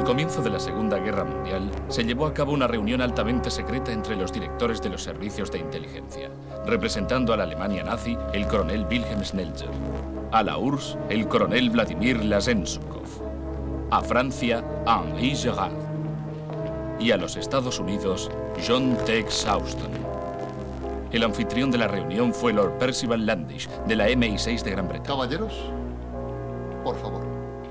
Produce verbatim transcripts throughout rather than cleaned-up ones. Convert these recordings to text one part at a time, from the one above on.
Al comienzo de la Segunda Guerra Mundial, se llevó a cabo una reunión altamente secreta entre los directores de los servicios de inteligencia, representando a la Alemania nazi el coronel Wilhelm Schnellger, a la U R S S el coronel Vladimir Lazensukov, a Francia Henri Gerard y a los Estados Unidos John Tex Austin. El anfitrión de la reunión fue Lord Percival Landish, de la M I seis de Gran Bretaña. Caballeros, por favor.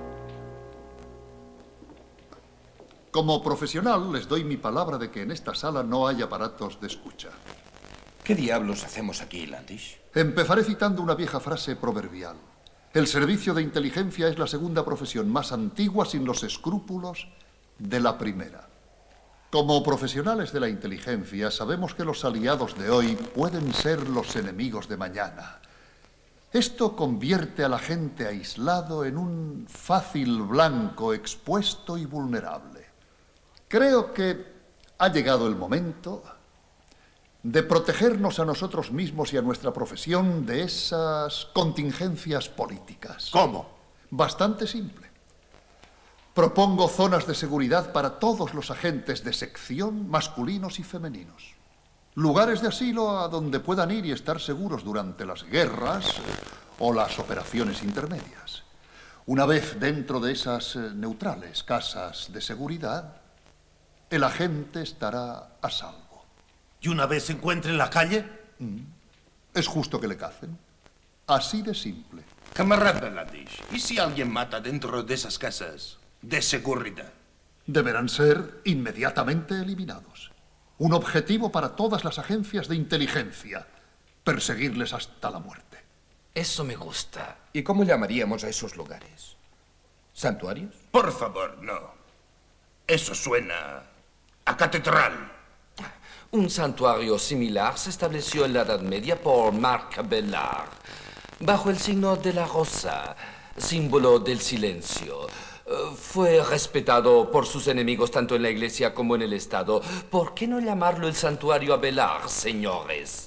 Como profesional, les doy mi palabra de que en esta sala no hay aparatos de escucha. ¿Qué diablos hacemos aquí, Landish? Empezaré citando una vieja frase proverbial. El servicio de inteligencia es la segunda profesión más antigua sin los escrúpulos de la primera. Como profesionales de la inteligencia, sabemos que los aliados de hoy pueden ser los enemigos de mañana. Esto convierte al agente aislado en un fácil blanco expuesto y vulnerable. Creo que ha llegado el momento de protegernos a nosotros mismos y a nuestra profesión de esas contingencias políticas. ¿Cómo? Bastante simple. Propongo zonas de seguridad para todos los agentes de sección, masculinos y femeninos. Lugares de asilo a donde puedan ir y estar seguros durante las guerras o las operaciones intermedias. Una vez dentro de esas eh, neutrales casas de seguridad, el agente estará a salvo. ¿Y una vez se encuentre en la calle? Mm. Es justo que le cacen. Así de simple. Camarada Landish, ¿y si alguien mata dentro de esas casas de seguridad? Deberán ser inmediatamente eliminados. Un objetivo para todas las agencias de inteligencia. Perseguirles hasta la muerte. Eso me gusta. ¿Y cómo llamaríamos a esos lugares? ¿Santuarios? Por favor, no. Eso suena a catedral. Un santuario similar se estableció en la Edad Media por Marc Abelard, bajo el signo de la rosa, símbolo del silencio. Fue respetado por sus enemigos tanto en la Iglesia como en el Estado. ¿Por qué no llamarlo el santuario Abelard, señores?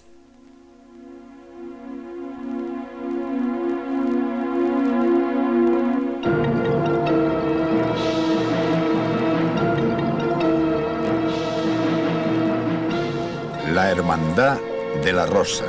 La Hermandad de la Rosa.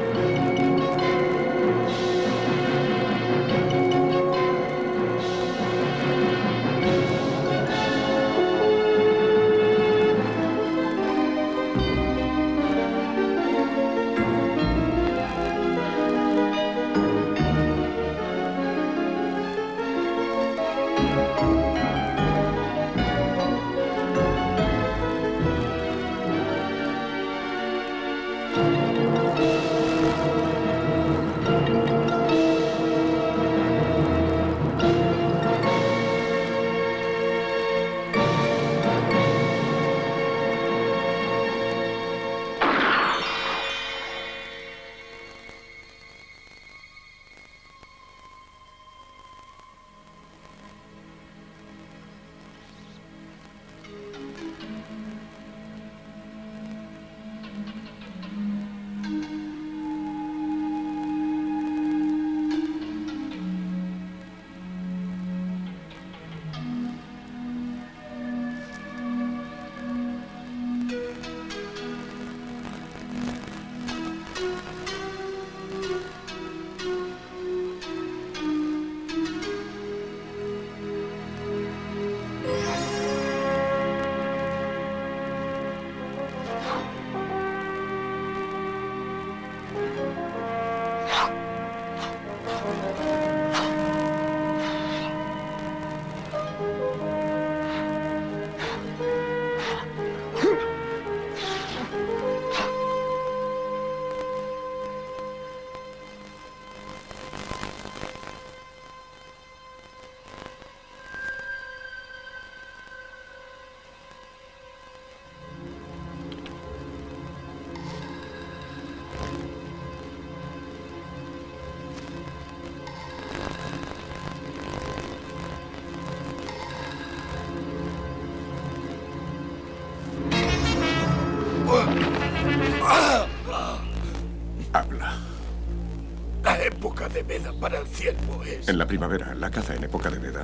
Habla. La época de veda para el ciervo es... En la primavera, la caza en época de veda.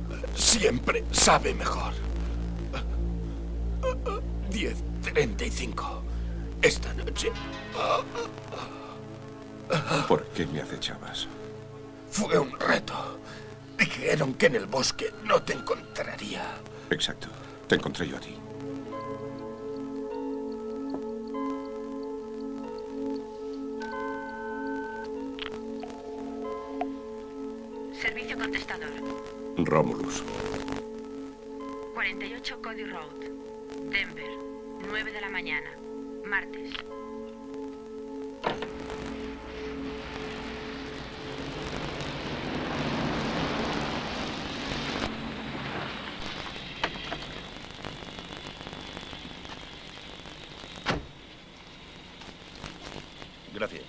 siempre sabe mejor. diez treinta y cinco. Esta noche. ¿Por qué me acechabas? Fue un reto. Dijeron que en el bosque no te encontraría. Exacto. Te encontré yo a ti. Servicio contestador. Romulus. cuarenta y ocho Cody Road. Denver. nueve de la mañana. Martes. Gracias.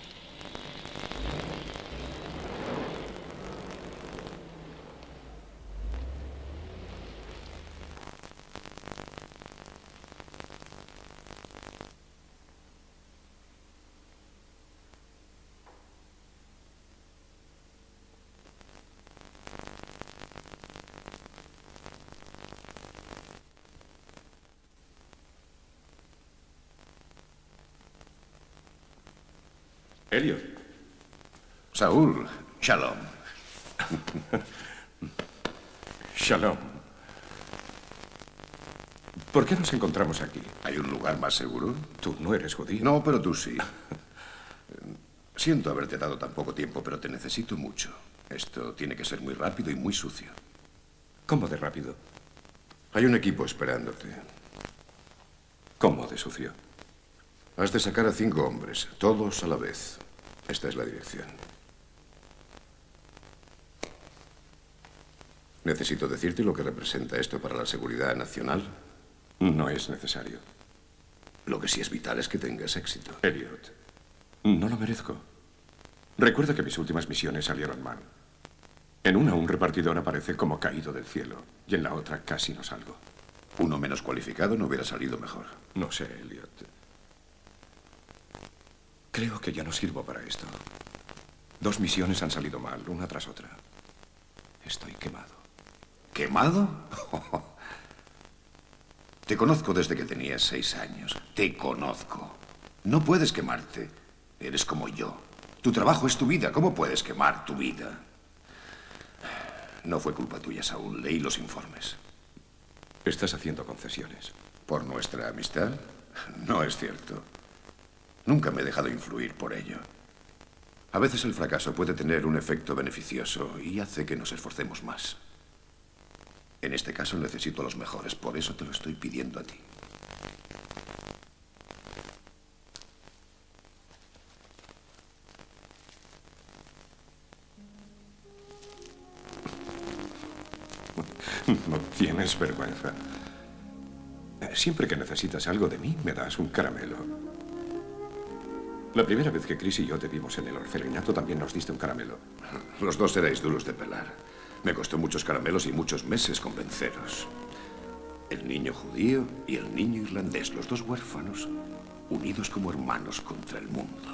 Elliot. Saúl, shalom. Shalom. ¿Por qué nos encontramos aquí? ¿Hay un lugar más seguro? Tú no eres judío. No, pero tú sí. Siento haberte dado tan poco tiempo, pero te necesito mucho. Esto tiene que ser muy rápido y muy sucio. ¿Cómo de rápido? Hay un equipo esperándote. ¿Cómo de sucio? Has de sacar a cinco hombres, todos a la vez. Esta es la dirección. ¿Necesito decirte lo que representa esto para la seguridad nacional? No es necesario. Lo que sí es vital es que tengas éxito. Elliot, no lo merezco. Recuerda que mis últimas misiones salieron mal. En una, un repartidor aparece como caído del cielo, y en la otra casi no salgo. Uno menos cualificado no hubiera salido mejor. No sé, Elliot. Creo que ya no sirvo para esto. Dos misiones han salido mal, una tras otra. Estoy quemado. ¿Quemado? Te conozco desde que tenías seis años. Te conozco. No puedes quemarte. Eres como yo. Tu trabajo es tu vida. ¿Cómo puedes quemar tu vida? No fue culpa tuya, Saúl. Leí los informes. Estás haciendo concesiones. ¿Por nuestra amistad? No es cierto. Nunca me he dejado influir por ello. A veces el fracaso puede tener un efecto beneficioso y hace que nos esforcemos más. En este caso necesito a los mejores, por eso te lo estoy pidiendo a ti. No tienes vergüenza. Siempre que necesitas algo de mí, me das un caramelo. La primera vez que Chris y yo te vimos en el orfelinato también nos diste un caramelo. Los dos erais duros de pelar. Me costó muchos caramelos y muchos meses convenceros. El niño judío y el niño irlandés, los dos huérfanos, unidos como hermanos contra el mundo.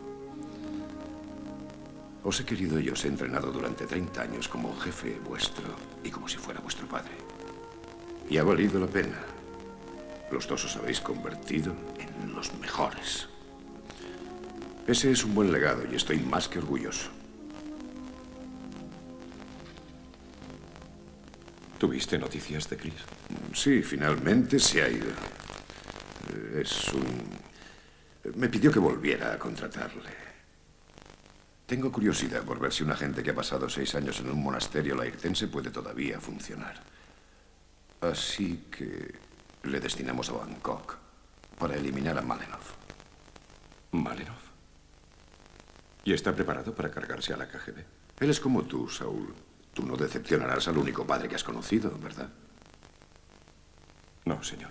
Os he querido y os he entrenado durante treinta años como jefe vuestro y como si fuera vuestro padre. Y ha valido la pena. Los dos os habéis convertido en los mejores. Ese es un buen legado y estoy más que orgulloso. ¿Tuviste noticias de Chris? Sí, finalmente se ha ido. Es un... Me pidió que volviera a contratarle. Tengo curiosidad por ver si un agente que ha pasado seis años en un monasterio laircense puede todavía funcionar. Así que le destinamos a Bangkok para eliminar a Malenov. ¿Malenov? ¿Y está preparado para cargarse a la K G B? Él es como tú, Saúl. Tú no decepcionarás al único padre que has conocido, ¿verdad? No, señor.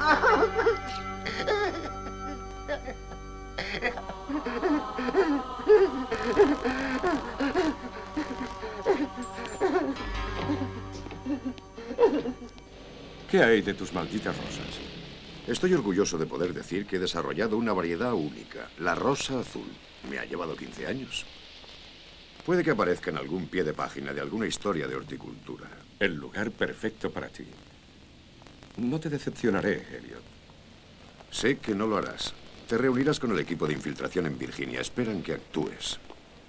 ¿Qué hay de tus malditas rosas? Estoy orgulloso de poder decir que he desarrollado una variedad única, la rosa azul. Me ha llevado quince años. Puede que aparezca en algún pie de página de alguna historia de horticultura. El lugar perfecto para ti. No te decepcionaré, Elliot. Sé que no lo harás. Te reunirás con el equipo de infiltración en Virginia. Esperan que actúes.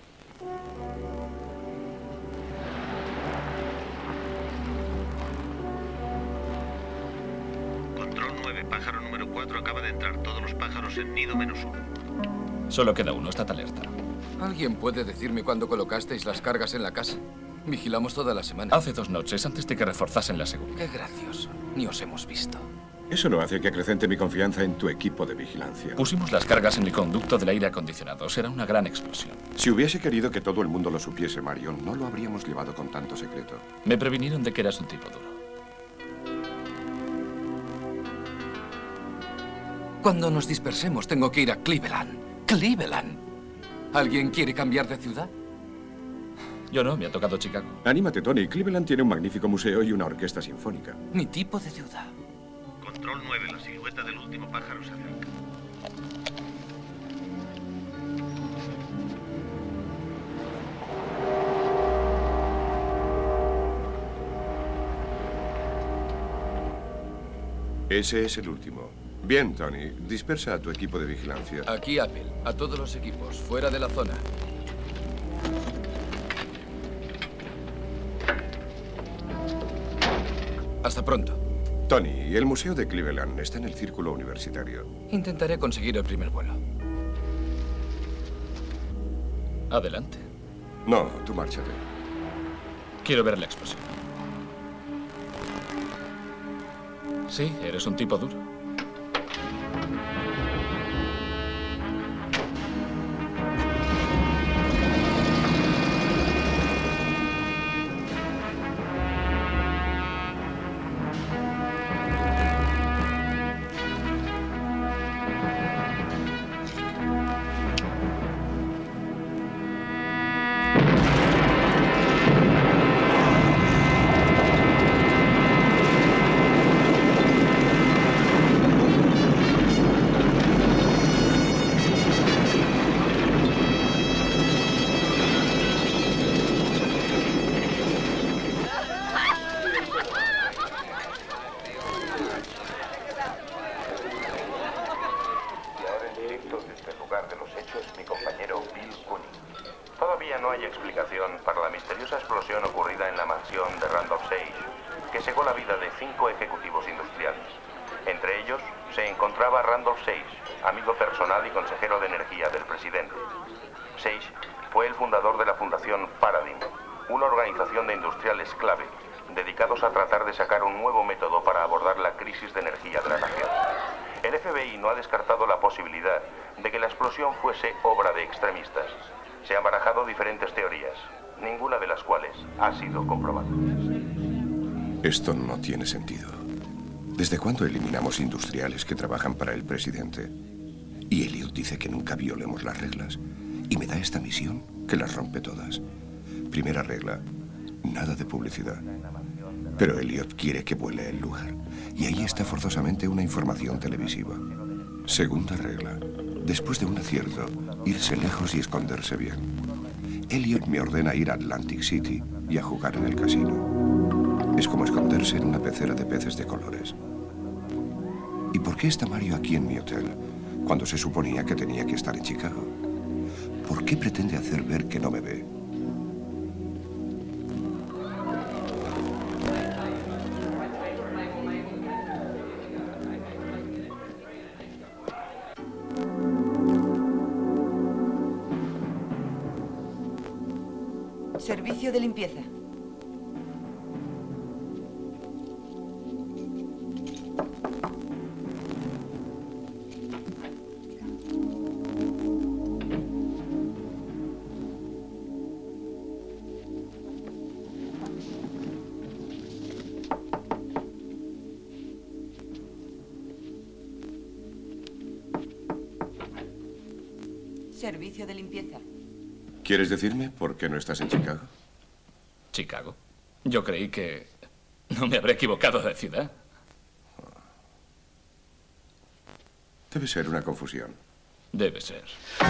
Control nueve, pájaro número cuatro acaba de entrar. Todos los pájaros en nido menos uno. Solo queda uno, estad alerta. ¿Alguien puede decirme cuándo colocasteis las cargas en la casa? Vigilamos toda la semana. Hace dos noches, antes de que reforzasen la seguridad. Qué gracioso. Ni os hemos visto. Eso no hace que acrecente mi confianza en tu equipo de vigilancia. Pusimos las cargas en el conducto del aire acondicionado. Será una gran explosión. Si hubiese querido que todo el mundo lo supiese, Marion, no lo habríamos llevado con tanto secreto. Me previnieron de que eras un tipo duro. Cuando nos dispersemos, tengo que ir a Cleveland. ¡Cleveland! ¿Alguien quiere cambiar de ciudad? Yo no, me ha tocado Chicago. Anímate, Tony. Cleveland tiene un magnífico museo y una orquesta sinfónica. Mi tipo de ciudad. Control nueve, la silueta del último pájaro se acerca. Ese es el último. Bien, Tony. Dispersa a tu equipo de vigilancia. Aquí, Apple. A todos los equipos. Fuera de la zona. Hasta pronto. Tony, el Museo de Cleveland está en el círculo universitario. Intentaré conseguir el primer vuelo. Adelante. No, tú márchate. Quiero ver la explosión. Sí, eres un tipo duro. No hay explicación para la misteriosa explosión ocurrida en la mansión de Randolph Sage, que secó la vida de cinco ejecutivos industriales. Entre ellos se encontraba Randolph Sage, amigo personal y consejero de energía del presidente. Sage fue el fundador de la Fundación Paradigm, una organización de industriales clave, dedicados a tratar de sacar un nuevo método para abordar la crisis de energía de la nación. El F B I no ha descartado la posibilidad de que la explosión fuese obra de extremistas. Se han barajado diferentes teorías, ninguna de las cuales ha sido comprobada. Esto no tiene sentido. ¿Desde cuándo eliminamos industriales que trabajan para el presidente? Y Elliot dice que nunca violemos las reglas. Y me da esta misión que las rompe todas. Primera regla, nada de publicidad. Pero Elliot quiere que vuele el lugar. Y ahí está forzosamente una información televisiva. Segunda regla, después de un acierto, irse lejos y esconderse bien. Elliot me ordena ir a Atlantic City y a jugar en el casino. Es como esconderse en una pecera de peces de colores. ¿Y por qué está Mario aquí en mi hotel, cuando se suponía que tenía que estar en Chicago? ¿Por qué pretende hacer ver que no me ve? Servicio de limpieza. Servicio de limpieza. ¿Quieres decirme por qué no estás en Chicago? ¿Chicago? Yo creí que no me habré equivocado de ciudad. Debe ser una confusión. Debe ser.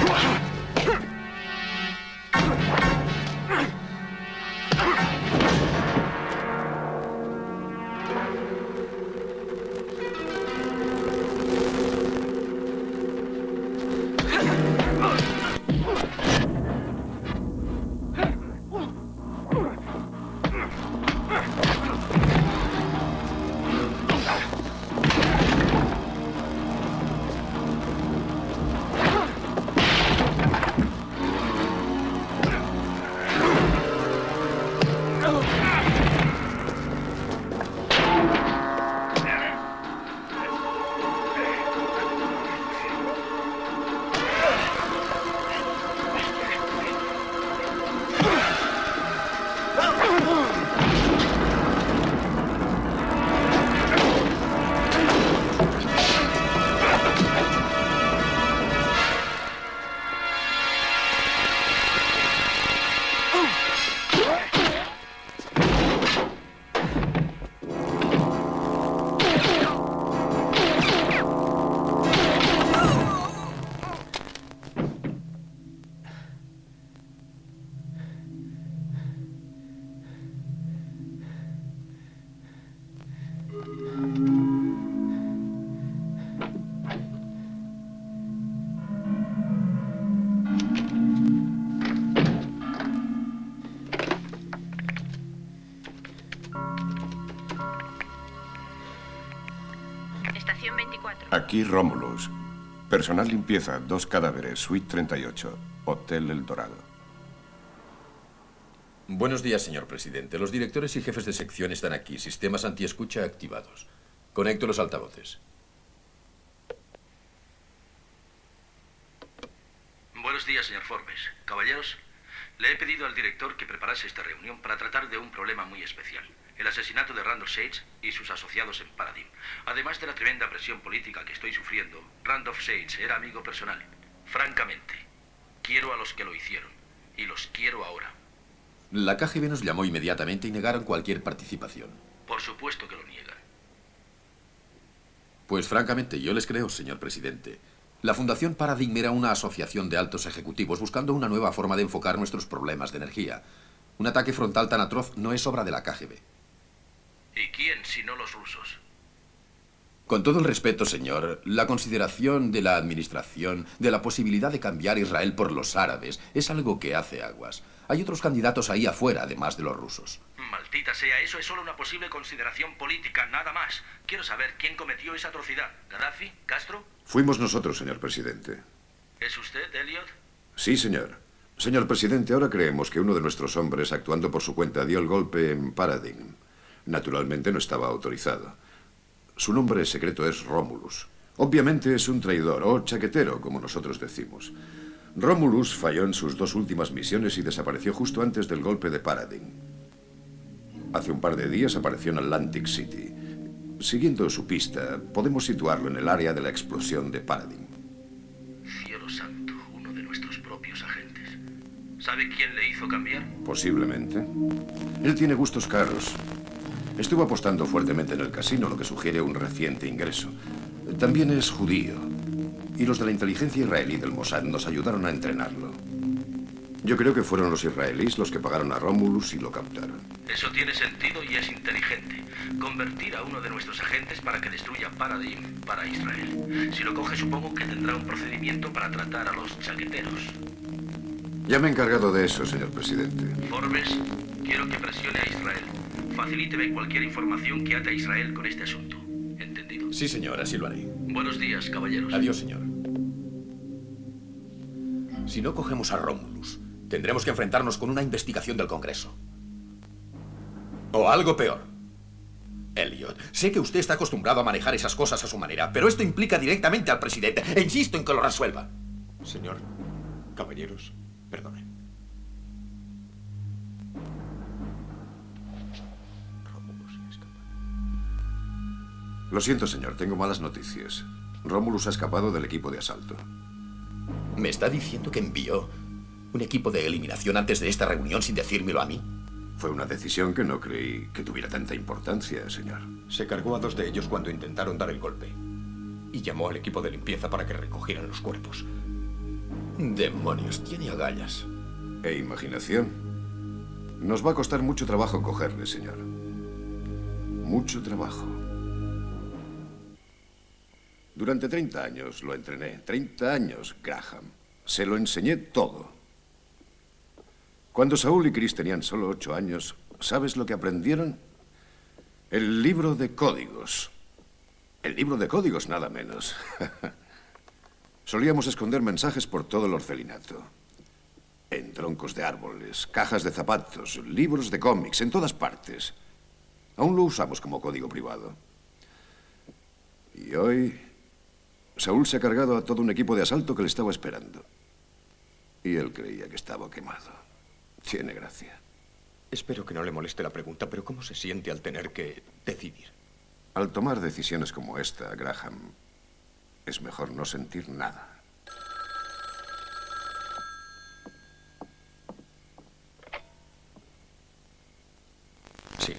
Estación veinticuatro. Aquí Romulus. Personal limpieza, dos cadáveres, suite treinta y ocho, Hotel El Dorado. Buenos días, señor presidente. Los directores y jefes de sección están aquí. Sistemas antiescucha activados. Conecto los altavoces. Buenos días, señor Forbes. Caballeros, le he pedido al director que preparase esta reunión para tratar de un problema muy especial. El asesinato de Randolph Sage y sus asociados en Paradigm. Además de la tremenda presión política que estoy sufriendo, Randolph Sage era amigo personal. Francamente, quiero a los que lo hicieron. Y los quiero ahora. La K G B nos llamó inmediatamente y negaron cualquier participación. Por supuesto que lo niegan. Pues francamente, yo les creo, señor presidente. La Fundación Paradigm era una asociación de altos ejecutivos buscando una nueva forma de enfocar nuestros problemas de energía. Un ataque frontal tan atroz no es obra de la K G B. ¿Y quién si no los rusos? Con todo el respeto, señor, la consideración de la administración de la posibilidad de cambiar Israel por los árabes es algo que hace aguas. Hay otros candidatos ahí afuera, además de los rusos. Maldita sea, eso es solo una posible consideración política, nada más. Quiero saber quién cometió esa atrocidad. ¿Gaddafi? ¿Castro? Fuimos nosotros, señor presidente. ¿Es usted, Elliot? Sí, señor. Señor presidente, ahora creemos que uno de nuestros hombres, actuando por su cuenta, dio el golpe en Paradigm. Naturalmente no estaba autorizado. Su nombre secreto es Romulus. Obviamente es un traidor, o chaquetero, como nosotros decimos. Romulus falló en sus dos últimas misiones y desapareció justo antes del golpe de Paradigm. Hace un par de días apareció en Atlantic City. Siguiendo su pista, podemos situarlo en el área de la explosión de Paradigm. Cielo santo, uno de nuestros propios agentes. ¿Sabe quién le hizo cambiar? Posiblemente. Él tiene gustos caros. Estuvo apostando fuertemente en el casino, lo que sugiere un reciente ingreso. También es judío. Y los de la inteligencia israelí del Mossad nos ayudaron a entrenarlo. Yo creo que fueron los israelíes los que pagaron a Romulus y lo captaron. Eso tiene sentido y es inteligente. Convertir a uno de nuestros agentes para que destruya Paradigm para Israel. Si lo coge, supongo que tendrá un procedimiento para tratar a los chaqueteros. Ya me he encargado de eso, señor presidente. Forbes, quiero que presione a Israel. Facilíteme cualquier información que ate a Israel con este asunto. ¿Entendido? Sí, señor, así lo haré. Buenos días, caballeros. Adiós, señor. Si no cogemos a Romulus, tendremos que enfrentarnos con una investigación del Congreso. O algo peor. Elliot, sé que usted está acostumbrado a manejar esas cosas a su manera, pero esto implica directamente al presidente. E insisto en que lo resuelva. Señor, caballeros, perdonen. Lo siento, señor. Tengo malas noticias. Romulus ha escapado del equipo de asalto. ¿Me está diciendo que envió un equipo de eliminación antes de esta reunión sin decírmelo a mí? Fue una decisión que no creí que tuviera tanta importancia, señor. Se cargó a dos de ellos cuando intentaron dar el golpe. Y llamó al equipo de limpieza para que recogieran los cuerpos. Demonios, tiene agallas. E imaginación. Nos va a costar mucho trabajo cogerle, señor. Mucho trabajo. Durante treinta años lo entrené. treinta años, Graham. Se lo enseñé todo. Cuando Saúl y Chris tenían solo ocho años, ¿sabes lo que aprendieron? El libro de códigos. El libro de códigos, nada menos. Solíamos esconder mensajes por todo el orfelinato. En troncos de árboles, cajas de zapatos, libros de cómics, en todas partes. Aún lo usamos como código privado. Y hoy, Saúl se ha cargado a todo un equipo de asalto que le estaba esperando. Y él creía que estaba quemado. Tiene gracia. Espero que no le moleste la pregunta, pero ¿cómo se siente al tener que decidir? Al tomar decisiones como esta, Graham, es mejor no sentir nada. Sí.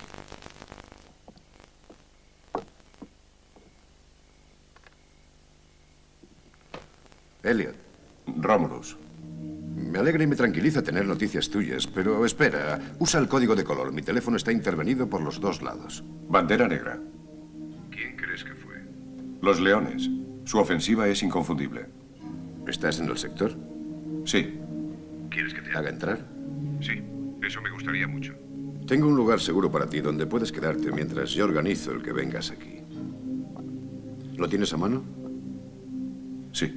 Elliot. Romulus. Me alegra y me tranquiliza tener noticias tuyas, pero espera, usa el código de color. Mi teléfono está intervenido por los dos lados. Bandera negra. ¿Quién crees que fue? Los Leones. Su ofensiva es inconfundible. ¿Estás en el sector? Sí. ¿Quieres que te haga entrar? Sí, eso me gustaría mucho. Tengo un lugar seguro para ti donde puedes quedarte mientras yo organizo el que vengas aquí. ¿Lo tienes a mano? Sí.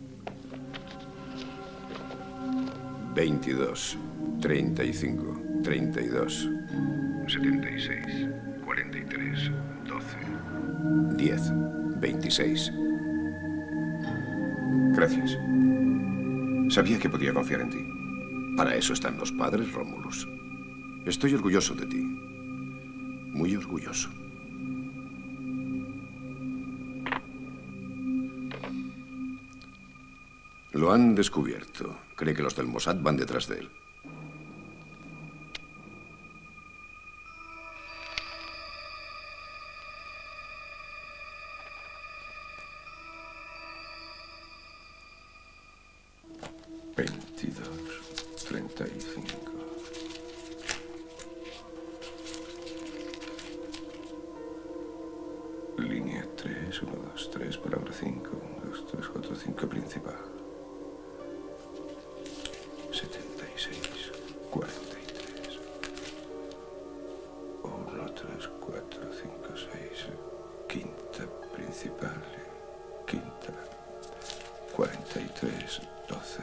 veintidós, treinta y cinco, treinta y dos, setenta y seis, cuarenta y tres, doce, diez, veintiséis. Gracias. Sabía que podía confiar en ti. Para eso están los padres, Romulus. Estoy orgulloso de ti. Muy orgulloso. Lo han descubierto. Cree que los del Mossad van detrás de él. veintidós, treinta y cinco. Línea tres, uno, dos, tres, palabra cinco, uno, dos, tres, cuatro, cinco, principal. setenta y seis, cuarenta y tres. uno, tres, cuatro, cinco, seis. Quinta principal. Quinta. cuarenta y tres, doce.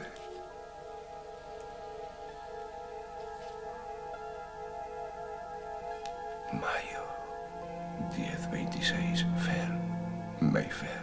Mayo. diez, veintiséis. Fair. Mayfair.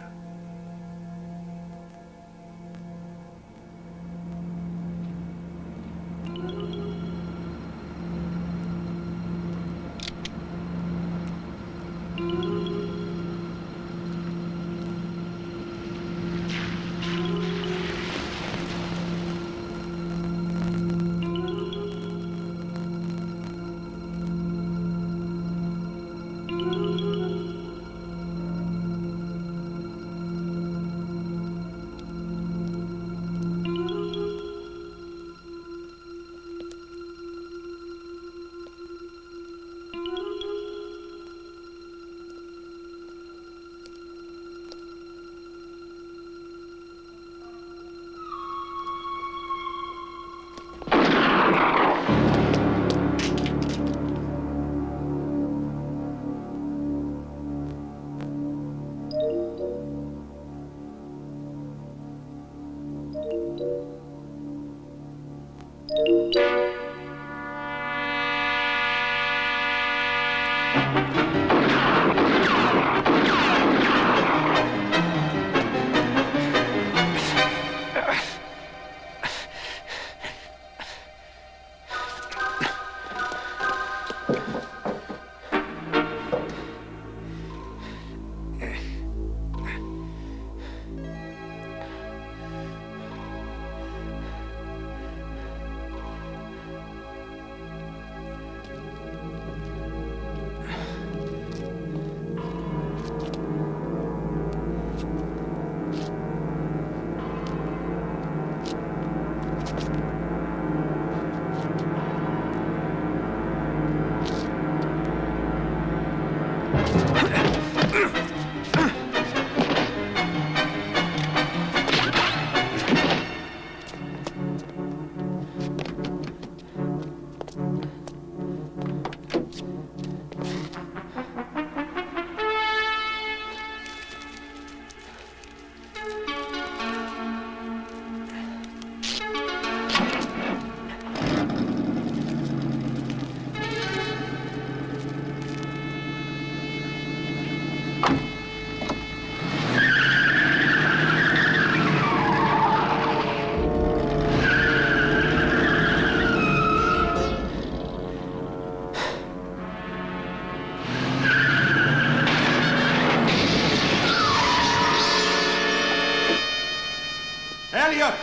¡Elliot!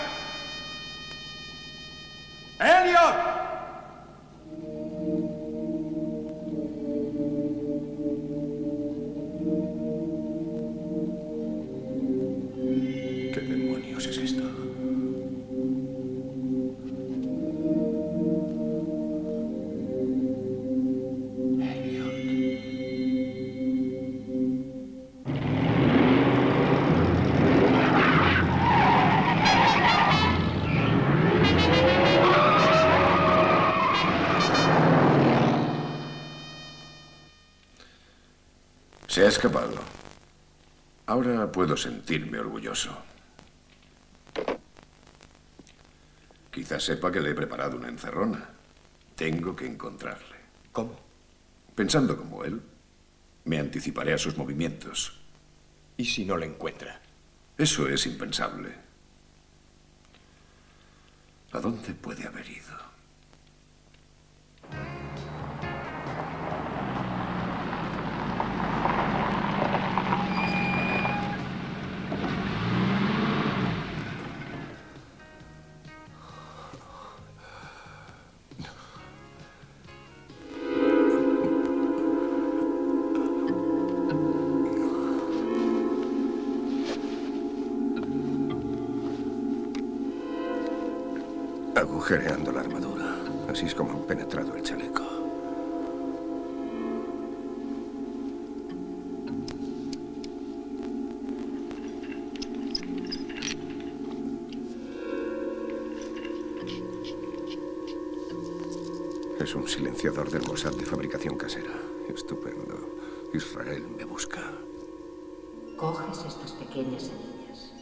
¡Elliot! ¿Qué demonios es esto? Se ha escapado. Ahora puedo sentirme orgulloso. Quizás sepa que le he preparado una encerrona. Tengo que encontrarle. ¿Cómo? Pensando como él, me anticiparé a sus movimientos. ¿Y si no le encuentra? Eso es impensable. ¿A dónde puede haber ido? Agujereando la armadura. Así es como han penetrado el chaleco. Es un silenciador del Mossad de fabricación casera. Estupendo. Israel me busca. Coges estas pequeñas anillas.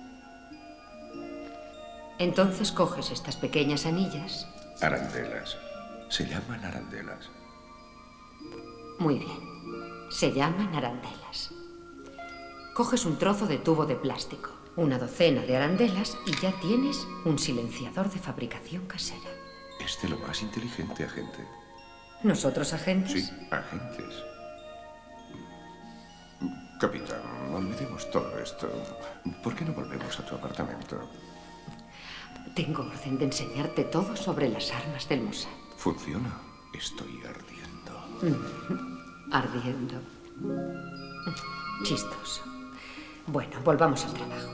Entonces coges estas pequeñas anillas. Arandelas. Se llaman arandelas. Muy bien. Se llaman arandelas. Coges un trozo de tubo de plástico, una docena de arandelas y ya tienes un silenciador de fabricación casera. Es de lo más inteligente, agente. ¿Nosotros agentes? Sí, agentes. Capitán, olvidemos todo esto. ¿Por qué no volvemos a tu apartamento? Tengo orden de enseñarte todo sobre las armas del Mossad. Funciona. Estoy ardiendo. Ardiendo. Chistoso. Bueno, volvamos al trabajo.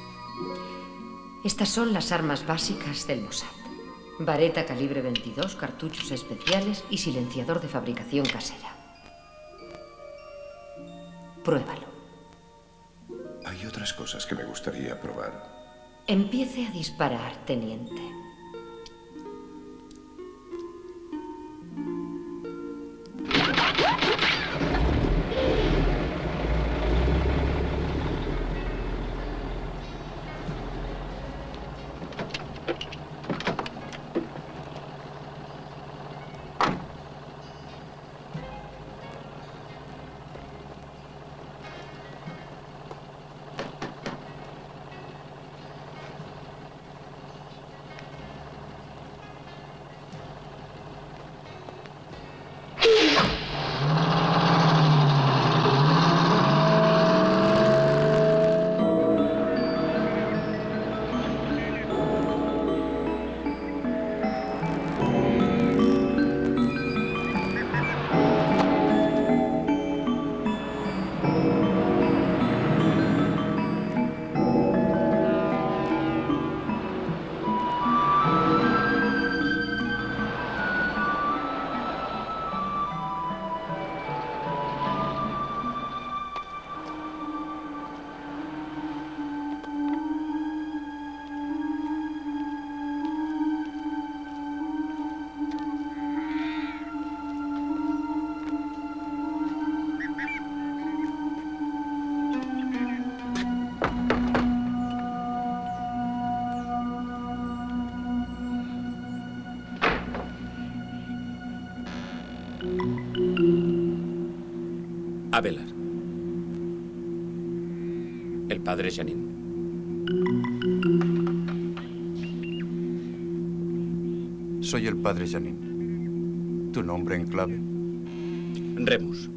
Estas son las armas básicas del Mossad. Vareta calibre veintidós, cartuchos especiales y silenciador de fabricación casera. Pruébalo. Hay otras cosas que me gustaría probar. Empiece a disparar, teniente. Abelard. El padre Janine. Soy el padre Janine. ¿Tu nombre en clave? Remus.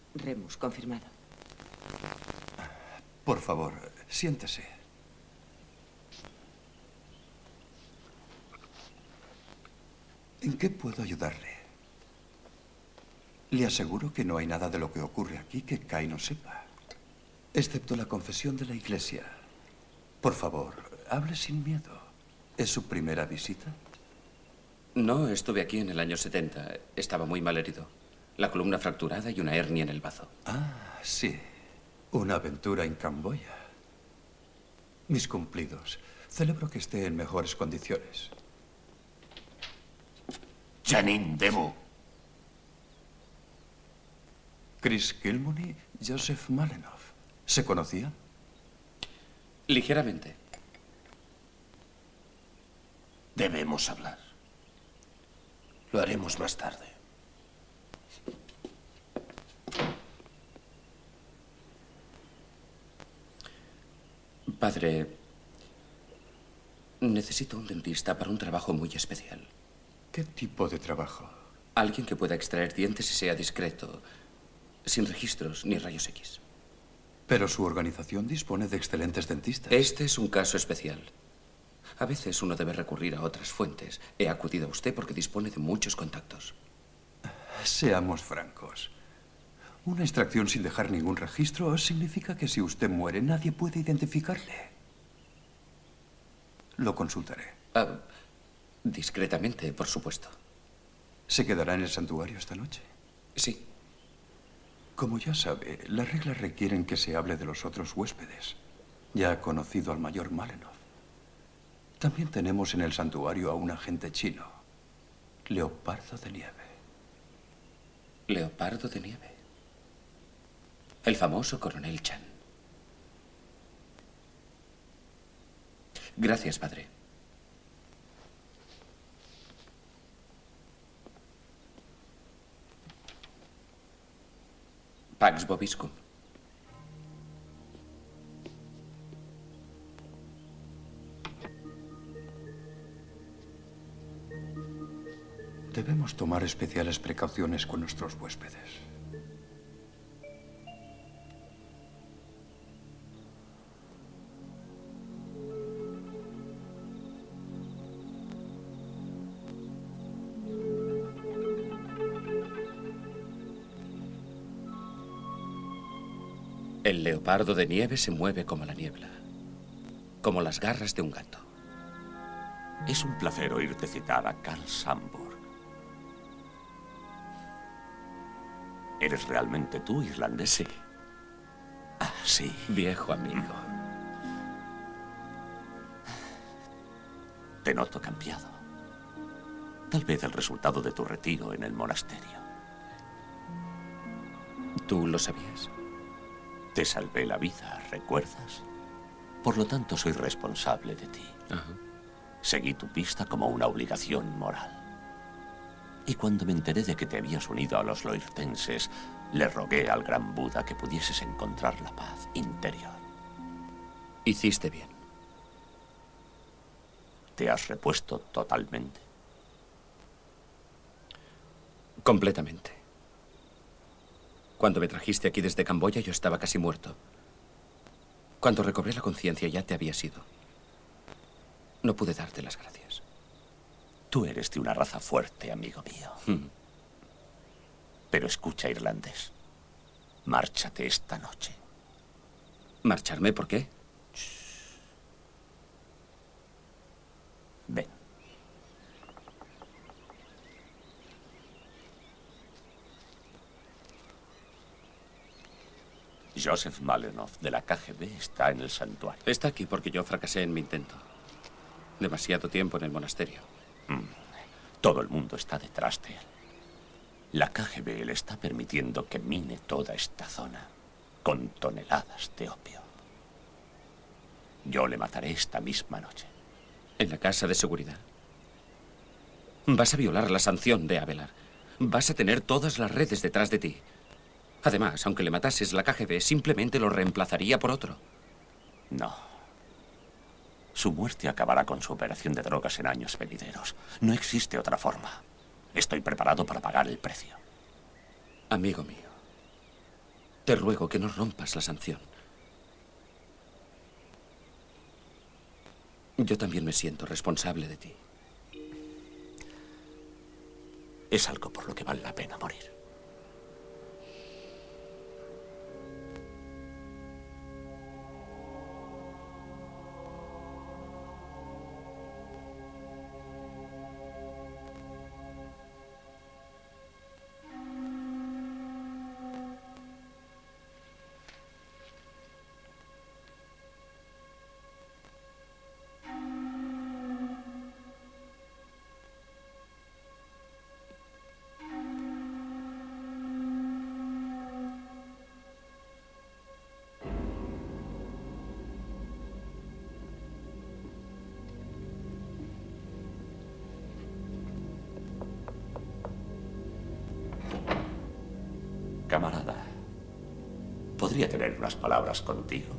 Remus, confirmado. Por favor, siéntese. ¿En qué puedo ayudarle? Le aseguro que no hay nada de lo que ocurre aquí que Kai no sepa, excepto la confesión de la iglesia. Por favor, hable sin miedo. ¿Es su primera visita? No, estuve aquí en el año setenta. Estaba muy mal herido. La columna fracturada y una hernia en el bazo. Ah, sí. Una aventura en Camboya. Mis cumplidos. Celebro que esté en mejores condiciones. Janine Demo. Chris Kilmony, Joseph Malenov. ¿Se conocían? Ligeramente. Debemos hablar. Lo haremos más tarde. Padre, necesito un dentista para un trabajo muy especial. ¿Qué tipo de trabajo? Alguien que pueda extraer dientes y sea discreto, sin registros ni rayos X. Pero su organización dispone de excelentes dentistas. Este es un caso especial. A veces uno debe recurrir a otras fuentes. He acudido a usted porque dispone de muchos contactos. Seamos francos. Una extracción sin dejar ningún registro significa que si usted muere nadie puede identificarle. Lo consultaré. Ah, discretamente, por supuesto. ¿Se quedará en el santuario esta noche? Sí. Como ya sabe, las reglas requieren que se hable de los otros huéspedes. Ya ha conocido al mayor Malenov. También tenemos en el santuario a un agente chino, Leopardo de Nieve. Leopardo de Nieve. El famoso coronel Chan. Gracias, padre. Pax Vobiscum. Debemos tomar especiales precauciones con nuestros huéspedes. El leopardo de nieve se mueve como la niebla, como las garras de un gato. Es un placer oírte citar a Carl Sandburg. ¿Eres realmente tú, irlandés? Sí. Ah, sí. Viejo amigo. Te noto cambiado. Tal vez el resultado de tu retiro en el monasterio. ¿Tú lo sabías? Te salvé la vida, ¿recuerdas? Por lo tanto, soy responsable de ti. Ajá. Seguí tu pista como una obligación moral. Y cuando me enteré de que te habías unido a los loirtenses, le rogué al gran Buda que pudieses encontrar la paz interior. Hiciste bien. ¿Te has repuesto totalmente? Completamente. Cuando me trajiste aquí desde Camboya, yo estaba casi muerto. Cuando recobré la conciencia, ya te habías ido. No pude darte las gracias. Tú eres de una raza fuerte, amigo mío. Hmm. Pero escucha, irlandés. Márchate esta noche. ¿Marcharme? ¿Por qué? Shh. Ven. Joseph Malenov, de la K G B, está en el santuario. Está aquí porque yo fracasé en mi intento. Demasiado tiempo en el monasterio. Mm. Todo el mundo está detrás de él. La K G B le está permitiendo que mine toda esta zona con toneladas de opio. Yo le mataré esta misma noche. ¿En la casa de seguridad? Vas a violar la sanción de Avelar. Vas a tener todas las redes detrás de ti. Además, aunque le matases, la K G B simplemente lo reemplazaría por otro. No. Su muerte acabará con su operación de drogas en años venideros. No existe otra forma. Estoy preparado para pagar el precio. Amigo mío, Te ruego que no rompas la sanción. Yo también me siento responsable de ti. Es algo por lo que vale la pena morir. Camarada, ¿podría tener unas palabras contigo?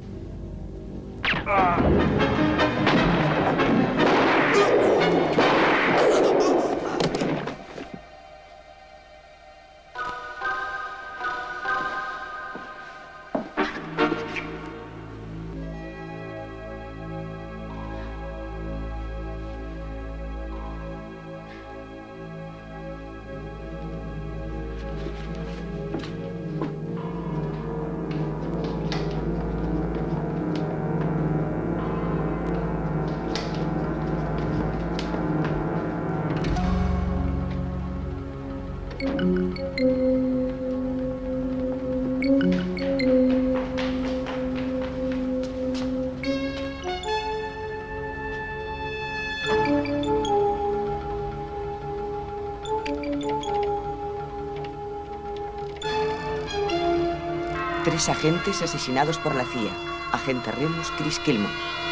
Tres agentes asesinados por la C I A. Agente Remus, Chris Kilman.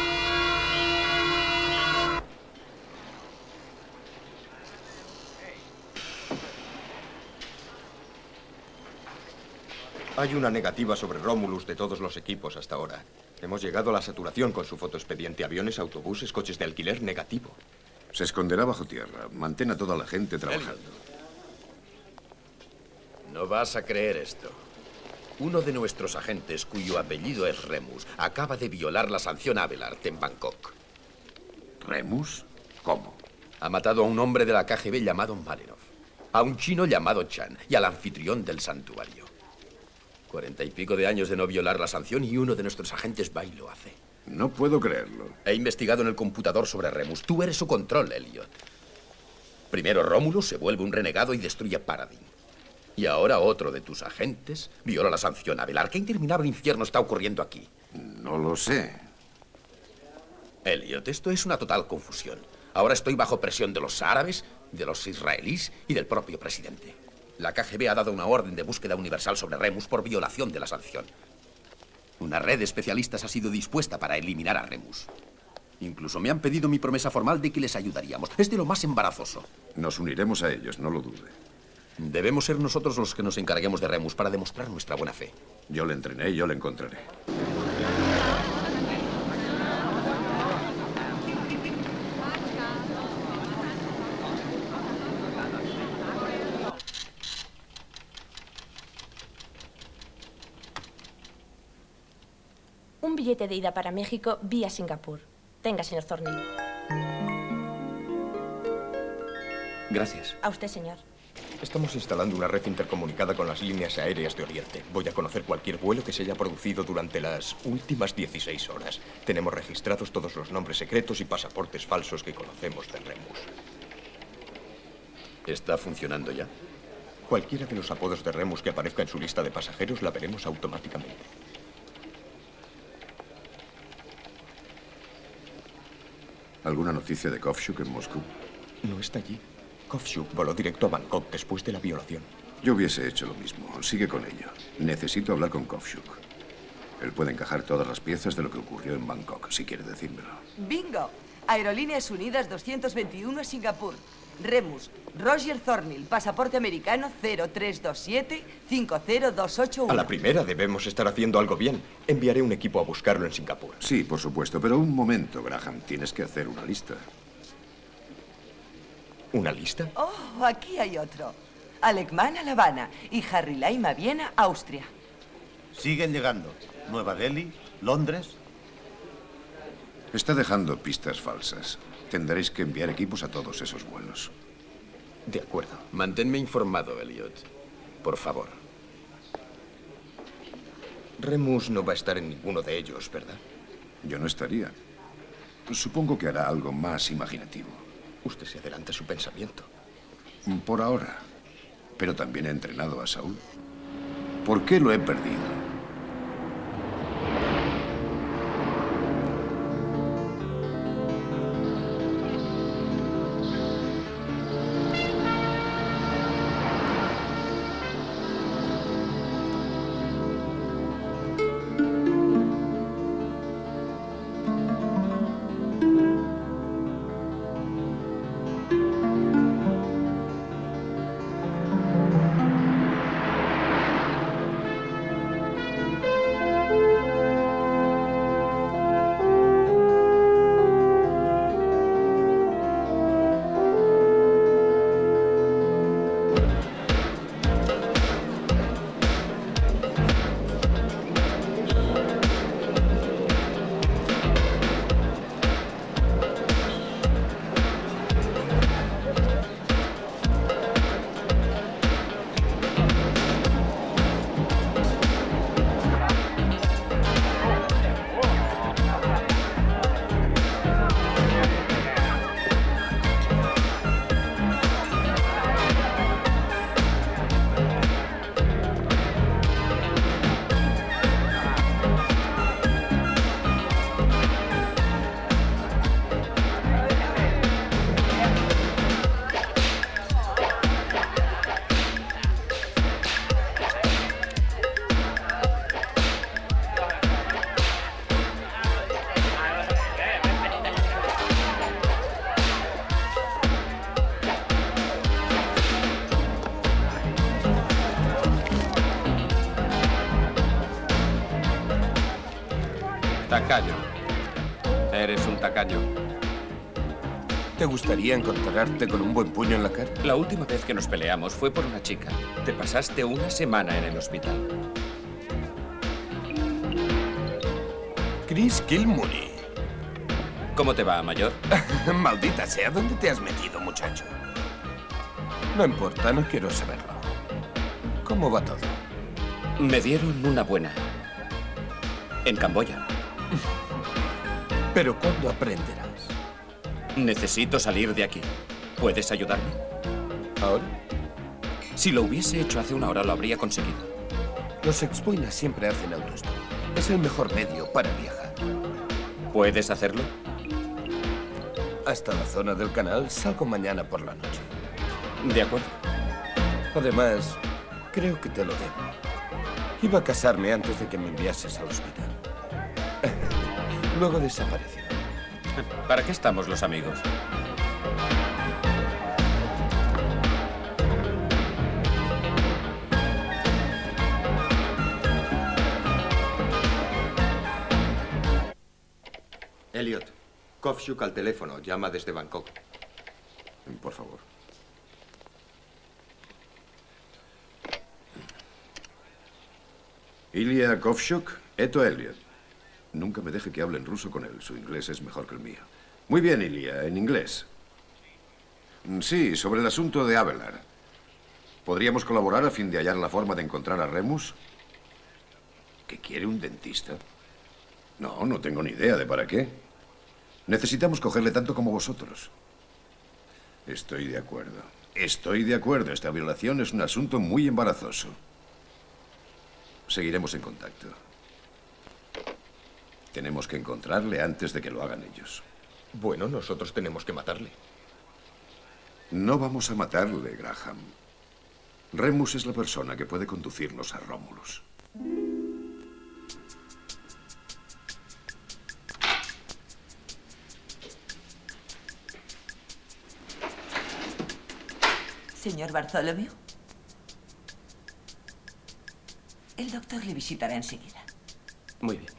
Hay una negativa sobre Romulus de todos los equipos hasta ahora. Hemos llegado a la saturación con su fotoexpediente. Aviones, autobuses, coches de alquiler, negativo. Se esconderá bajo tierra. Mantén a toda la gente trabajando. No vas a creer esto. Uno de nuestros agentes, cuyo apellido es Remus, acaba de violar la sanción Abelard en Bangkok. ¿Remus? ¿Cómo? Ha matado a un hombre de la K G B llamado Malenov, a un chino llamado Chan y al anfitrión del santuario. Cuarenta y pico de años de no violar la sanción y uno de nuestros agentes va y lo hace. No puedo creerlo. He investigado en el computador sobre Remus. Tú eres su control, Elliot. Primero Romulus se vuelve un renegado y destruye Paradigm. Y ahora otro de tus agentes viola la sanción Abelard. ¿Qué interminable infierno está ocurriendo aquí? No lo sé. Elliot, esto es una total confusión. Ahora estoy bajo presión de los árabes, de los israelíes y del propio presidente. La K G B ha dado una orden de búsqueda universal sobre Remus por violación de la sanción. Una red de especialistas ha sido dispuesta para eliminar a Remus. Incluso me han pedido mi promesa formal de que les ayudaríamos. Es de lo más embarazoso. Nos uniremos a ellos, no lo dude. Debemos ser nosotros los que nos encarguemos de Remus para demostrar nuestra buena fe. Yo le entrené y yo le encontraré. Un billete de ida para México vía Singapur. Tenga, señor Thornhill. Gracias. A usted, señor. Estamos instalando una red intercomunicada con las líneas aéreas de Oriente. Voy a conocer cualquier vuelo que se haya producido durante las últimas dieciséis horas. Tenemos registrados todos los nombres secretos y pasaportes falsos que conocemos de Remus. ¿Está funcionando ya? Cualquiera de los apodos de Remus que aparezca en su lista de pasajeros la veremos automáticamente. ¿Alguna noticia de Kovshuk en Moscú? No está allí. Kovshuk voló directo a Bangkok después de la violación. Yo hubiese hecho lo mismo. Sigue con ello. Necesito hablar con Kovshuk. Él puede encajar todas las piezas de lo que ocurrió en Bangkok, si quiere decírmelo. ¡Bingo! Aerolíneas Unidas doscientos veintiuno a Singapur. Remus, Roger Thornhill, pasaporte americano cero tres dos siete cinco cero dos ocho uno. A la primera debemos estar haciendo algo bien. Enviaré un equipo a buscarlo en Singapur. Sí, por supuesto, pero un momento, Graham. Tienes que hacer una lista. ¿Una lista? Oh, aquí hay otro. Alec Mann a La Habana y Harry Lime a Viena, Austria. Siguen llegando. Nueva Delhi, Londres. Está dejando pistas falsas. Tendréis que enviar equipos a todos esos vuelos. De acuerdo. Manténme informado, Elliot. Por favor. Remus no va a estar en ninguno de ellos, ¿verdad? Yo no estaría. Supongo que hará algo más imaginativo. Usted se adelanta a su pensamiento. Por ahora. Pero también he entrenado a Saúl. ¿Por qué lo he perdido? Tacaño. Eres un tacaño. ¿Te gustaría encontrarte con un buen puño en la cara? La última vez que nos peleamos fue por una chica. Te pasaste una semana en el hospital. Chris Kilmurray. ¿Cómo te va, mayor? Maldita sea, ¿dónde te has metido, muchacho? No importa, no quiero saberlo. ¿Cómo va todo? Me dieron una buena. En Camboya. ¿Pero cuándo aprenderás? Necesito salir de aquí. ¿Puedes ayudarme? ¿Ahora? Si lo hubiese hecho hace una hora, lo habría conseguido. Los exboinas siempre hacen autostop. Es el mejor medio para viajar. ¿Puedes hacerlo? Hasta la zona del canal salgo mañana por la noche. De acuerdo. Además, creo que te lo debo. Iba a casarme antes de que me enviases al hospital. Luego desapareció. ¿Para qué estamos los amigos? Elliot, Kovshuk al teléfono. Llama desde Bangkok. Por favor. Ilya Kovshuk, Eto Elliot. Nunca me deje que hable en ruso con él. Su inglés es mejor que el mío. Muy bien, Ilya, en inglés. Sí, sobre el asunto de Abelard. ¿Podríamos colaborar a fin de hallar la forma de encontrar a Remus? ¿Qué quiere un dentista? No, no tengo ni idea de para qué. Necesitamos cogerle tanto como vosotros. Estoy de acuerdo. Estoy de acuerdo. Esta violación es un asunto muy embarazoso. Seguiremos en contacto. Tenemos que encontrarle antes de que lo hagan ellos. Bueno, nosotros tenemos que matarle. No vamos a matarle, Graham. Remus es la persona que puede conducirnos a Romulus. Señor Bartholomew. El doctor le visitará enseguida. Muy bien.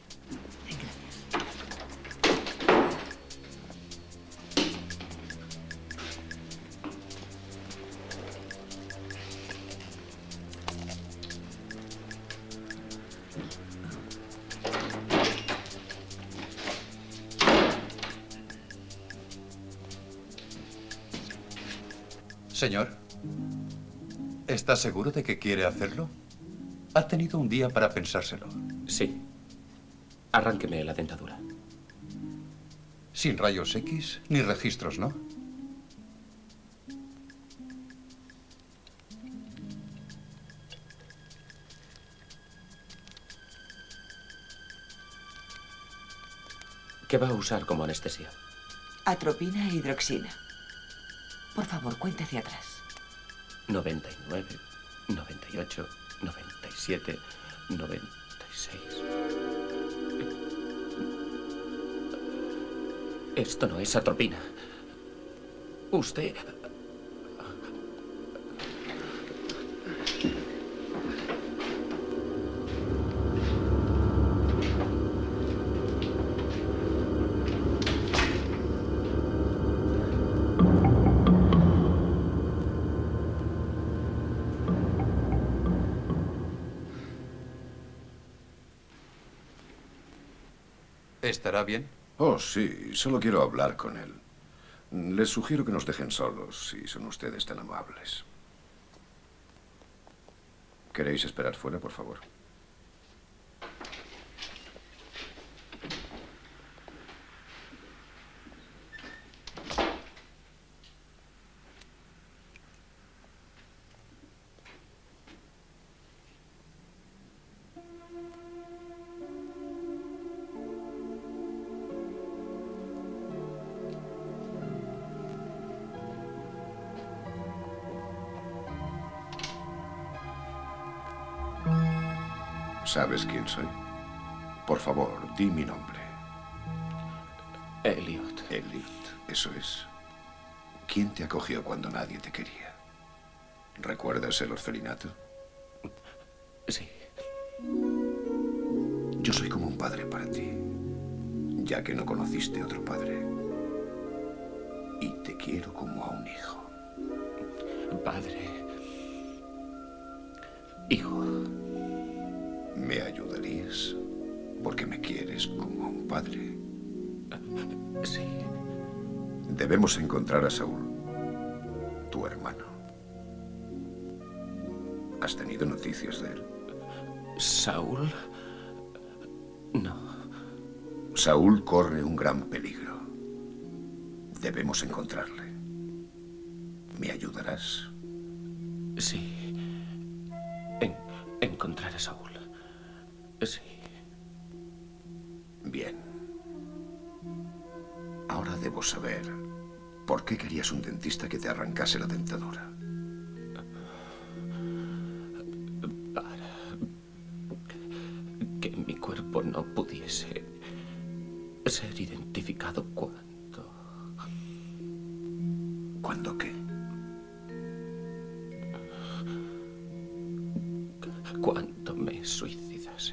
Señor, ¿está seguro de que quiere hacerlo? Ha tenido un día para pensárselo. Sí. Arránqueme la dentadura. Sin rayos X ni registros, ¿no? ¿Qué va a usar como anestesia? Atropina e hidroxina. Por favor, cuente hacia atrás. noventa y nueve, noventa y ocho, noventa y siete, noventa y seis. Esto no es atropina. Usted... ¿Estará bien? Oh, sí. Solo quiero hablar con él. Les sugiero que nos dejen solos, si son ustedes tan amables. ¿Queréis esperar fuera, por favor? ¿Sabes quién soy? Por favor, di mi nombre. Elliot. Elliot, eso es. ¿Quién te acogió cuando nadie te quería? ¿Recuerdas el orfelinato? Sí. Yo soy como un padre para ti, ya que no conociste otro padre. Y te quiero como a un hijo. Padre. Hijo. ¿Me ayudarías? Porque me quieres como a un padre. Sí. Debemos encontrar a Saúl, tu hermano. ¿Has tenido noticias de él? ¿Saúl? No. Saúl corre un gran peligro. Debemos encontrarle. ¿Me ayudarás? Sí. En, encontrar a Saúl. Sí. Bien. Ahora debo saber por qué querías un dentista que te arrancase la dentadura. Para que mi cuerpo no pudiese ser identificado cuando... ¿Cuándo qué? Cuando me suicidase.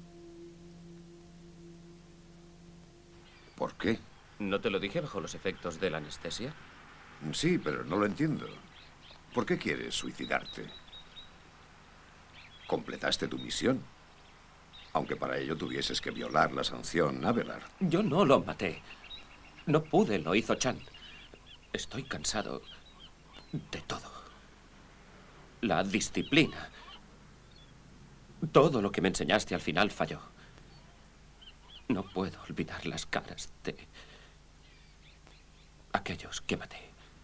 ¿Por qué? ¿No te lo dije bajo los efectos de la anestesia? Sí, pero no lo entiendo. ¿Por qué quieres suicidarte? Completaste tu misión. Aunque para ello tuvieses que violar la sanción Abelard. Yo no lo maté. No pude, lo hizo Chan. Estoy cansado de todo. La disciplina. Todo lo que me enseñaste al final falló. No puedo olvidar las caras de aquellos que maté.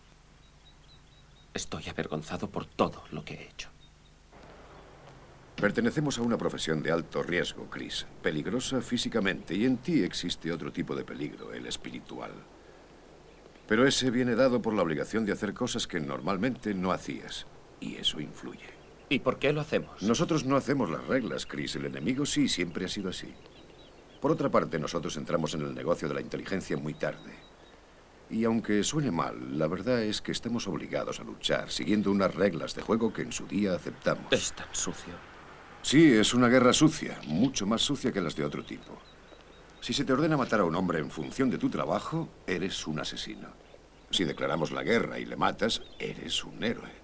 Estoy avergonzado por todo lo que he hecho. Pertenecemos a una profesión de alto riesgo, Chris. Peligrosa físicamente, y en ti existe otro tipo de peligro, el espiritual. Pero ese viene dado por la obligación de hacer cosas que normalmente no hacías. Y eso influye. ¿Y por qué lo hacemos? Nosotros no hacemos las reglas, Chris. El enemigo sí, siempre ha sido así. Por otra parte, nosotros entramos en el negocio de la inteligencia muy tarde. Y aunque suene mal, la verdad es que estamos obligados a luchar, siguiendo unas reglas de juego que en su día aceptamos. Es tan sucio. Sí, es una guerra sucia, mucho más sucia que las de otro tipo. Si se te ordena matar a un hombre en función de tu trabajo, eres un asesino. Si declaramos la guerra y le matas, eres un héroe.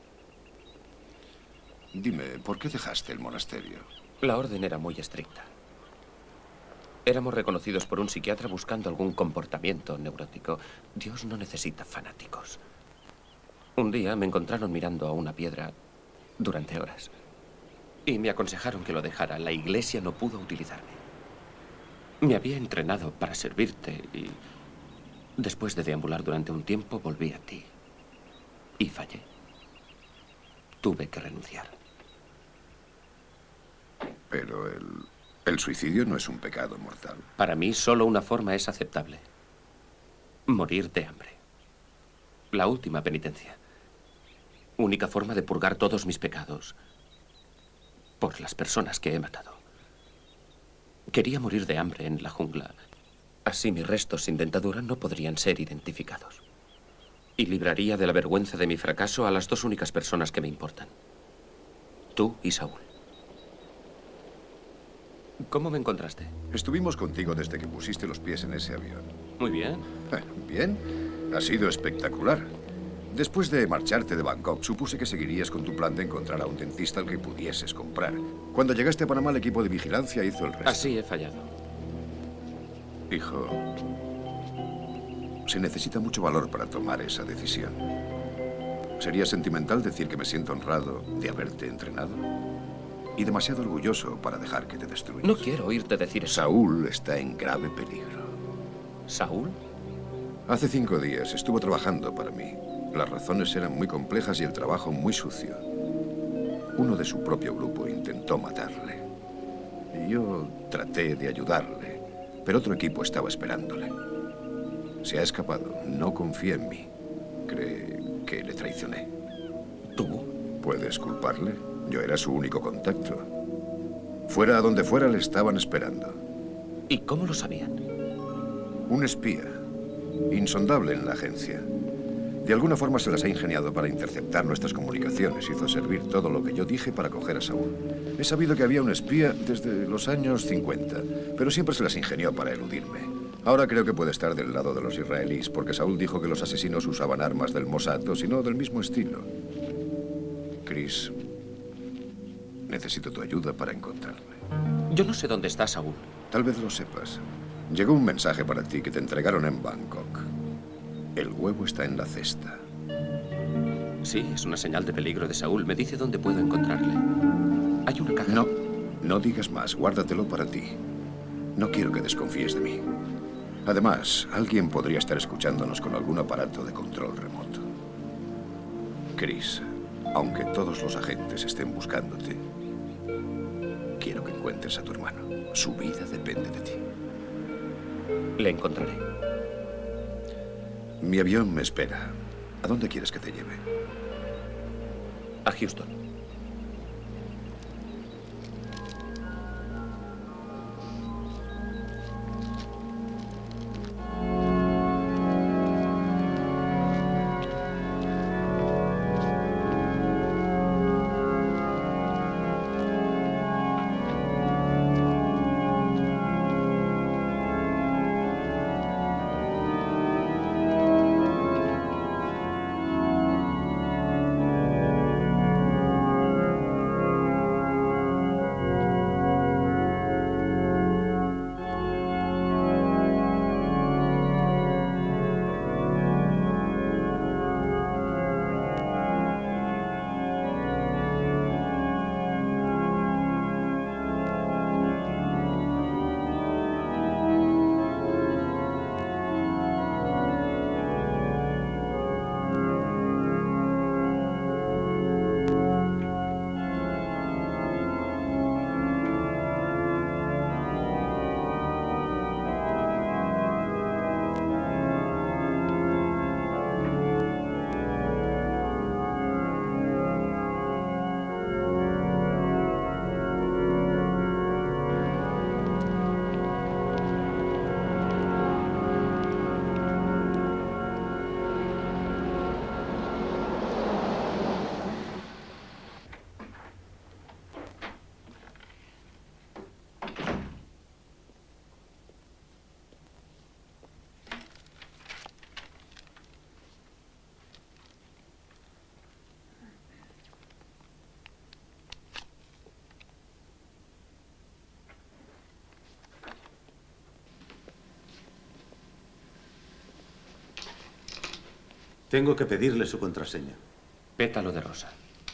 Dime, ¿por qué dejaste el monasterio? La orden era muy estricta. Éramos reconocidos por un psiquiatra buscando algún comportamiento neurótico. Dios no necesita fanáticos. Un día me encontraron mirando a una piedra durante horas. Y me aconsejaron que lo dejara. La iglesia no pudo utilizarme. Me había entrenado para servirte y después de deambular durante un tiempo volví a ti. Y fallé. Tuve que renunciar. Pero el, el suicidio no es un pecado mortal. Para mí solo una forma es aceptable. Morir de hambre. La última penitencia. Única forma de purgar todos mis pecados por las personas que he matado. Quería morir de hambre en la jungla. Así mis restos sin dentadura no podrían ser identificados. Y libraría de la vergüenza de mi fracaso a las dos únicas personas que me importan. Tú y Saúl. ¿Cómo me encontraste? Estuvimos contigo desde que pusiste los pies en ese avión. Muy bien. Bien. Ha sido espectacular. Después de marcharte de Bangkok, supuse que seguirías con tu plan de encontrar a un dentista al que pudieses comprar. Cuando llegaste a Panamá, el equipo de vigilancia hizo el resto. Así he fallado. Hijo, se necesita mucho valor para tomar esa decisión. Sería sentimental decir que me siento honrado de haberte entrenado y demasiado orgulloso para dejar que te destruyas. No quiero oírte decir eso. Saúl está en grave peligro. ¿Saúl? Hace cinco días estuvo trabajando para mí. Las razones eran muy complejas y el trabajo muy sucio. Uno de su propio grupo intentó matarle. Y yo traté de ayudarle, pero otro equipo estaba esperándole. Se ha escapado. No confía en mí. Cree que le traicioné. ¿Tú? ¿Puedes culparle? Yo era su único contacto. Fuera a donde fuera le estaban esperando. ¿Y cómo lo sabían? Un espía. Insondable en la agencia. De alguna forma se las ha ingeniado para interceptar nuestras comunicaciones. Hizo servir todo lo que yo dije para coger a Saúl. He sabido que había un espía desde los años cincuenta, pero siempre se las ingenió para eludirme. Ahora creo que puede estar del lado de los israelíes, porque Saúl dijo que los asesinos usaban armas del Mossad, o si no, del mismo estilo. Chris, necesito tu ayuda para encontrarle. Yo no sé dónde está Saúl. Tal vez lo sepas. Llegó un mensaje para ti que te entregaron en Bangkok. El huevo está en la cesta. Sí, es una señal de peligro de Saúl. Me dice dónde puedo encontrarle. Hay una caja. No, no digas más. Guárdatelo para ti. No quiero que desconfíes de mí. Además, alguien podría estar escuchándonos con algún aparato de control remoto. Chris, aunque todos los agentes estén buscándote, quiero que encuentres a tu hermano. Su vida depende de ti. Le encontraré. Mi avión me espera. ¿A dónde quieres que te lleve? A Houston. Tengo que pedirle su contraseña. Pétalo de rosa.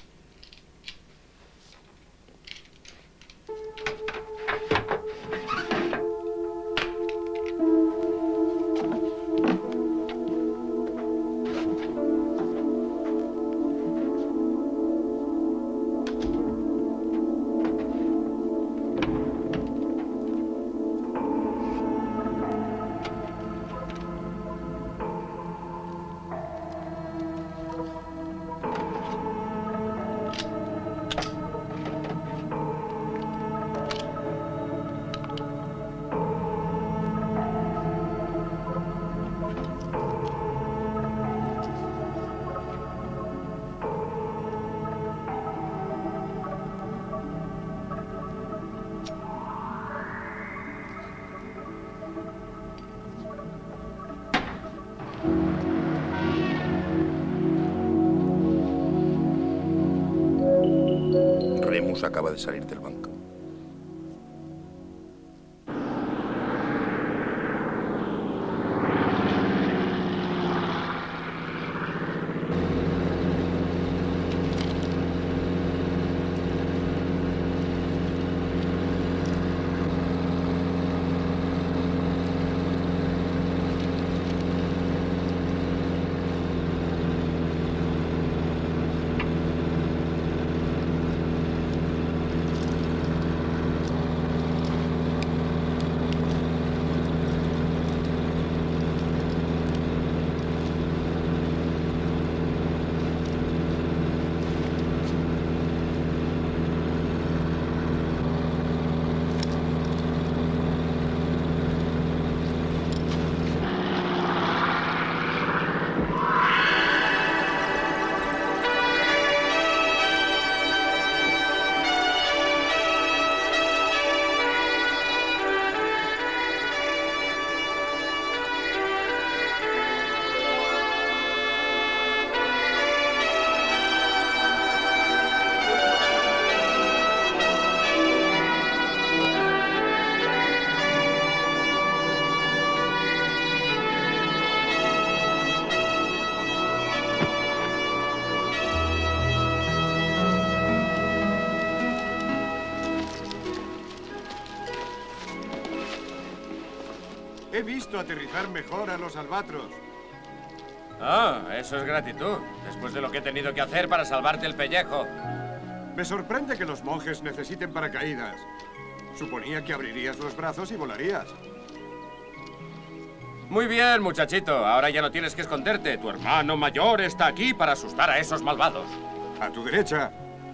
Remus acaba de salir del banco. He visto aterrizar mejor a los albatros. Ah, eso es gratitud. Después de lo que he tenido que hacer para salvarte el pellejo. Me sorprende que los monjes necesiten paracaídas. Suponía que abrirías los brazos y volarías. Muy bien, muchachito. Ahora ya no tienes que esconderte. Tu hermano mayor está aquí para asustar a esos malvados. A tu derecha.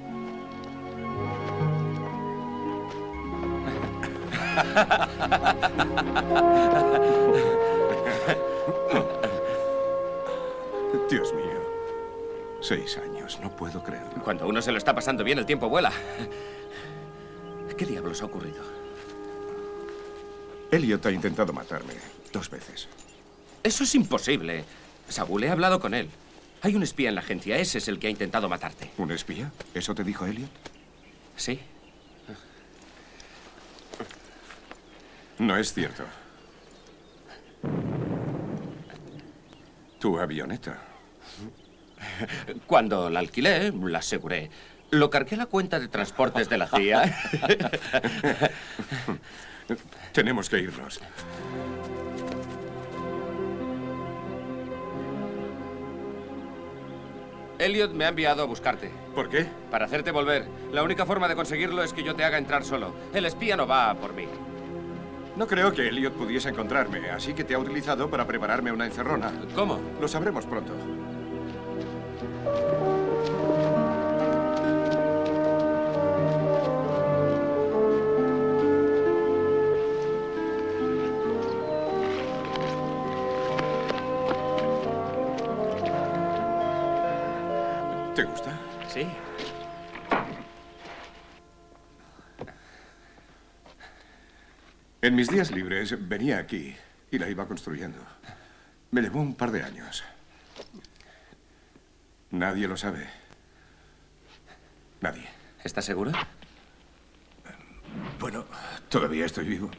Dios mío. Seis años, no puedo creerlo. Cuando uno se lo está pasando bien, el tiempo vuela. ¿Qué diablos ha ocurrido? Elliot ha intentado matarme dos veces. Eso es imposible. Saúl, he hablado con él. Hay un espía en la agencia. Ese es el que ha intentado matarte. ¿Un espía? ¿Eso te dijo Elliot? Sí. No es cierto. Tu avioneta. Cuando la alquilé, la aseguré. Lo cargué a la cuenta de transportes de la C I A. Tenemos que irnos. Elliot me ha enviado a buscarte. ¿Por qué? Para hacerte volver. La única forma de conseguirlo es que yo te haga entrar solo. El espía no va por mí. No creo que Elliot pudiese encontrarme, así que te ha utilizado para prepararme una encerrona. ¿Cómo? Lo sabremos pronto. ¿Te gusta? Sí. En mis días libres venía aquí y la iba construyendo. Me llevó un par de años. Nadie lo sabe. Nadie. ¿Estás seguro? Bueno, todavía estoy vivo.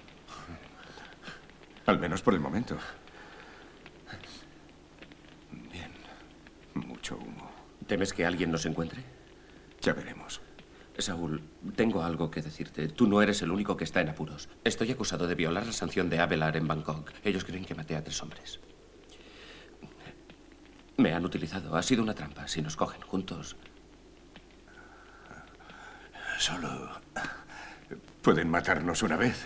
Al menos por el momento. Bien. ¿Temes que alguien nos encuentre? Ya veremos. Saúl, tengo algo que decirte. Tú no eres el único que está en apuros. Estoy acusado de violar la sanción de Abelard en Bangkok. Ellos creen que maté a tres hombres. Me han utilizado. Ha sido una trampa. Si nos cogen juntos... Solo... pueden matarnos una vez.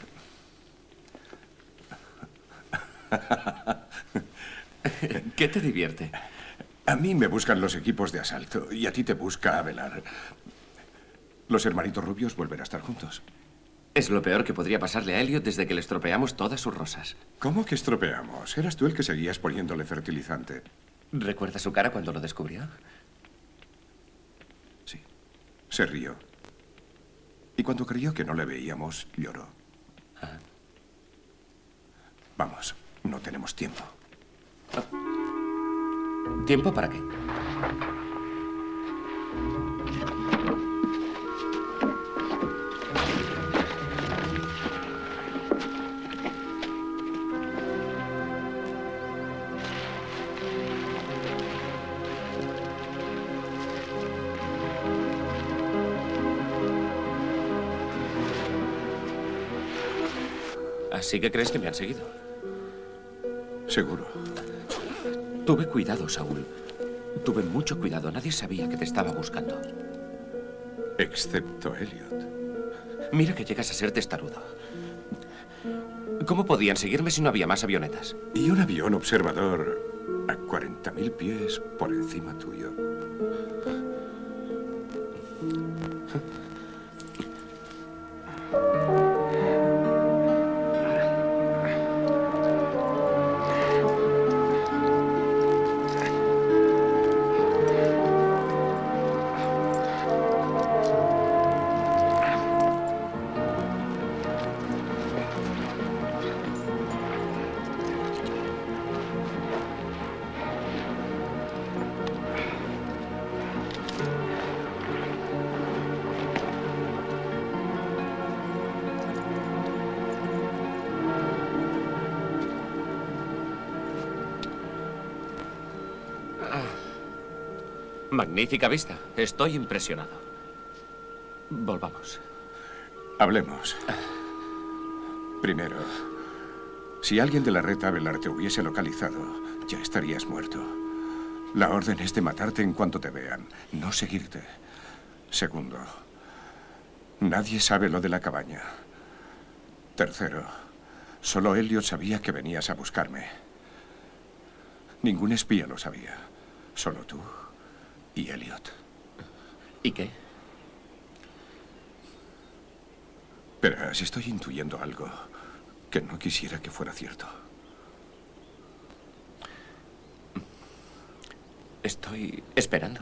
¿Qué te divierte? A mí me buscan los equipos de asalto y a ti te busca Abelard. Los hermanitos rubios vuelven a estar juntos. Es lo peor que podría pasarle a Elliot desde que le estropeamos todas sus rosas. ¿Cómo que estropeamos? Eras tú el que seguías poniéndole fertilizante. ¿Recuerda su cara cuando lo descubrió? Sí. Se rió. Y cuando creyó que no le veíamos, lloró. Ah. Vamos, no tenemos tiempo. ¿Tiempo para qué? ¿Así que crees que me han seguido? Seguro. Tuve cuidado, Saúl. Tuve mucho cuidado. Nadie sabía que te estaba buscando. Excepto Elliot. Mira que llegas a ser testarudo. ¿Cómo podían seguirme si no había más avionetas? Y un avión observador a cuarenta mil pies por encima tuyo. Magnífica vista. Estoy impresionado. Volvamos. Hablemos. Primero, si alguien de la red Abelard te hubiese localizado, ya estarías muerto. La orden es de matarte en cuanto te vean, no seguirte. Segundo, nadie sabe lo de la cabaña. Tercero, solo Elliot sabía que venías a buscarme. Ningún espía lo sabía. Solo tú y Elliot. ¿Y qué? Verás, estoy intuyendo algo que no quisiera que fuera cierto. Estoy esperando.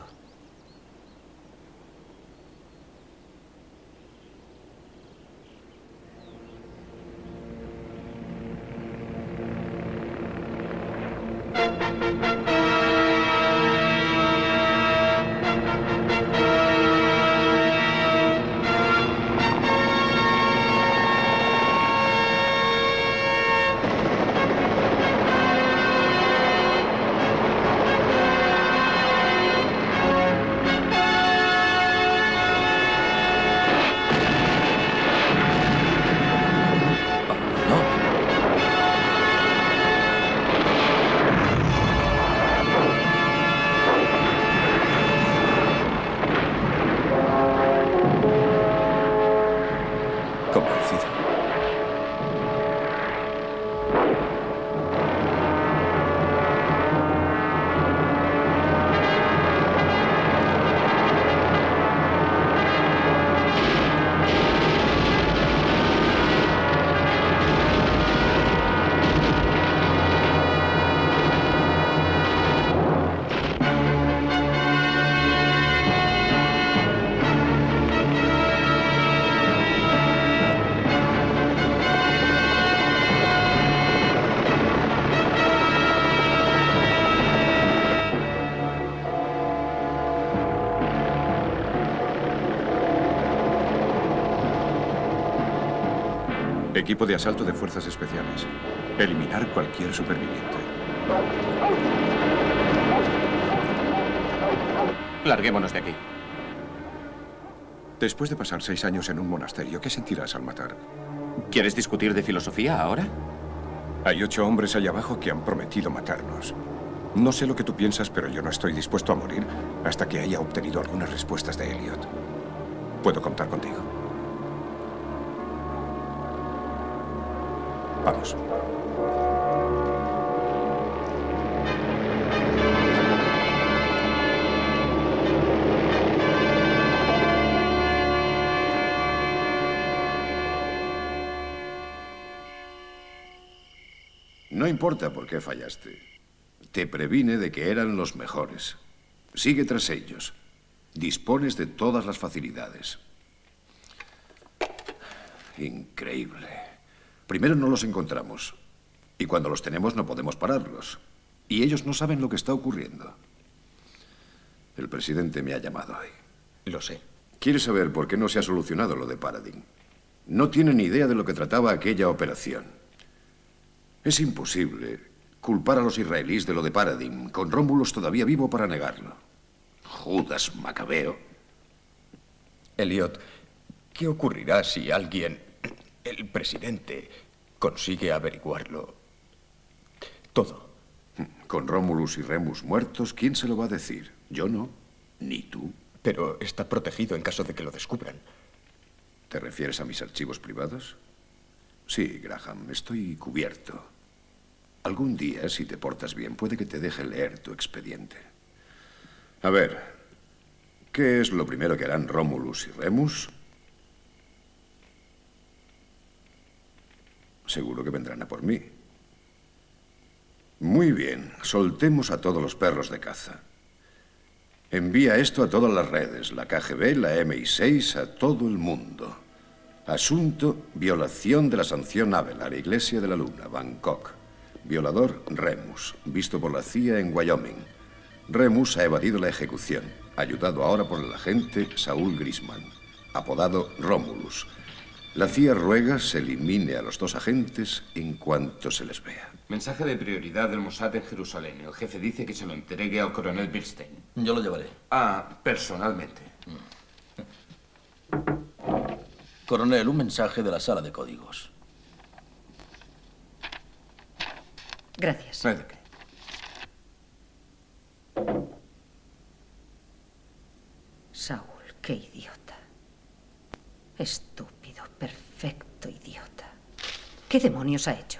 Equipo de asalto de fuerzas especiales. Eliminar cualquier superviviente. Larguémonos de aquí. Después de pasar seis años en un monasterio, ¿qué sentirás al matar? ¿Quieres discutir de filosofía ahora? Hay ocho hombres allá abajo que han prometido matarnos. No sé lo que tú piensas, pero yo no estoy dispuesto a morir hasta que haya obtenido algunas respuestas de Elliot. Puedo contar contigo. Vamos. No importa por qué fallaste. Te previne de que eran los mejores. Sigue tras ellos. Dispones de todas las facilidades. Increíble. Primero no los encontramos. Y cuando los tenemos no podemos pararlos. Y ellos no saben lo que está ocurriendo. El presidente me ha llamado hoy. Lo sé. Quiere saber por qué no se ha solucionado lo de Paradigm. No tiene ni idea de lo que trataba aquella operación. Es imposible culpar a los israelíes de lo de Paradigm, con Rómulos todavía vivo para negarlo. Judas Macabeo. Elliot, ¿qué ocurrirá si alguien, el presidente, consigue averiguarlo todo? Con Rómulus y Remus muertos, ¿quién se lo va a decir? Yo no, ni tú. Pero está protegido en caso de que lo descubran. ¿Te refieres a mis archivos privados? Sí, Graham, estoy cubierto. Algún día, si te portas bien, puede que te deje leer tu expediente. A ver, ¿qué es lo primero que harán Rómulus y Remus? Seguro que vendrán a por mí. Muy bien, soltemos a todos los perros de caza. Envía esto a todas las redes, la K G B, la M I seis, a todo el mundo. Asunto, violación de la sanción Avelar, Iglesia de la Luna, Bangkok. Violador, Remus, visto por la C I A en Wyoming. Remus ha evadido la ejecución, ayudado ahora por el agente Saúl Grisman, apodado Rómulus. La C I A ruega se elimine a los dos agentes en cuanto se les vea. Mensaje de prioridad del Mossad en Jerusalén. El jefe dice que se lo entregue al coronel Birstein. Yo lo llevaré. Ah, personalmente. Coronel, un mensaje de la sala de códigos. Gracias. No hay de qué. Saúl, qué idiota. Estúpido, perfecto idiota. ¿Qué demonios ha hecho?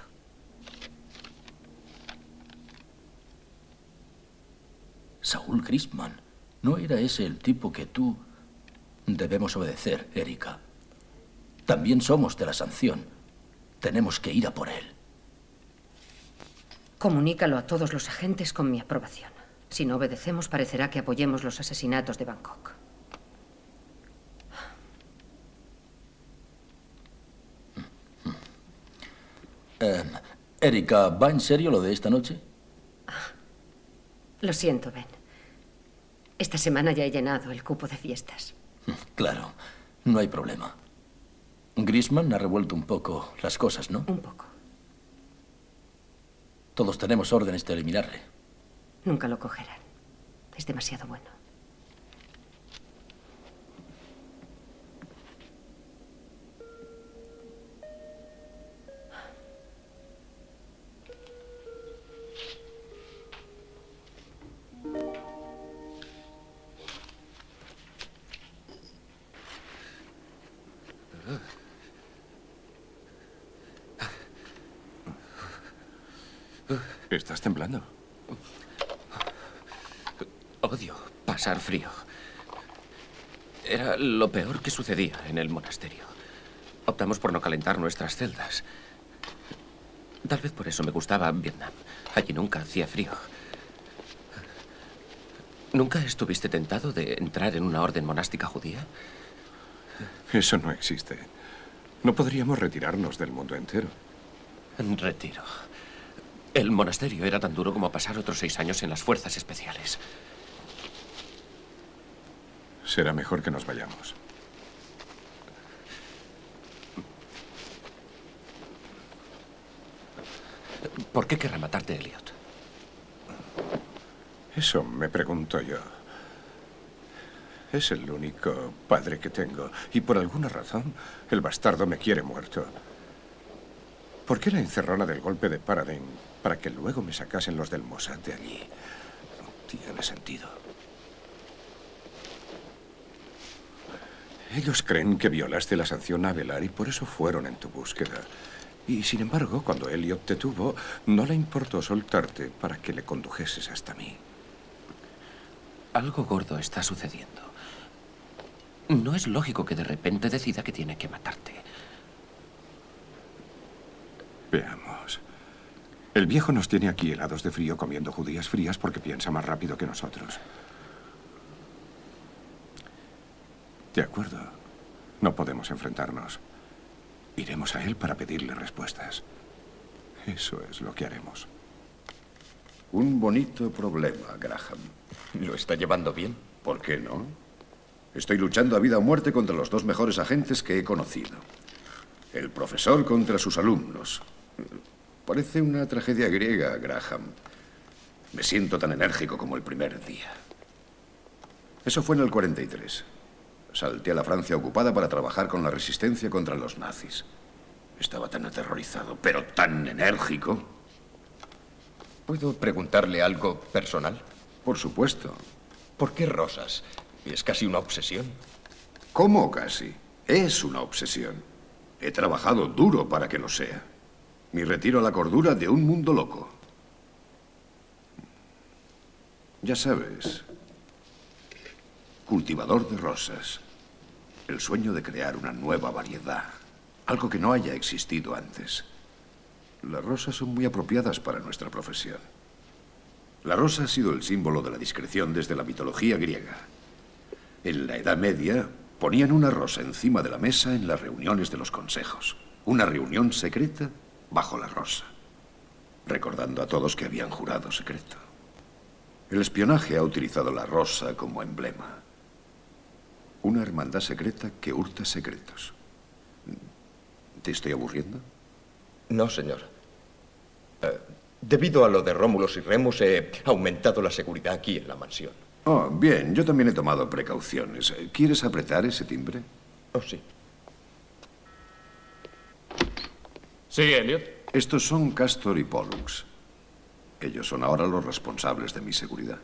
Saúl Grisman. ¿No era ese el tipo que tú... Debemos obedecer, Erika? También somos de la sanción. Tenemos que ir a por él. Comunícalo a todos los agentes con mi aprobación. Si no obedecemos, parecerá que apoyemos los asesinatos de Bangkok. Eh, Erika, ¿va en serio lo de esta noche? Lo siento, Ben. Esta semana ya he llenado el cupo de fiestas. Claro, no hay problema. Grisman ha revuelto un poco las cosas, ¿no? Un poco. Todos tenemos órdenes de eliminarle. Nunca lo cogerán. Es demasiado bueno. ¿Estás temblando? Odio pasar frío. Era lo peor que sucedía en el monasterio. Optamos por no calentar nuestras celdas. Tal vez por eso me gustaba Vietnam. Allí nunca hacía frío. ¿Nunca estuviste tentado de entrar en una orden monástica judía? Eso no existe. No podríamos retirarnos del mundo entero. Retiro. El monasterio era tan duro como pasar otros seis años en las fuerzas especiales. Será mejor que nos vayamos. ¿Por qué querrá matarte, Elliot? Eso me pregunto yo. Es el único padre que tengo. Y por alguna razón, el bastardo me quiere muerto. ¿Por qué la encerrona del golpe de Paradine para que luego me sacasen los del Mossad de allí? No tiene sentido. Ellos creen que violaste la sanción Avelar y por eso fueron en tu búsqueda. Y sin embargo, cuando Elliot te tuvo, no le importó soltarte para que le condujeses hasta mí. Algo gordo está sucediendo. No es lógico que de repente decida que tiene que matarte. Veamos. El viejo nos tiene aquí helados de frío comiendo judías frías porque piensa más rápido que nosotros. De acuerdo. No podemos enfrentarnos. Iremos a él para pedirle respuestas. Eso es lo que haremos. Un bonito problema, Graham. ¿Lo está llevando bien? ¿Por qué no? Estoy luchando a vida o muerte contra los dos mejores agentes que he conocido. El profesor contra sus alumnos. Parece una tragedia griega, Graham. Me siento tan enérgico como el primer día. Eso fue en el cuarenta y tres. Salté a la Francia ocupada para trabajar con la resistencia contra los nazis. Estaba tan aterrorizado, pero tan enérgico. ¿Puedo preguntarle algo personal? Por supuesto. ¿Por qué rosas? ¿Es casi una obsesión? ¿Cómo casi? Es una obsesión. He trabajado duro para que lo sea. Mi retiro a la cordura de un mundo loco. Ya sabes, cultivador de rosas. El sueño de crear una nueva variedad. Algo que no haya existido antes. Las rosas son muy apropiadas para nuestra profesión. La rosa ha sido el símbolo de la discreción desde la mitología griega. En la Edad Media, ponían una rosa encima de la mesa en las reuniones de los consejos. Una reunión secreta bajo la rosa. Recordando a todos que habían jurado secreto. El espionaje ha utilizado la rosa como emblema. Una hermandad secreta que hurta secretos. ¿Te estoy aburriendo? No, señor. Eh, debido a lo de Rómulos y Remus, he aumentado la seguridad aquí en la mansión. Oh, bien. Yo también he tomado precauciones. ¿Quieres apretar ese timbre? Oh, sí. Sí, Elliot. Estos son Castor y Pollux. Ellos son ahora los responsables de mi seguridad.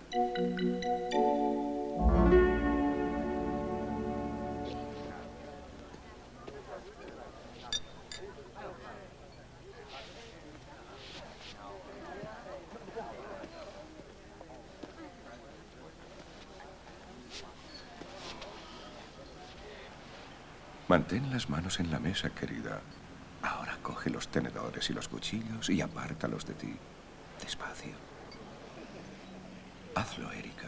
Mantén las manos en la mesa, querida. Ahora coge los tenedores y los cuchillos y apártalos de ti. Despacio. Hazlo, Erika.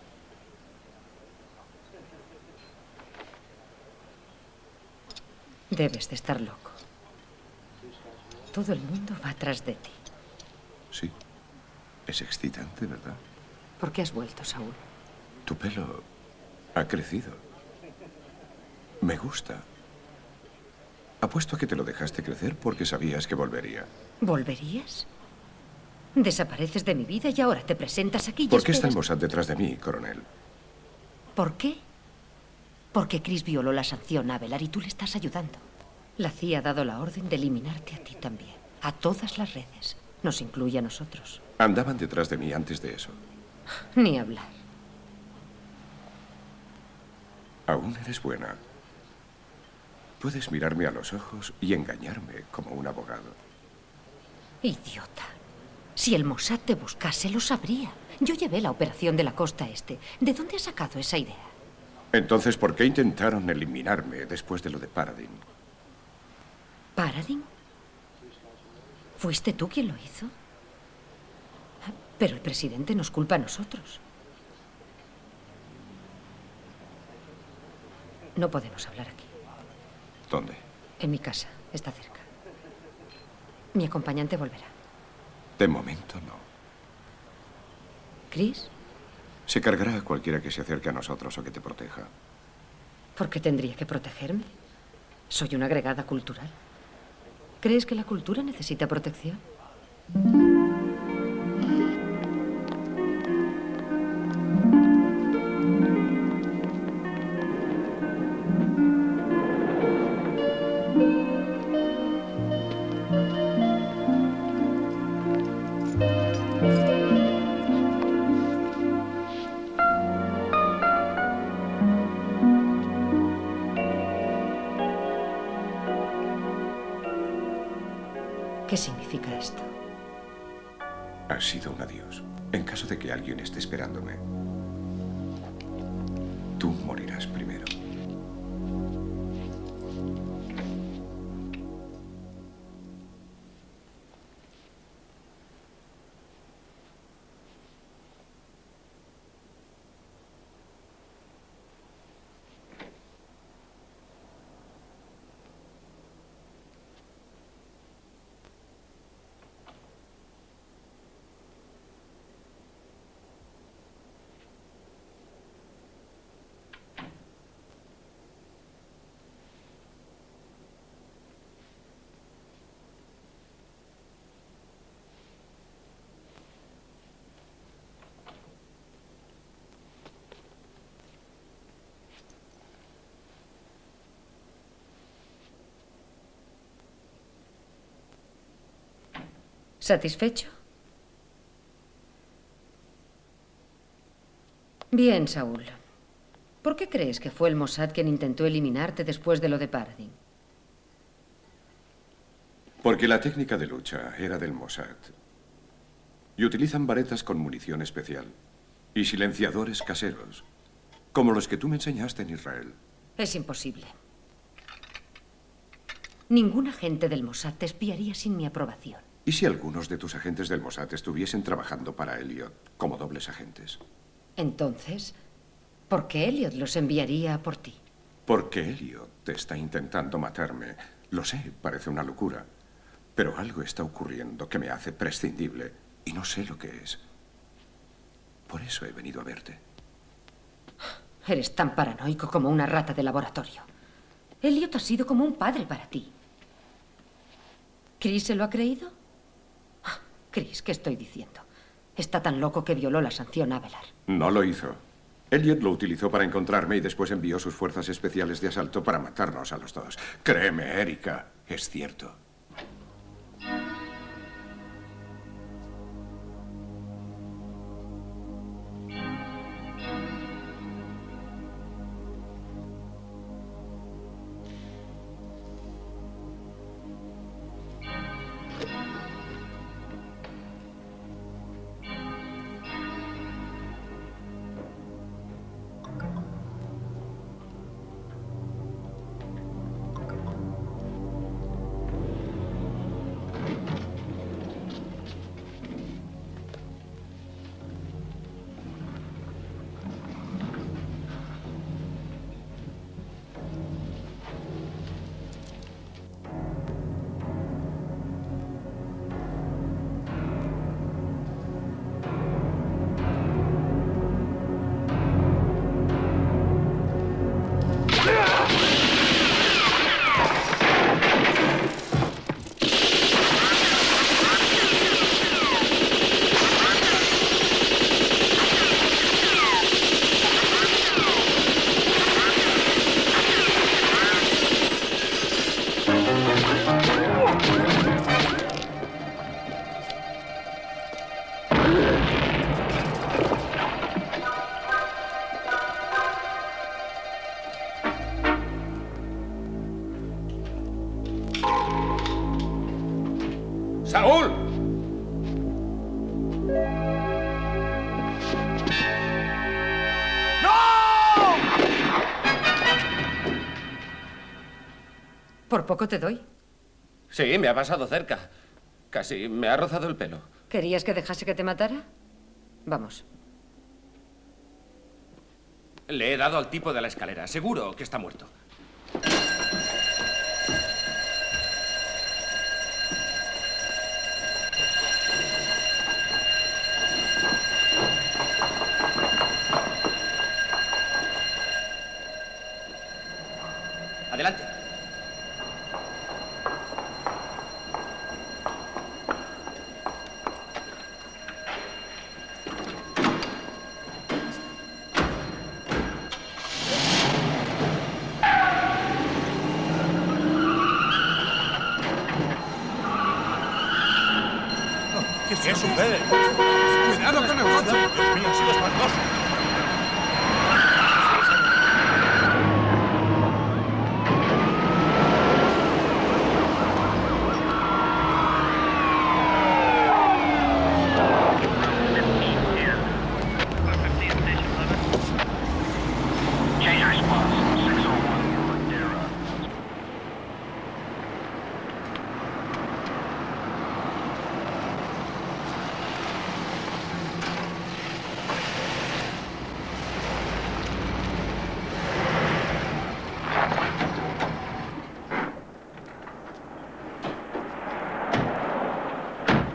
Debes de estar loco. Todo el mundo va atrás de ti. Sí. Es excitante, ¿verdad? ¿Por qué has vuelto, Saúl? Tu pelo ha crecido. Me gusta. Apuesto a que te lo dejaste crecer porque sabías que volvería. ¿Volverías? Desapareces de mi vida y ahora te presentas aquí y ¿Por qué está el esperas- Mossad detrás de mí, coronel? ¿Por qué? Porque Chris violó la sanción a Avelar y tú le estás ayudando. La C I A ha dado la orden de eliminarte a ti también. A todas las redes. Nos incluye a nosotros. Andaban detrás de mí antes de eso. Ni hablar. Aún eres buena. Puedes mirarme a los ojos y engañarme como un abogado. Idiota. Si el Mossad te buscase, lo sabría. Yo llevé la operación de la costa este. ¿De dónde has sacado esa idea? Entonces, ¿por qué intentaron eliminarme después de lo de Paradine? ¿Paradine? ¿Fuiste tú quien lo hizo? Pero el presidente nos culpa a nosotros. No podemos hablar aquí. ¿Dónde? En mi casa. Está cerca. Mi acompañante volverá. De momento no. ¿Chris? Se cargará a cualquiera que se acerque a nosotros o que te proteja. ¿Por qué tendría que protegerme? Soy una agregada cultural. ¿Crees que la cultura necesita protección? ¿Qué significa esto? Ha sido un adiós. En caso de que alguien esté esperándome, tú morirás primero. ¿Satisfecho? Bien, Saúl. ¿Por qué crees que fue el Mossad quien intentó eliminarte después de lo de Paradigm? Porque la técnica de lucha era del Mossad. Y utilizan varetas con munición especial. Y silenciadores caseros. Como los que tú me enseñaste en Israel. Es imposible. Ningún agente del Mossad te espiaría sin mi aprobación. ¿Y si algunos de tus agentes del Mossad estuviesen trabajando para Elliot como dobles agentes? Entonces, ¿por qué Elliot los enviaría por ti? Porque Elliot te está intentando matarme. Lo sé, parece una locura. Pero algo está ocurriendo que me hace prescindible y no sé lo que es. Por eso he venido a verte. Eres tan paranoico como una rata de laboratorio. Elliot ha sido como un padre para ti. ¿Chris se lo ha creído? Chris, ¿qué estoy diciendo? Está tan loco que violó la sanción Avelar. No lo hizo. Elliot lo utilizó para encontrarme y después envió sus fuerzas especiales de asalto para matarnos a los dos. Créeme, Erika, es cierto. ¡Saúl! ¿Por poco te doy? Sí, me ha pasado cerca. Casi me ha rozado el pelo. ¿Querías que dejase que te matara? Vamos. Le he dado al tipo de la escalera. Seguro que está muerto. Adelante. ¿Qué sucede? ¡Cuidado con el coche! ¡Dios mío, ha sido espantoso!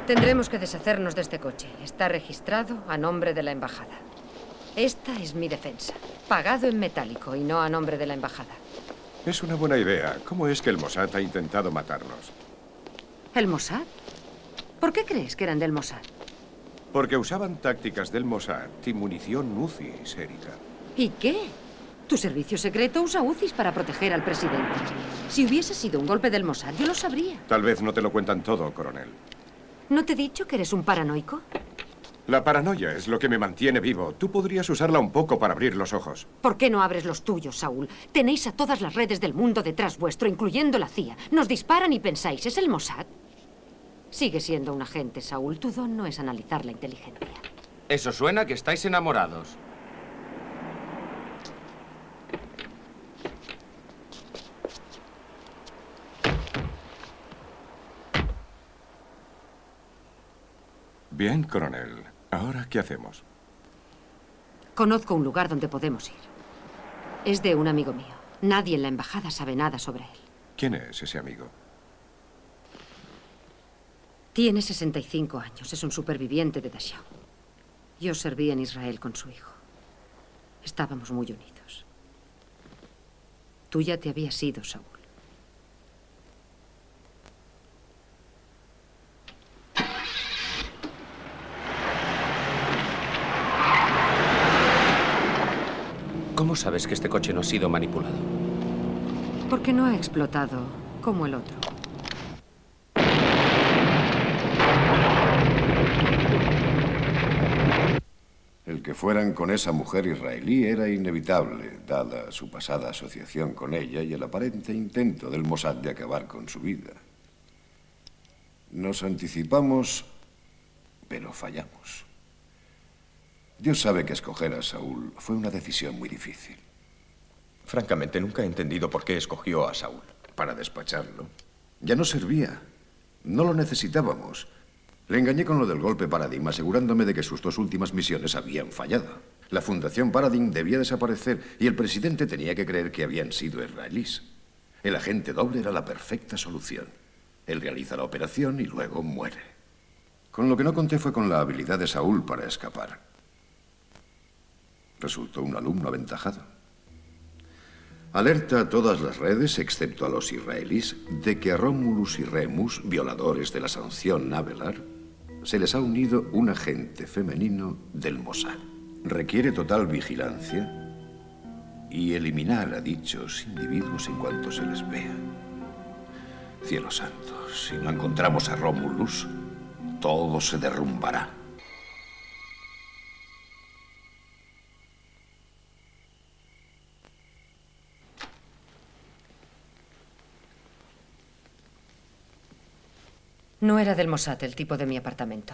Tendremos que deshacernos de este coche. Está registrado a nombre de la embajada. Esta es mi defensa. Pagado en metálico y no a nombre de la embajada. Es una buena idea. ¿Cómo es que el Mossad ha intentado matarnos? ¿El Mossad? ¿Por qué crees que eran del Mossad? Porque usaban tácticas del Mossad y munición U C I, Erika. ¿Y qué? Tu servicio secreto usa U C Is para proteger al presidente. Si hubiese sido un golpe del Mossad, yo lo sabría. Tal vez no te lo cuentan todo, coronel. ¿No te he dicho que eres un paranoico? La paranoia es lo que me mantiene vivo. Tú podrías usarla un poco para abrir los ojos. ¿Por qué no abres los tuyos, Saúl? Tenéis a todas las redes del mundo detrás vuestro, incluyendo la C I A. Nos disparan y pensáis, ¿es el Mossad? Sigue siendo un agente, Saúl. Tu don no es analizar la inteligencia. Eso suena que estáis enamorados. Bien, coronel. ¿Ahora qué hacemos? Conozco un lugar donde podemos ir. Es de un amigo mío. Nadie en la embajada sabe nada sobre él. ¿Quién es ese amigo? Tiene sesenta y cinco años. Es un superviviente de Dachau. Yo serví en Israel con su hijo. Estábamos muy unidos. Tú ya te habías ido, Saúl. ¿Cómo sabes que este coche no ha sido manipulado? Porque no ha explotado como el otro. El que fueran con esa mujer israelí era inevitable, dada su pasada asociación con ella y el aparente intento del Mossad de acabar con su vida. Nos anticipamos, pero fallamos. Dios sabe que escoger a Saúl fue una decisión muy difícil. Francamente, nunca he entendido por qué escogió a Saúl. Para despacharlo. Ya no servía. No lo necesitábamos. Le engañé con lo del golpe Paradigm, asegurándome de que sus dos últimas misiones habían fallado. La Fundación Paradigm debía desaparecer y el presidente tenía que creer que habían sido israelíes. El agente doble era la perfecta solución. Él realiza la operación y luego muere. Con lo que no conté fue con la habilidad de Saúl para escapar. Resultó un alumno aventajado. Alerta a todas las redes, excepto a los israelíes, de que a Romulus y Remus, violadores de la sanción Avelar, se les ha unido un agente femenino del Mossad. Requiere total vigilancia y eliminar a dichos individuos en cuanto se les vea. Cielo santo, si no encontramos a Romulus, todo se derrumbará. No era del Mossad el tipo de mi apartamento.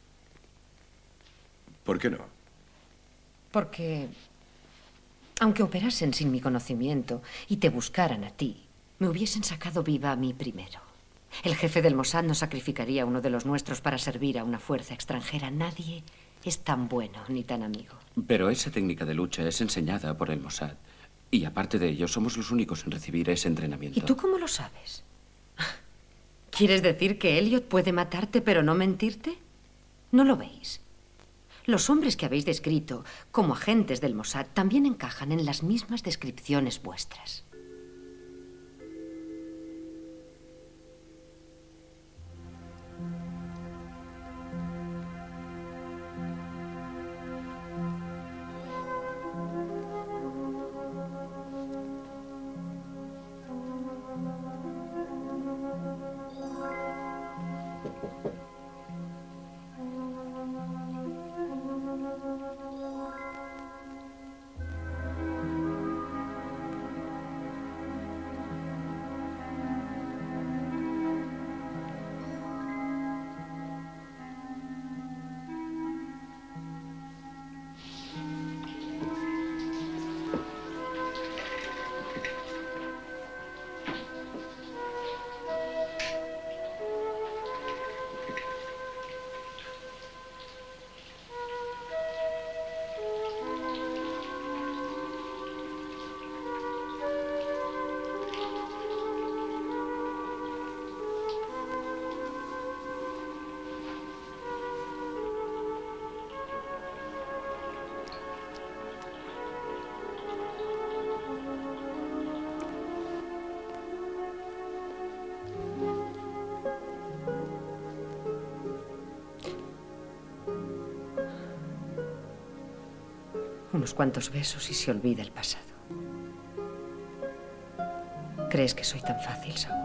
¿Por qué no? Porque, aunque operasen sin mi conocimiento y te buscaran a ti, me hubiesen sacado viva a mí primero. El jefe del Mossad no sacrificaría a uno de los nuestros para servir a una fuerza extranjera. Nadie es tan bueno ni tan amigo. Pero esa técnica de lucha es enseñada por el Mossad. Y aparte de ello, somos los únicos en recibir ese entrenamiento. ¿Y tú cómo lo sabes? ¿Quieres decir que Elliot puede matarte pero no mentirte? ¿No lo veis? Los hombres que habéis descrito como agentes del Mossad también encajan en las mismas descripciones vuestras. Unos cuantos besos y se olvida el pasado. ¿Crees que soy tan fácil, Saúl?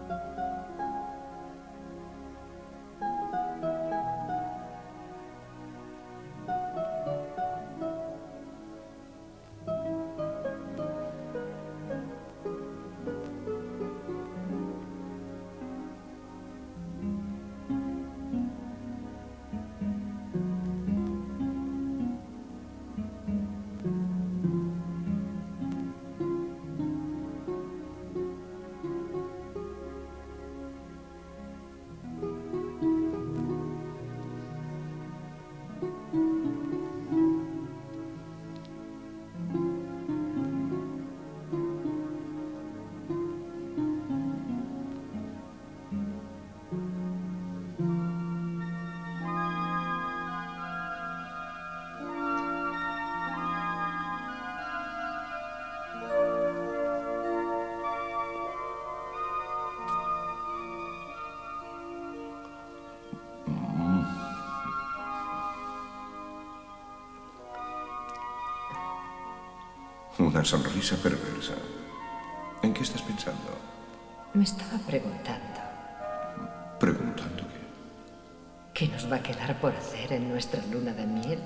Una sonrisa perversa. ¿En qué estás pensando? Me estaba preguntando. ¿Preguntando qué? ¿Qué nos va a quedar por hacer en nuestra luna de miel?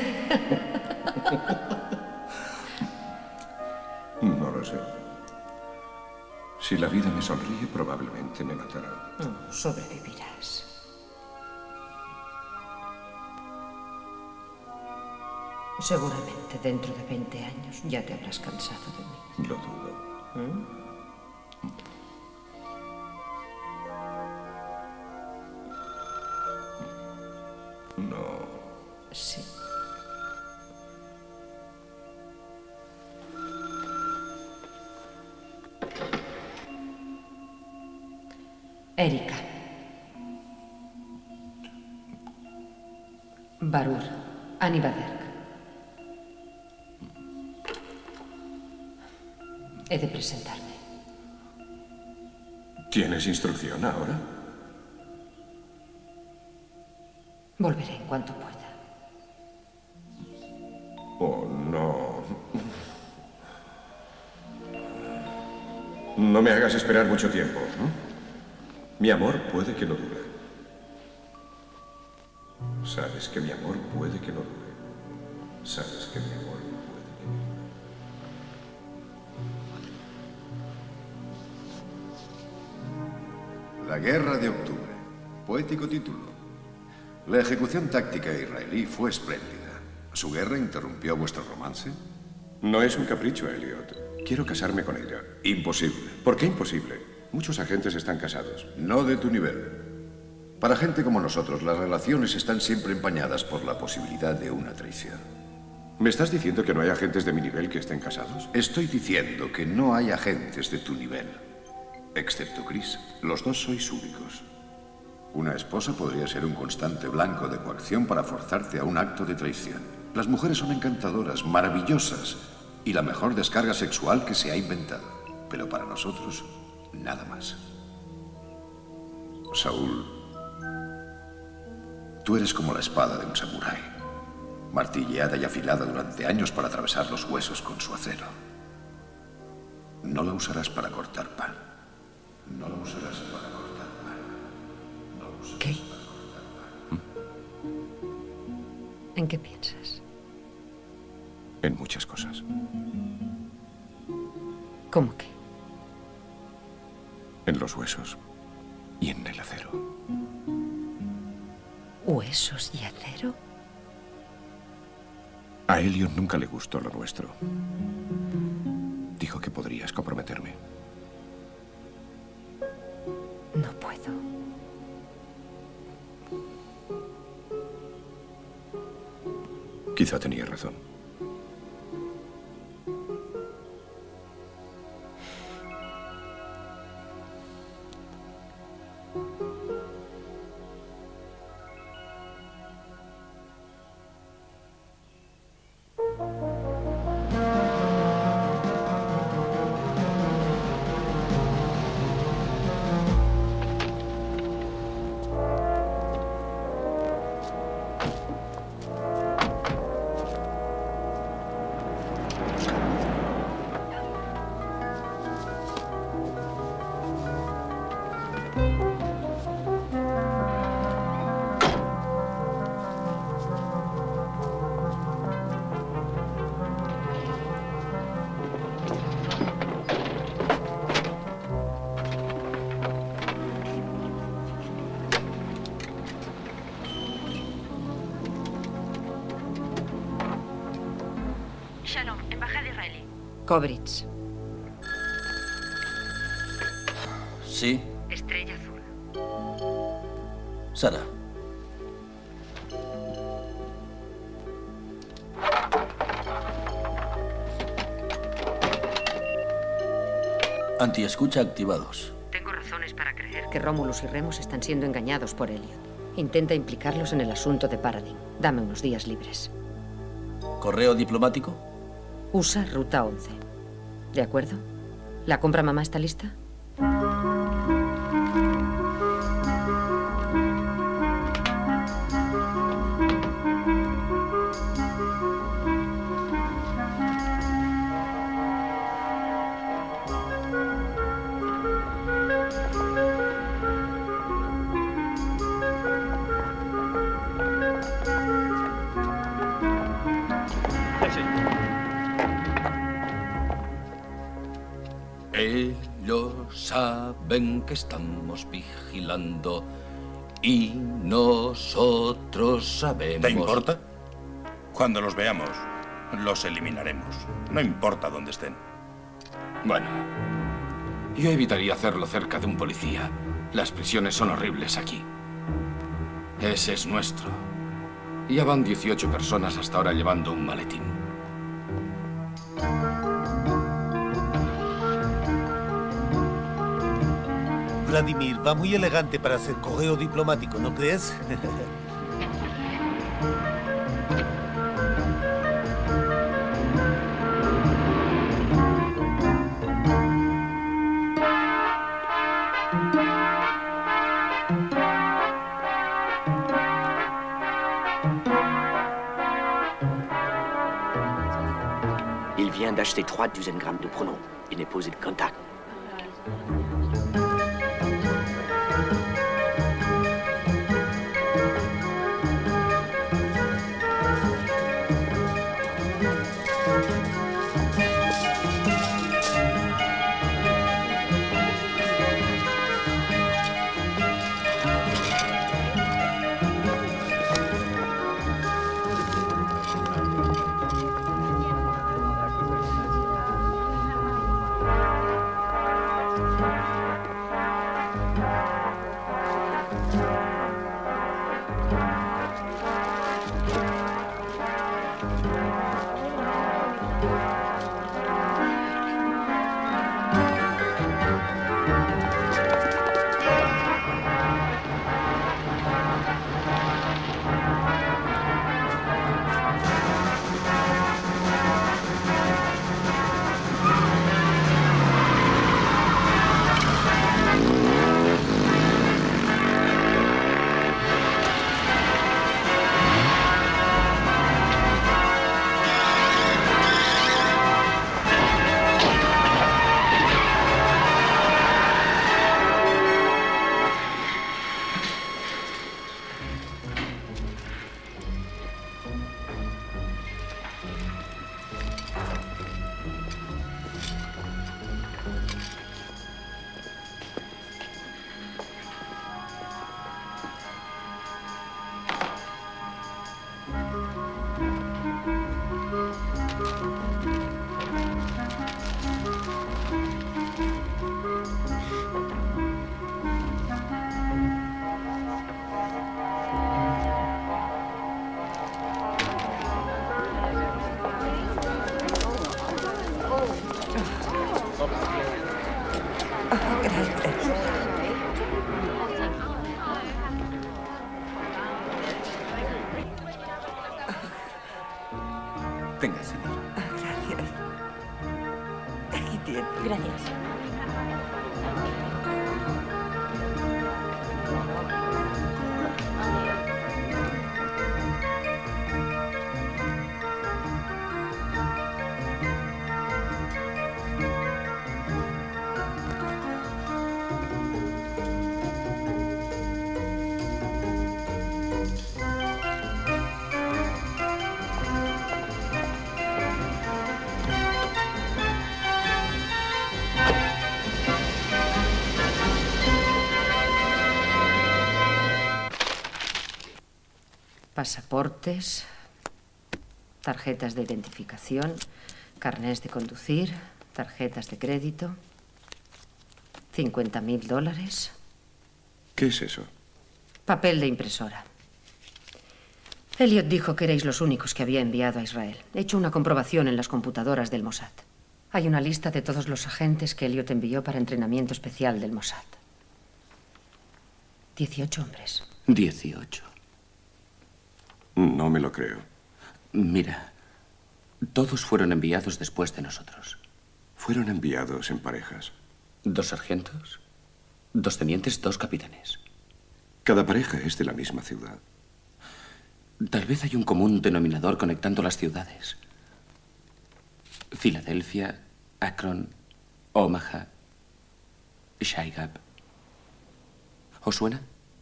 No lo sé. Si la vida me sonríe, probablemente me matará. Oh, sobrevivirás. Seguramente dentro de veinte años ya te habrás cansado de mí. Lo dudo. ¿Mm? No. Sí. Erika. Barur. Annie Baderk. He de presentarme. ¿Tienes instrucción ahora? Volveré en cuanto pueda. Oh, no. No me hagas esperar mucho tiempo, ¿no? Mi amor puede que no dure. Sabes que mi amor puede que no dure. Sabes que mi amor puede que no dure. La Guerra de Octubre. Poético título. La ejecución táctica israelí fue espléndida. ¿Su guerra interrumpió vuestro romance? No es un capricho, Elliot. Quiero casarme con ella. Imposible. ¿Por qué imposible? Muchos agentes están casados. No de tu nivel. Para gente como nosotros, las relaciones están siempre empañadas por la posibilidad de una traición. ¿Me estás diciendo que no hay agentes de mi nivel que estén casados? Estoy diciendo que no hay agentes de tu nivel. Excepto Chris. Los dos sois únicos. Una esposa podría ser un constante blanco de coacción para forzarte a un acto de traición. Las mujeres son encantadoras, maravillosas y la mejor descarga sexual que se ha inventado. Pero para nosotros, nada más. Saúl, tú eres como la espada de un samurái, martilleada y afilada durante años para atravesar los huesos con su acero. No la usarás para cortar pan. No la usarás para cortar pan. No la usarás ¿Qué? para cortar pan. ¿En qué piensas? En muchas cosas. ¿Cómo qué? En los huesos y en el acero. ¿Huesos y acero? A Elliot nunca le gustó lo nuestro. Dijo que podrías comprometerme. No puedo. Quizá tenía razón. Kobritz. Sí. Estrella Azul. Sara. Antiescucha activados. Tengo razones para creer Que Romulus y Remus están siendo engañados por Elliot. Intenta implicarlos en el asunto de Paradigm. Dame unos días libres. ¿Correo diplomático? Usa ruta once. ¿De acuerdo? ¿La compra mamá está lista? Ellos saben que estamos vigilando y nosotros sabemos... ¿Te importa? Cuando los veamos, los eliminaremos. No importa dónde estén. Bueno, yo evitaría hacerlo cerca de un policía. Las prisiones son horribles aquí. Ese es nuestro. Ya van dieciocho personas hasta ahora llevando un maletín. Vladimir, va muy elegante para hacer correo diplomático, ¿no crees? Il vient d'acheter trois douzaines grammes de pronoms et n'est posé de contact. Tenga, señor. Gracias. Aquí tiene. Gracias. Pasaportes, tarjetas de identificación, Carnés de conducir, tarjetas de crédito, cincuenta mil dólares. ¿Qué es eso? Papel de impresora. Elliot dijo que erais los únicos que había enviado a Israel. He hecho una comprobación en las computadoras del Mossad. Hay una lista de todos los agentes que Elliot envió para entrenamiento especial del Mossad. Dieciocho hombres. Dieciocho. No me lo creo. Mira, todos fueron enviados después de nosotros. Fueron enviados en parejas. Dos sargentos, dos tenientes, dos capitanes. Cada pareja es de la misma ciudad. Tal vez hay un común denominador conectando las ciudades. Filadelfia, Akron, Omaha, Shiegab. ¿Os suena?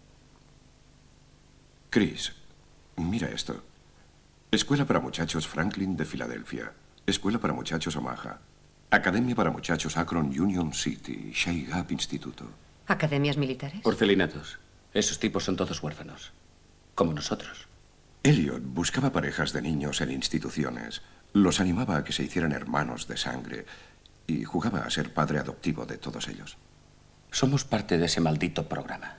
Chris, mira esto. Escuela para muchachos Franklin de Filadelfia. Escuela para muchachos Omaha. Academia para muchachos Akron Union City. Shiegab Instituto. ¿Academias militares? Orfelinatos. Esos tipos son todos huérfanos. Como nosotros. Elliot buscaba parejas de niños en instituciones. Los animaba a que se hicieran hermanos de sangre. Y jugaba a ser padre adoptivo de todos ellos. Somos parte de ese maldito programa.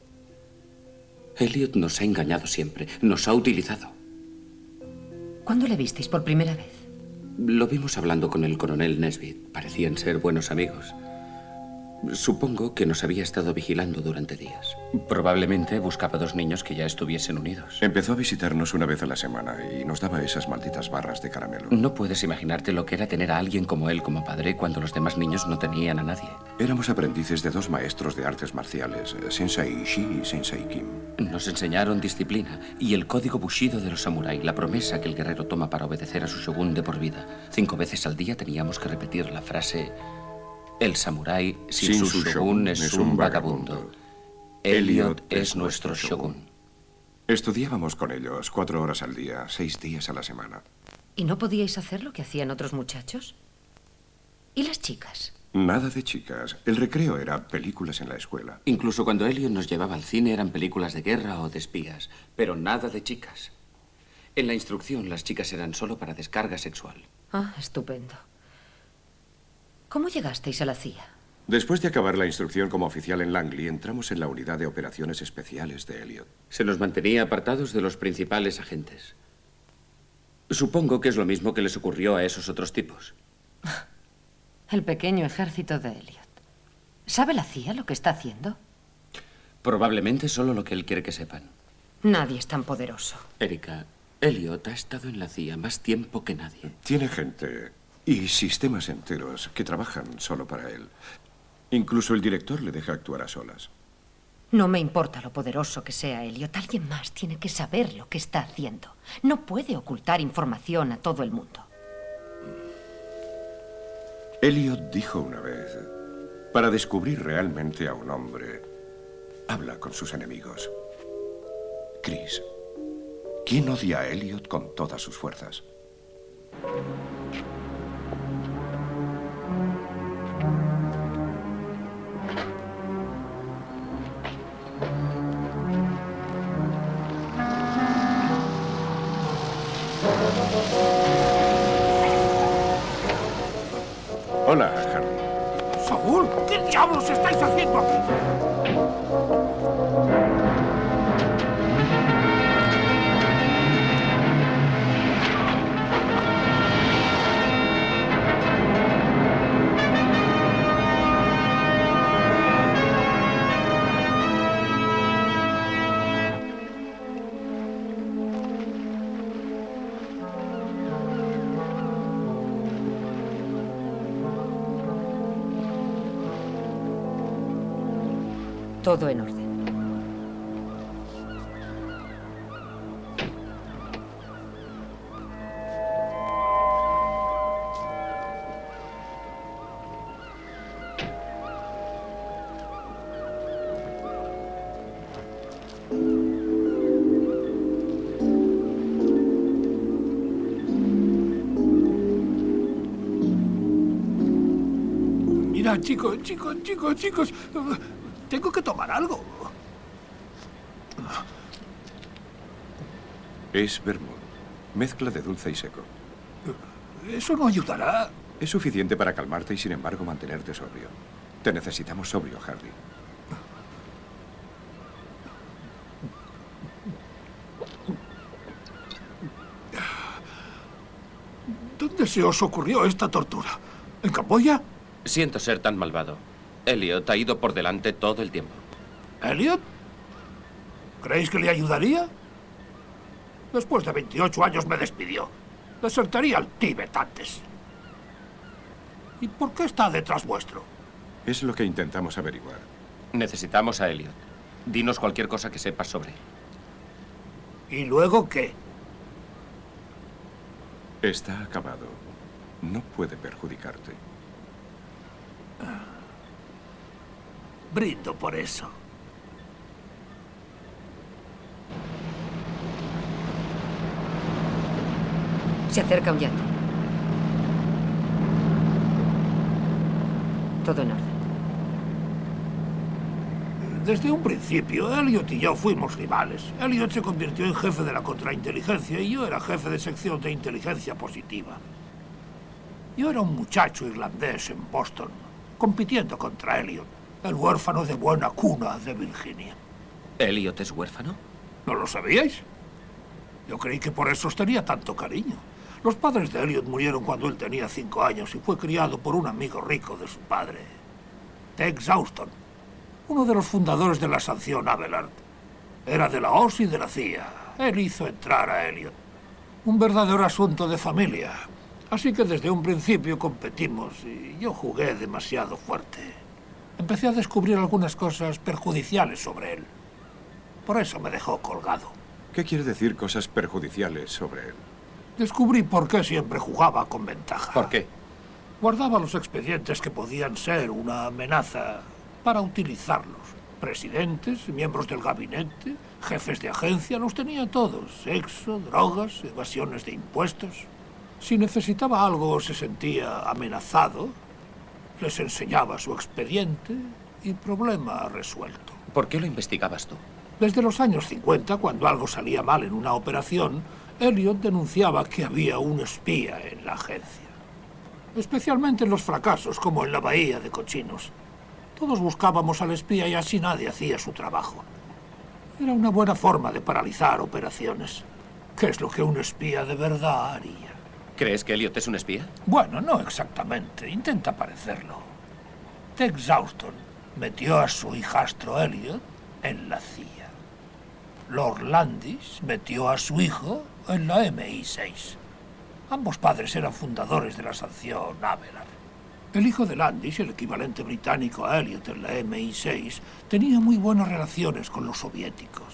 Elliot nos ha engañado siempre. Nos ha utilizado. ¿Cuándo le visteis por primera vez? Lo vimos hablando con el coronel Nesbitt. Parecían ser buenos amigos. Supongo que nos había estado vigilando durante días. Probablemente buscaba dos niños que ya estuviesen unidos. Empezó a visitarnos una vez a la semana y nos daba esas malditas barras de caramelo. No puedes imaginarte lo que era tener a alguien como él como padre cuando los demás niños no tenían a nadie. Éramos aprendices de dos maestros de artes marciales, Sensei Ishii y Sensei Kim. Nos enseñaron disciplina y el código Bushido de los samurái, la promesa que el guerrero toma para obedecer a su shogun de por vida. Cinco veces al día teníamos que repetir la frase: el samurái sin, sin su shogun es, es un vagabundo. vagabundo. Elliot es nuestro shogun. Estudiábamos con ellos cuatro horas al día, seis días a la semana. ¿Y no podíais hacer lo que hacían otros muchachos? ¿Y las chicas? Nada de chicas. El recreo era películas en la escuela. Incluso cuando Elliot nos llevaba al cine eran películas de guerra o de espías, pero nada de chicas. En la instrucción las chicas eran solo para descarga sexual. Ah, estupendo. ¿Cómo llegasteis a la C I A? Después de acabar la instrucción como oficial en Langley, entramos en la unidad de operaciones especiales de Elliot. Se nos mantenía apartados de los principales agentes. Supongo que es lo mismo que les ocurrió a esos otros tipos. El pequeño ejército de Elliot. ¿Sabe la C I A lo que está haciendo? Probablemente solo lo que él quiere que sepan. Nadie es tan poderoso. Erika, Elliot ha estado en la C I A más tiempo que nadie. Tiene gente y sistemas enteros que trabajan solo para él. Incluso el director le deja actuar a solas. No me importa lo poderoso que sea Elliot. Alguien más tiene que saber lo que está haciendo. No puede ocultar información a todo el mundo. Elliot dijo una vez: para descubrir realmente a un hombre, habla con sus enemigos. Chris, ¿quién odia a Elliot con todas sus fuerzas? Hola, Harry. Saúl, ¿qué diablos estáis haciendo aquí? Todo en orden. Mira, chicos, chicos, chicos, chicos. Tengo que tomar algo. Es vermut, mezcla de dulce y seco. Eso no ayudará. Es suficiente para calmarte y, sin embargo, mantenerte sobrio. Te necesitamos sobrio, Hardy. ¿Dónde se os ocurrió esta tortura? ¿En Camboya? Siento ser tan malvado. Elliot ha ido por delante todo el tiempo. ¿Elliot? ¿Creéis que le ayudaría? Después de veintiocho años me despidió. Desertaría al Tíbet antes. ¿Y por qué está detrás vuestro? Es lo que intentamos averiguar. Necesitamos a Elliot. Dinos cualquier cosa que sepas sobre él. ¿Y luego qué? Está acabado. No puede perjudicarte. Brindo por eso. Se acerca un yate. Todo en orden. Desde un principio, Elliot y yo fuimos rivales. Elliot se convirtió en jefe de la contrainteligencia y yo era jefe de sección de inteligencia positiva. Yo era un muchacho irlandés en Boston, compitiendo contra Elliot, el huérfano de buena cuna de Virginia. ¿Elliot es huérfano? ¿No lo sabíais? Yo creí que por eso os tenía tanto cariño. Los padres de Elliot murieron cuando él tenía cinco años y fue criado por un amigo rico de su padre, Tex Austin, uno de los fundadores de la sanción Abelard. Era de la O S y de la C I A. Él hizo entrar a Elliot. Un verdadero asunto de familia. Así que desde un principio competimos y yo jugué demasiado fuerte. Empecé a descubrir algunas cosas perjudiciales sobre él. Por eso me dejó colgado. ¿Qué quiere decir cosas perjudiciales sobre él? Descubrí por qué siempre jugaba con ventaja. ¿Por qué? Guardaba los expedientes que podían ser una amenaza para utilizarlos. Presidentes, miembros del gabinete, jefes de agencia, los tenía todos. Sexo, drogas, evasiones de impuestos. Si necesitaba algo o se sentía amenazado, les enseñaba su expediente y problema resuelto. ¿Por qué lo investigabas tú? Desde los años cincuenta, cuando algo salía mal en una operación, Elliot denunciaba que había un espía en la agencia. Especialmente en los fracasos, como en la Bahía de Cochinos. Todos buscábamos al espía y así nadie hacía su trabajo. Era una buena forma de paralizar operaciones. ¿Qué es lo que un espía de verdad haría? ¿Crees que Elliot es un espía? Bueno, no exactamente. Intenta parecerlo. Tex Austin metió a su hijastro Elliot en la C I A. Lord Landis metió a su hijo en la M I seis. Ambos padres eran fundadores de la sanción Abelard. El hijo de Landis, el equivalente británico a Elliot en la M I seis, tenía muy buenas relaciones con los soviéticos.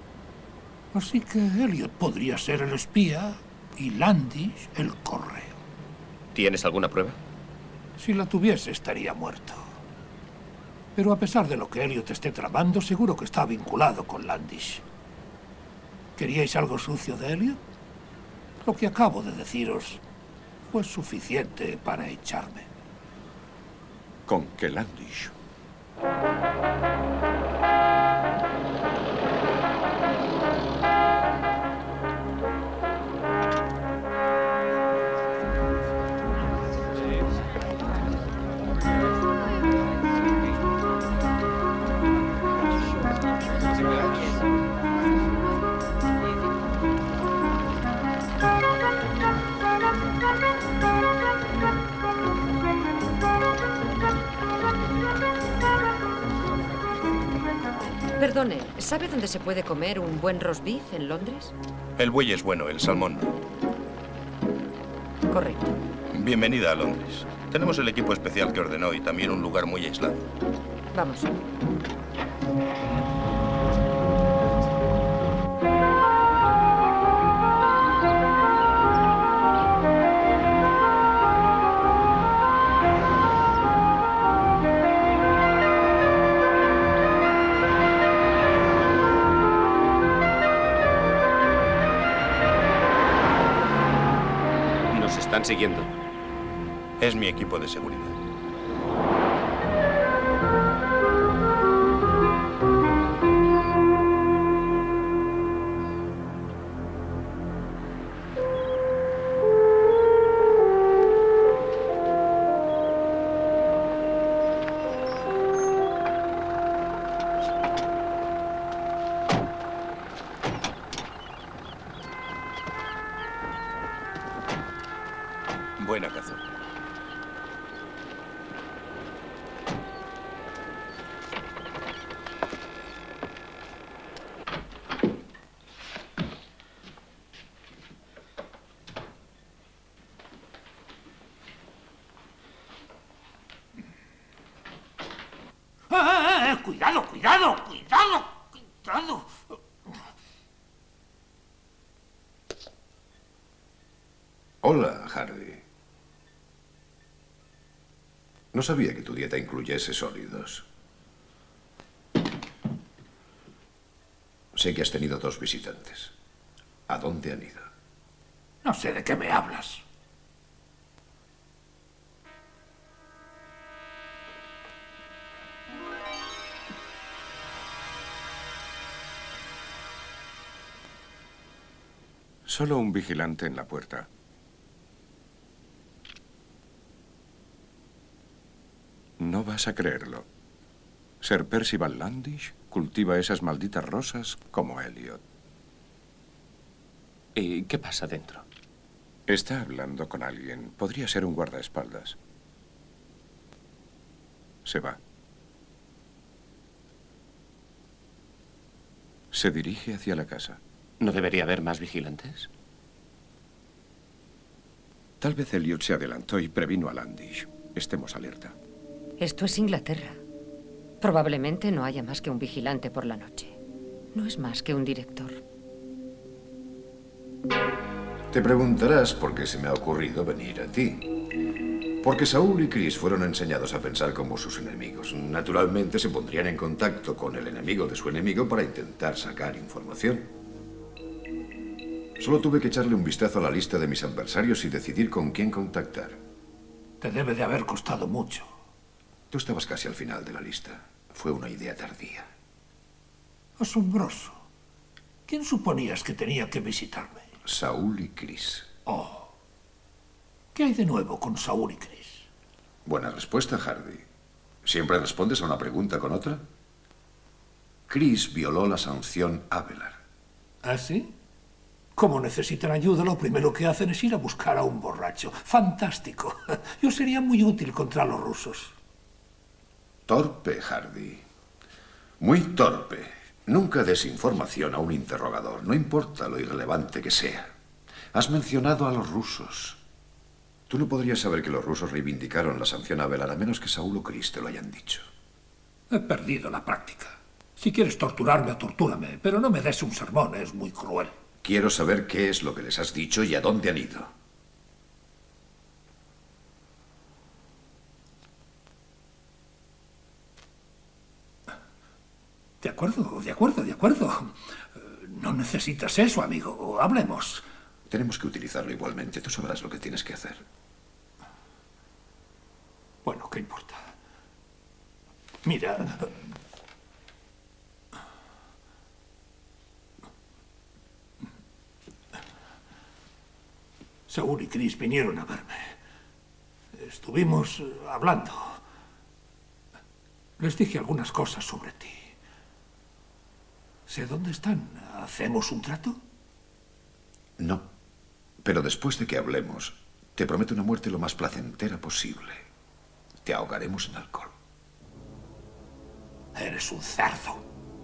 Así que Elliot podría ser el espía y Landis el correo. ¿Tienes alguna prueba? Si la tuviese, estaría muerto. Pero a pesar de lo que Elliot esté tramando, seguro que está vinculado con Landis. ¿Queríais algo sucio de Elliot? Lo que acabo de deciros fue suficiente para echarme. Con que Landis. Perdone, ¿sabe dónde se puede comer un buen roast beef en Londres? El buey es bueno, el salmón no. Correcto. Bienvenida a Londres. Tenemos el equipo especial que ordenó y también un lugar muy aislado. Vamos. Están siguiendo. Es mi equipo de seguridad. Buena caza. ¡Eh, eh! ¡Cuidado, cuidado, cuidado! ¡Cuidado! Hola, Hardy. No sabía que tu dieta incluyese sólidos. Sé que has tenido dos visitantes. ¿A dónde han ido? No sé de qué me hablas. Solo un vigilante en la puerta. No vas a creerlo. Sir Percival Landish cultiva esas malditas rosas como Elliot. ¿Y qué pasa dentro? Está hablando con alguien. Podría ser un guardaespaldas. Se va. Se dirige hacia la casa. ¿No debería haber más vigilantes? Tal vez Elliot se adelantó y previno a Landish. Estemos alerta. Esto es Inglaterra. Probablemente no haya más que un vigilante por la noche. No es más que un director. Te preguntarás por qué se me ha ocurrido venir a ti. Porque Saúl y Chris fueron enseñados a pensar como sus enemigos. Naturalmente se pondrían en contacto con el enemigo de su enemigo para intentar sacar información. Solo tuve que echarle un vistazo a la lista de mis adversarios y decidir con quién contactar. Te debe de haber costado mucho. Tú estabas casi al final de la lista. Fue una idea tardía. Asombroso. ¿Quién suponías que tenía que visitarme? Saúl y Chris. Oh. ¿Qué hay de nuevo con Saúl y Chris? Buena respuesta, Hardy. ¿Siempre respondes a una pregunta con otra? Chris violó la sanción Avelar. ¿Ah, sí? Como necesitan ayuda, lo primero que hacen es ir a buscar a un borracho. ¡Fantástico! Yo sería muy útil contra los rusos. Torpe, Hardy. Muy torpe. Nunca des información a un interrogador, no importa lo irrelevante que sea. Has mencionado a los rusos. Tú no podrías saber que los rusos reivindicaron la sanción Avelar a menos que Saúl o Chris te lo hayan dicho. He perdido la práctica. Si quieres torturarme, tortúrame, pero no me des un sermón, es muy cruel. Quiero saber qué es lo que les has dicho y a dónde han ido. De acuerdo, de acuerdo, de acuerdo. No necesitas eso, amigo. Hablemos. Tenemos que utilizarlo igualmente. Tú sabrás lo que tienes que hacer. Bueno, ¿qué importa? Mira... Saúl y Chris vinieron a verme. Estuvimos hablando. Les dije algunas cosas sobre ti. Sé dónde están. ¿Hacemos un trato? No. Pero después de que hablemos, te prometo una muerte lo más placentera posible. Te ahogaremos en alcohol. Eres un cerdo.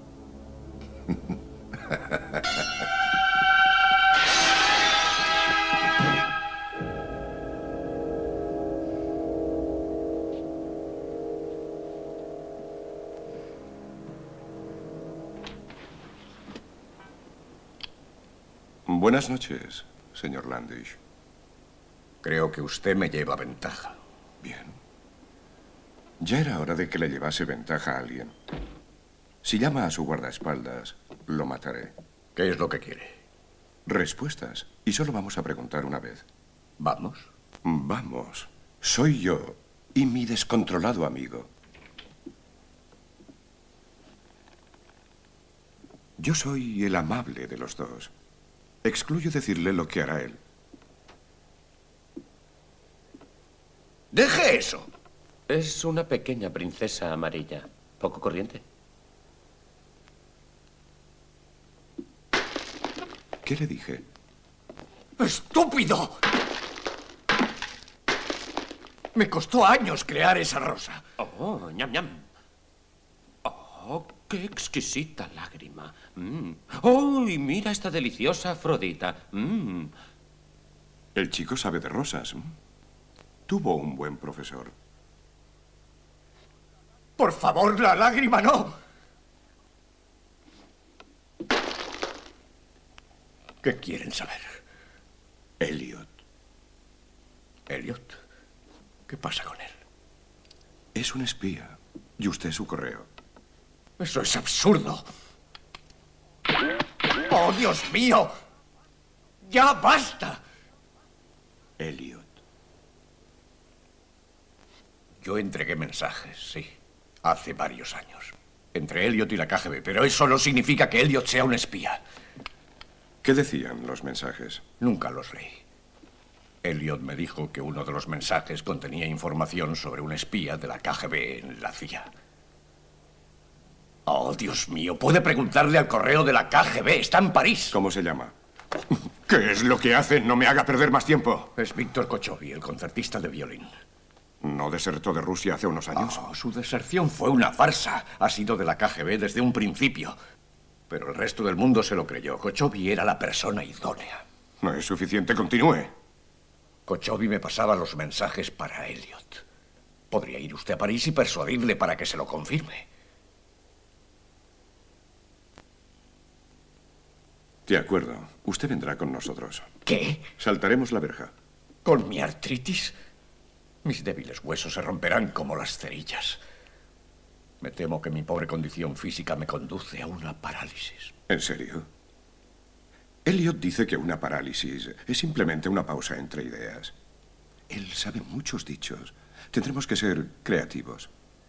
Buenas noches, señor Landish. Creo que usted me lleva ventaja. Bien. Ya era hora de que le llevase ventaja a alguien. Si llama a su guardaespaldas, lo mataré. ¿Qué es lo que quiere? Respuestas. Y solo vamos a preguntar una vez. ¿Vamos? Vamos. Soy yo y mi descontrolado amigo. Yo soy el amable de los dos. Excluyo decirle lo que hará él. ¡Deje eso! Es una pequeña princesa amarilla. Poco corriente. ¿Qué le dije? ¡Estúpido! Me costó años crear esa rosa. Oh, ñam, ñam. Oh, qué exquisita lágrima. Mm. Oh, y mira esta deliciosa Afrodita. Mm. El chico sabe de rosas. Tuvo un buen profesor. Por favor, la lágrima no. ¿Qué quieren saber? Elliot. ¿Elliot? ¿Qué pasa con él? Es un espía. Y usted su correo. Eso es absurdo. ¡Oh, Dios mío! ¡Ya basta! Elliot. Yo entregué mensajes, sí. Hace varios años. Entre Elliot y la K G B. Pero eso no significa que Elliot sea un espía. ¿Qué decían los mensajes? Nunca los leí. Elliot me dijo que uno de los mensajes contenía información sobre un espía de la K G B en la C I A. Oh, Dios mío, puede preguntarle al correo de la K G B. Está en París. ¿Cómo se llama? ¿Qué es lo que hacen? No me haga perder más tiempo. Es Víctor Kochobí, el concertista de violín. ¿No desertó de Rusia hace unos años? Oh, su deserción fue una farsa. Ha sido de la K G B desde un principio. Pero el resto del mundo se lo creyó. Kochobí era la persona idónea. No es suficiente. Continúe. Kochobí me pasaba los mensajes para Elliot. Podría ir usted a París y persuadirle para que se lo confirme. De acuerdo. Usted vendrá con nosotros. ¿Qué? Saltaremos la verja. ¿Con mi artritis? Mis débiles huesos se romperán como las cerillas. Me temo que mi pobre condición física me conduce a una parálisis. ¿En serio? Elliot dice que una parálisis es simplemente una pausa entre ideas. Él sabe muchos dichos. Tendremos que ser creativos.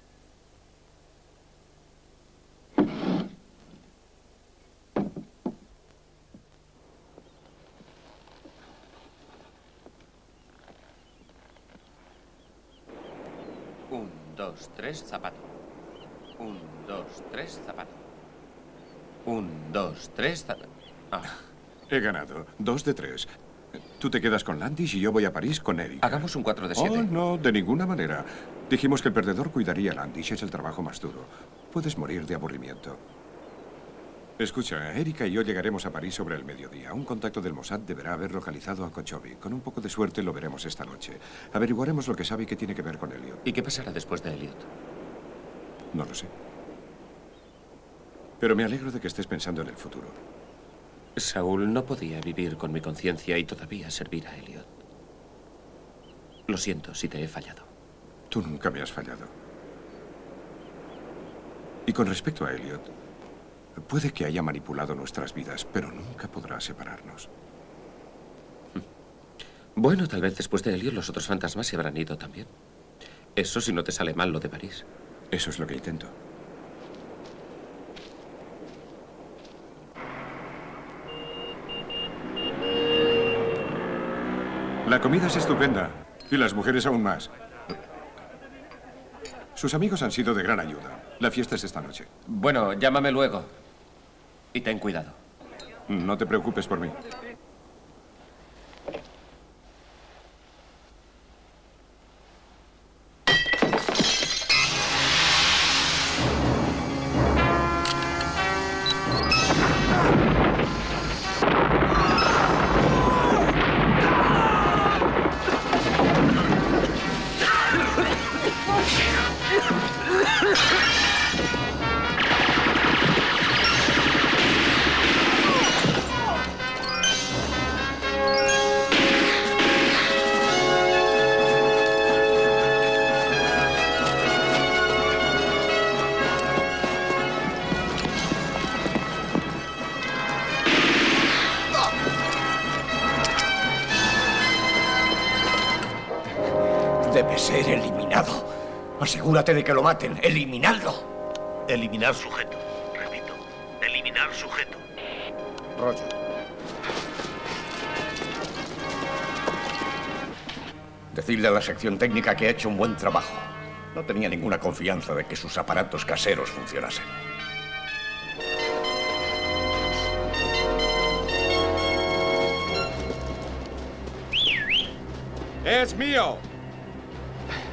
Un, dos, tres, zapato. Un, dos, tres, zapato. Un, dos, tres, zapato. Ah. He ganado. Dos de tres. Tú te quedas con Landish y yo voy a París con Eric. Hagamos un cuatro de siete. Oh, no, de ninguna manera. Dijimos que el perdedor cuidaría a Landish. Es el trabajo más duro. Puedes morir de aburrimiento. Escucha, Erika y yo llegaremos a París sobre el mediodía. Un contacto del Mossad deberá haber localizado a Kochobí. Con un poco de suerte lo veremos esta noche. Averiguaremos lo que sabe y qué tiene que ver con Elliot. ¿Y qué pasará después de Elliot? No lo sé. Pero me alegro de que estés pensando en el futuro. Saúl, no podía vivir con mi conciencia y todavía servir a Elliot. Lo siento si te he fallado. Tú nunca me has fallado. Y con respecto a Elliot, puede que haya manipulado nuestras vidas, pero nunca podrá separarnos. Bueno, tal vez después de Elliot los otros fantasmas se habrán ido también. Eso si no te sale mal lo de París. Eso es lo que intento. La comida es estupenda, y las mujeres aún más. Sus amigos han sido de gran ayuda. La fiesta es esta noche. Bueno, llámame luego. Y ten cuidado. No te preocupes por mí. Debe ser eliminado. Asegúrate de que lo maten. Eliminadlo. Eliminar sujeto. Repito. Eliminar sujeto. Rollo. Decidle a la sección técnica que ha hecho un buen trabajo. No tenía ninguna confianza de que sus aparatos caseros funcionasen. ¡Es mío!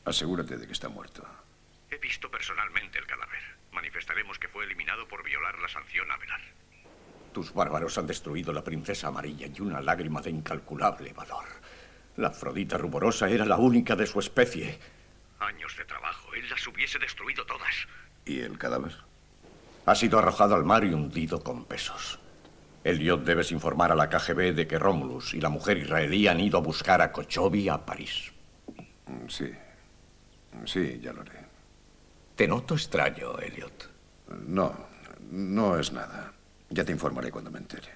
Asegúrate de que está muerto. He visto personalmente el cadáver. Manifestaremos que fue eliminado por violar la sanción Avelar. Tus bárbaros han destruido la princesa amarilla y una lágrima de incalculable valor. La Afrodita ruborosa era la única de su especie. Años de trabajo. Él las hubiese destruido todas. ¿Y el cadáver? Ha sido arrojado al mar y hundido con pesos. Elliot, debes informar a la K G B de que Romulus y la mujer israelí han ido a buscar a Kochovi a París. Sí. Sí, ya lo haré. Te noto extraño, Elliot. No, no es nada. Ya te informaré cuando me entere.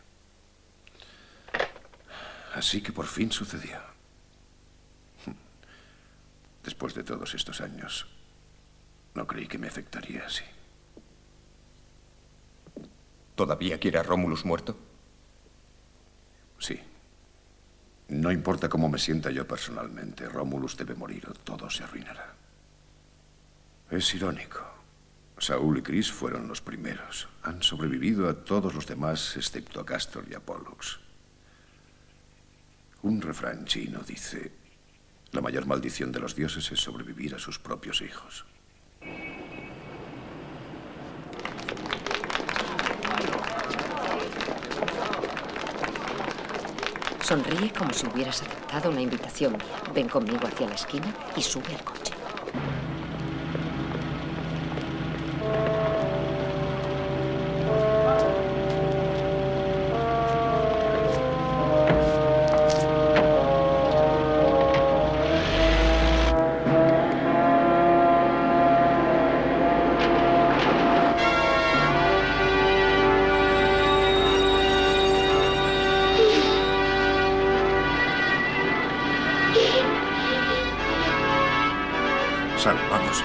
Así que por fin sucedió. Después de todos estos años, no creí que me afectaría así. ¿Todavía quiere a Romulus muerto? Sí. No importa cómo me sienta yo personalmente, Romulus debe morir o todo se arruinará. Es irónico. Saúl y Chris fueron los primeros. Han sobrevivido a todos los demás, excepto a Castor y a Pollux. Un refrán chino dice: la mayor maldición de los dioses es sobrevivir a sus propios hijos. Sonríe como si hubieras aceptado una invitación mía. Ven conmigo hacia la esquina y sube al coche. Sal, vamos.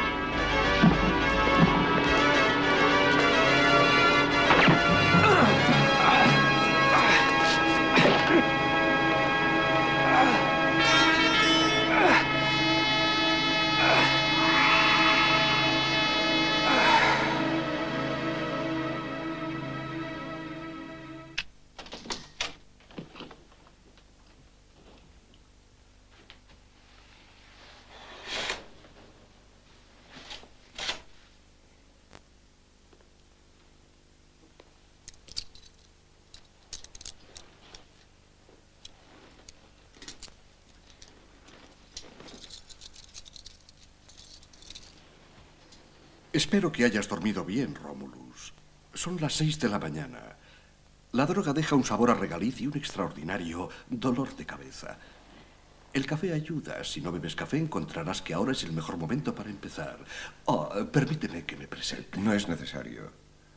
Espero que hayas dormido bien, Romulus. Son las seis de la mañana. La droga deja un sabor a regaliz y un extraordinario dolor de cabeza. El café ayuda. Si no bebes café, encontrarás que ahora es el mejor momento para empezar. Oh, permíteme que me presente. No es necesario.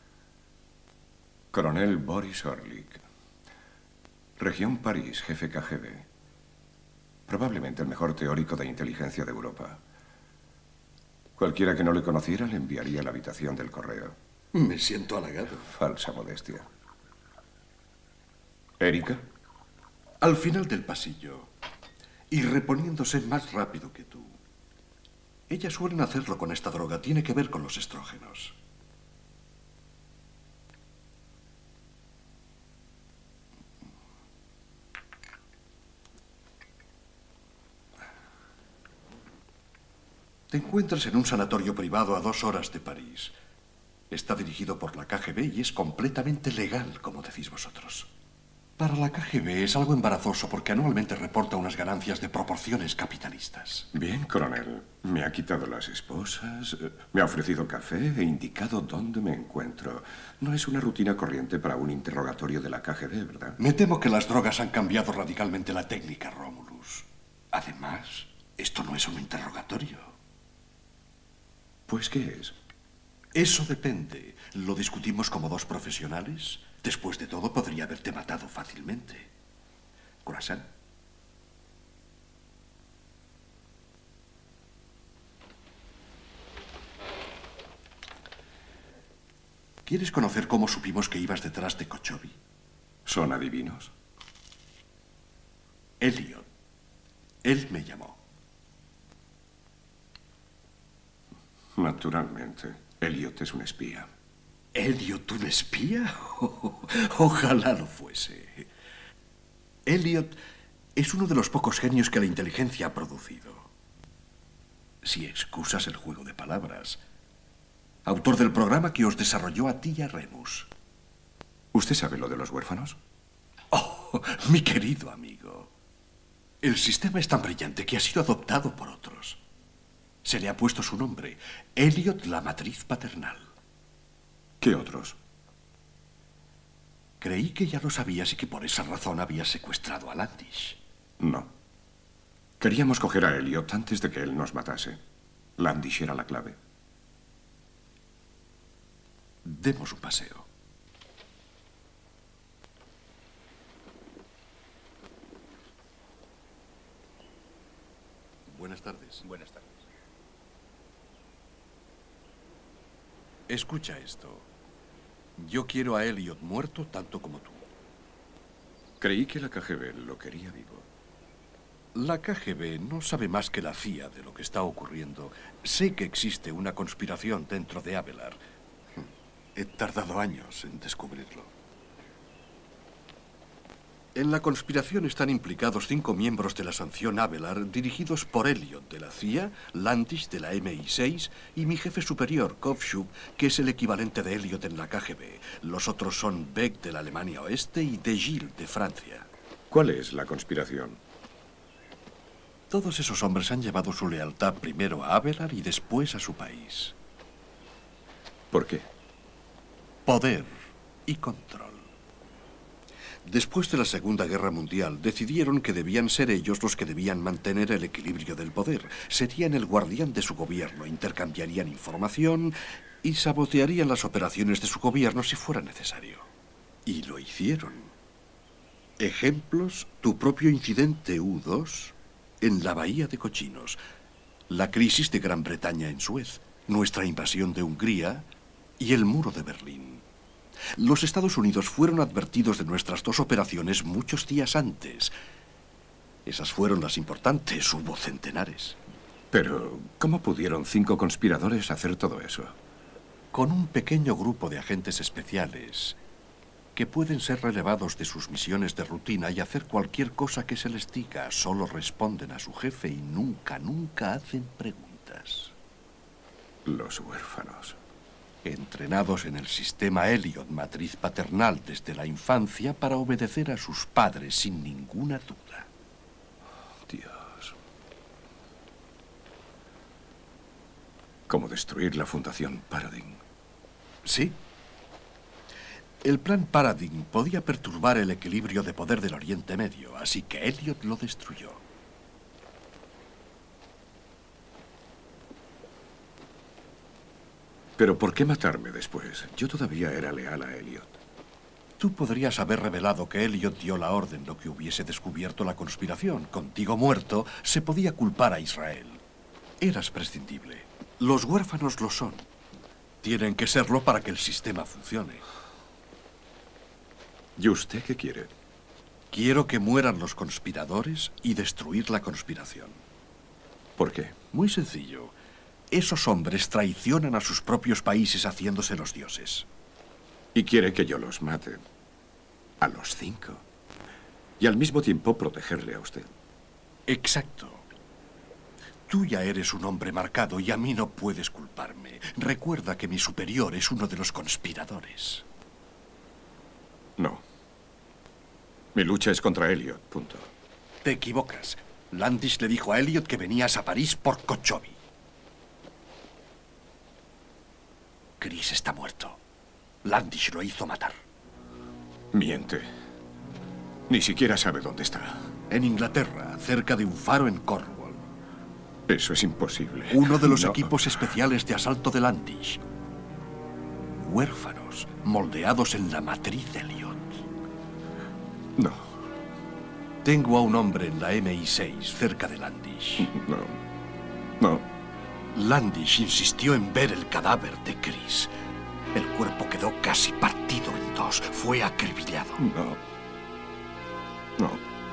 Coronel Boris Orlik. Región París, jefe K G B. Probablemente el mejor teórico de inteligencia de Europa. Cualquiera que no le conociera le enviaría a la habitación del correo. Me siento halagado. Falsa modestia. ¿Erika? Al final del pasillo. Y reponiéndose más rápido que tú. Ellas suelen hacerlo con esta droga. Tiene que ver con los estrógenos. Te encuentras en un sanatorio privado a dos horas de París. Está dirigido por la K G B y es completamente legal, como decís vosotros. Para la K G B es algo embarazoso porque anualmente reporta unas ganancias de proporciones capitalistas. Bien, coronel. Me ha quitado las esposas, me ha ofrecido café e indicado dónde me encuentro. No es una rutina corriente para un interrogatorio de la K G B, ¿verdad? Me temo que las drogas han cambiado radicalmente la técnica, Romulus. Además, esto no es un interrogatorio. ¿Pues qué es? Eso depende. ¿Lo discutimos como dos profesionales? Después de todo, podría haberte matado fácilmente. ¿Croissant? ¿Quieres conocer cómo supimos que ibas detrás de Kochovi? ¿Son adivinos? Elliot. Él me llamó. Naturalmente. Elliot es un espía. ¿Elliot un espía? Oh, ojalá lo fuese. Elliot es uno de los pocos genios que la inteligencia ha producido. Si excusas el juego de palabras. Autor del programa que os desarrolló a ti y a Remus. ¿Usted sabe lo de los huérfanos? Oh, mi querido amigo. El sistema es tan brillante que ha sido adoptado por otros. Se le ha puesto su nombre, Elliot, la matriz paternal. ¿Qué otros? Creí que ya lo sabías y que por esa razón habías secuestrado a Landish. No. Queríamos coger a Elliot antes de que él nos matase. Landish era la clave. Demos un paseo. Buenas tardes. Buenas tardes. Escucha esto. Yo quiero a Elliot muerto tanto como tú. Creí que la K G B lo quería vivo. La K G B no sabe más que la C I A de lo que está ocurriendo. Sé que existe una conspiración dentro de Abelard. He tardado años en descubrirlo. En la conspiración están implicados cinco miembros de la sanción Abelard dirigidos por Elliot de la C I A, Landish de la M I seis y mi jefe superior, Kovshub, que es el equivalente de Elliot en la K G B. Los otros son Beck de la Alemania Oeste y De Gilles de Francia. ¿Cuál es la conspiración? Todos esos hombres han llevado su lealtad primero a Abelard y después a su país. ¿Por qué? Poder y control. Después de la Segunda Guerra Mundial, decidieron que debían ser ellos los que debían mantener el equilibrio del poder. Serían el guardián de su gobierno, intercambiarían información y sabotearían las operaciones de su gobierno si fuera necesario. Y lo hicieron. Ejemplos, tu propio incidente U dos en la Bahía de Cochinos, la crisis de Gran Bretaña en Suez, nuestra invasión de Hungría y el muro de Berlín. Los Estados Unidos fueron advertidos de nuestras dos operaciones muchos días antes. Esas fueron las importantes, hubo centenares. Pero, ¿cómo pudieron cinco conspiradores hacer todo eso? Con un pequeño grupo de agentes especiales que pueden ser relevados de sus misiones de rutina y hacer cualquier cosa que se les diga. Solo responden a su jefe y nunca, nunca hacen preguntas. Los huérfanos. Entrenados en el sistema Elliot, matriz paternal desde la infancia para obedecer a sus padres sin ninguna duda. Dios. ¿Cómo destruir la Fundación Paradigm? Sí. El plan Paradigm podía perturbar el equilibrio de poder del Oriente Medio, así que Elliot lo destruyó. ¿Pero por qué matarme después? Yo todavía era leal a Elliot. Tú podrías haber revelado que Elliot dio la orden, lo que hubiese descubierto la conspiración. Contigo muerto, se podía culpar a Israel. Eras prescindible. Los huérfanos lo son. Tienen que serlo para que el sistema funcione. ¿Y usted qué quiere? Quiero que mueran los conspiradores y destruir la conspiración. ¿Por qué? Muy sencillo. Esos hombres traicionan a sus propios países haciéndose los dioses. Y quiere que yo los mate. A los cinco. Y al mismo tiempo protegerle a usted. Exacto. Tú ya eres un hombre marcado y a mí no puedes culparme. Recuerda que mi superior es uno de los conspiradores. No. Mi lucha es contra Elliot, punto. Te equivocas. Landish le dijo a Elliot que venías a París por Kochovi. Chris está muerto. Landish lo hizo matar. Miente. Ni siquiera sabe dónde está. En Inglaterra, cerca de un faro en Cornwall. Eso es imposible. Uno de los No. equipos especiales de asalto de Landish. Huérfanos, moldeados en la matriz Elliot. No. Tengo a un hombre en la M I seis, cerca de Landish. No. No. Landish insistió en ver el cadáver de Chris. El cuerpo quedó casi partido en dos. Fue acribillado. No. No.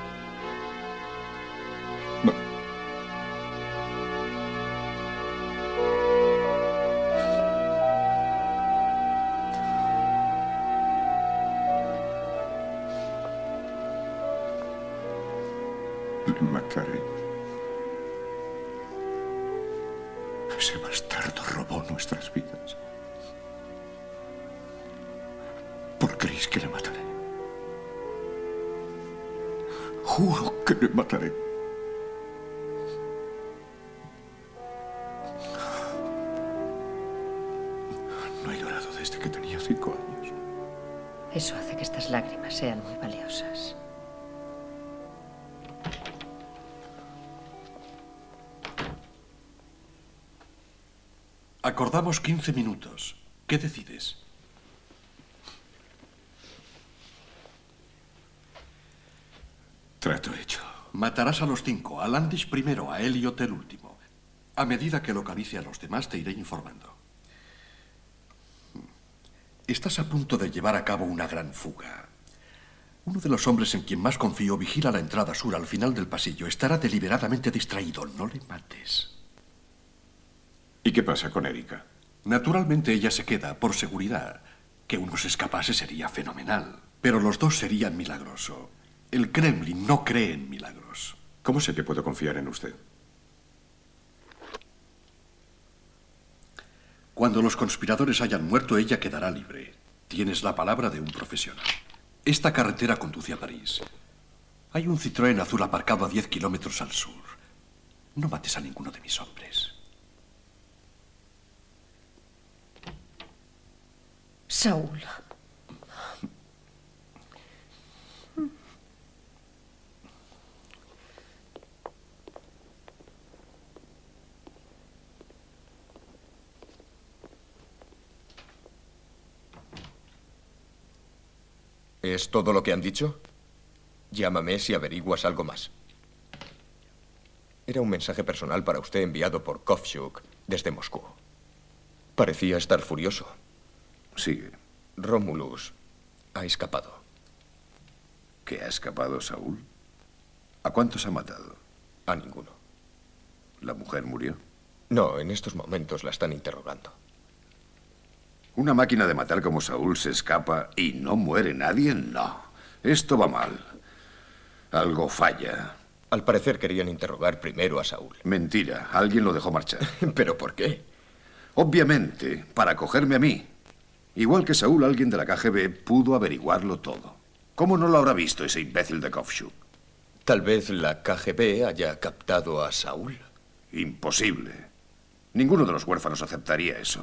No. Le mataré. Ese bastardo robó nuestras vidas. Por Chris que le mataré. Juro que le mataré. No he llorado desde que tenía cinco años. Eso hace que estas lágrimas sean muy valiosas. Acordamos quince minutos. ¿Qué decides? Trato hecho. Matarás a los cinco. A Landish primero, a Elliot el último. A medida que localice a los demás, te iré informando. Estás a punto de llevar a cabo una gran fuga. Uno de los hombres en quien más confío vigila la entrada sur al final del pasillo. Estará deliberadamente distraído. No le mates. ¿Y qué pasa con Erika? Naturalmente ella se queda por seguridad. Que uno se escapase sería fenomenal. Pero los dos serían milagroso. El Kremlin no cree en milagros. ¿Cómo sé que puedo confiar en usted? Cuando los conspiradores hayan muerto, ella quedará libre. Tienes la palabra de un profesional. Esta carretera conduce a París. Hay un Citroën azul aparcado a diez kilómetros al sur. No mates a ninguno de mis hombres. Saúl. ¿Es todo lo que han dicho? Llámame si averiguas algo más. Era un mensaje personal para usted enviado por Kovchuk desde Moscú. Parecía estar furioso. Sigue. Romulus ha escapado. ¿Qué ha escapado, Saúl? ¿A cuántos ha matado? A ninguno. ¿La mujer murió? No, en estos momentos la están interrogando. ¿Una máquina de matar como Saúl se escapa y no muere nadie? No. Esto va mal. Algo falla. Al parecer querían interrogar primero a Saúl. Mentira. Alguien lo dejó marchar. ¿Pero por qué? Obviamente, para cogerme a mí. Igual que Saúl, alguien de la K G B pudo averiguarlo todo. ¿Cómo no lo habrá visto ese imbécil de Kovchuk? Tal vez la K G B haya captado a Saúl. Imposible. Ninguno de los huérfanos aceptaría eso.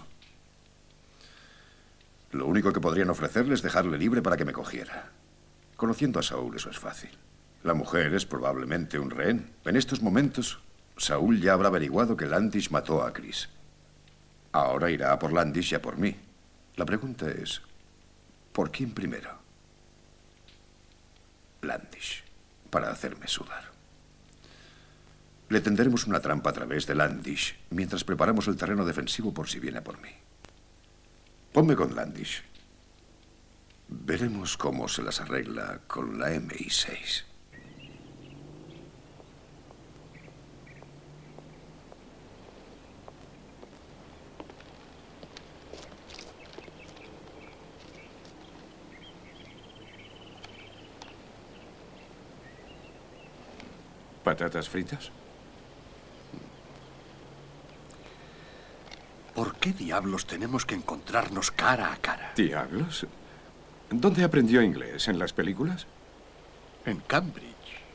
Lo único que podrían ofrecerle es dejarle libre para que me cogiera. Conociendo a Saúl, eso es fácil. La mujer es probablemente un rehén. En estos momentos, Saúl ya habrá averiguado que Landish mató a Chris. Ahora irá a por Landish y a por mí. La pregunta es, ¿por quién primero? Landish, para hacerme sudar. Le tenderemos una trampa a través de Landish mientras preparamos el terreno defensivo por si viene a por mí. Ponme con Landish. Veremos cómo se las arregla con la M I seis. ¿Patatas fritas? ¿Por qué diablos tenemos que encontrarnos cara a cara? ¿Diablos? ¿Dónde aprendió inglés? ¿En las películas? En Cambridge.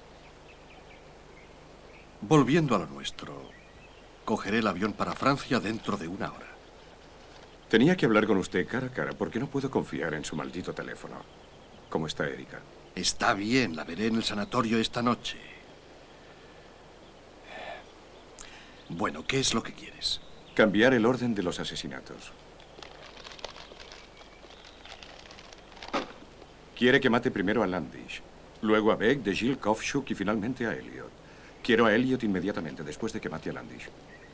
Volviendo a lo nuestro, cogeré el avión para Francia dentro de una hora. Tenía que hablar con usted cara a cara porque no puedo confiar en su maldito teléfono. ¿Cómo está Erika? Está bien, la veré en el sanatorio esta noche. Bueno, ¿qué es lo que quieres? Cambiar el orden de los asesinatos. Quiere que mate primero a Landish, luego a Beck, de Gilles, Kovchuk y finalmente a Elliot. Quiero a Elliot inmediatamente, después de que mate a Landish.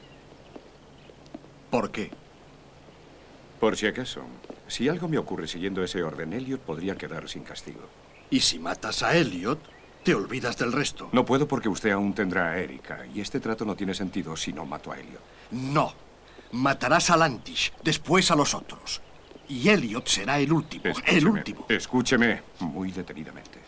¿Por qué? Por si acaso. Si algo me ocurre siguiendo ese orden, Elliot podría quedar sin castigo. ¿Y si matas a Elliot, te olvidas del resto? No puedo porque usted aún tendrá a Erika, y este trato no tiene sentido si no mato a Elliot. No. Matarás a Landish, después a los otros. Y Elliot será el último, Escúcheme, el último. Escúcheme muy detenidamente.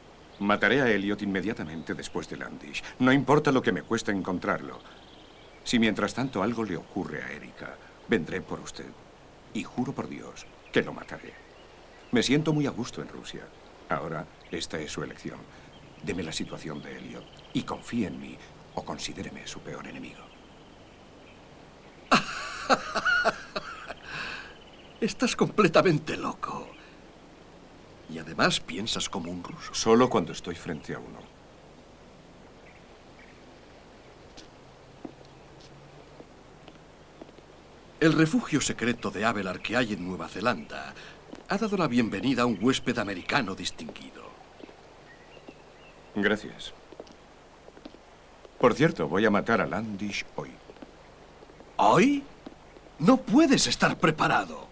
Mataré a Elliot inmediatamente después de Landish. No importa lo que me cueste encontrarlo. Si mientras tanto algo le ocurre a Erika, vendré por usted. Y juro por Dios que lo mataré. Me siento muy a gusto en Rusia. Ahora, esta es su elección. Deme la situación de Elliot y confíe en mí o considéreme su peor enemigo. Estás completamente loco. Y además piensas como un ruso. Solo cuando estoy frente a uno. El refugio secreto de Abelard que hay en Nueva Zelanda ha dado la bienvenida a un huésped americano distinguido. Gracias. Por cierto, voy a matar a Landish hoy. ¿Hoy? No puedes estar preparado.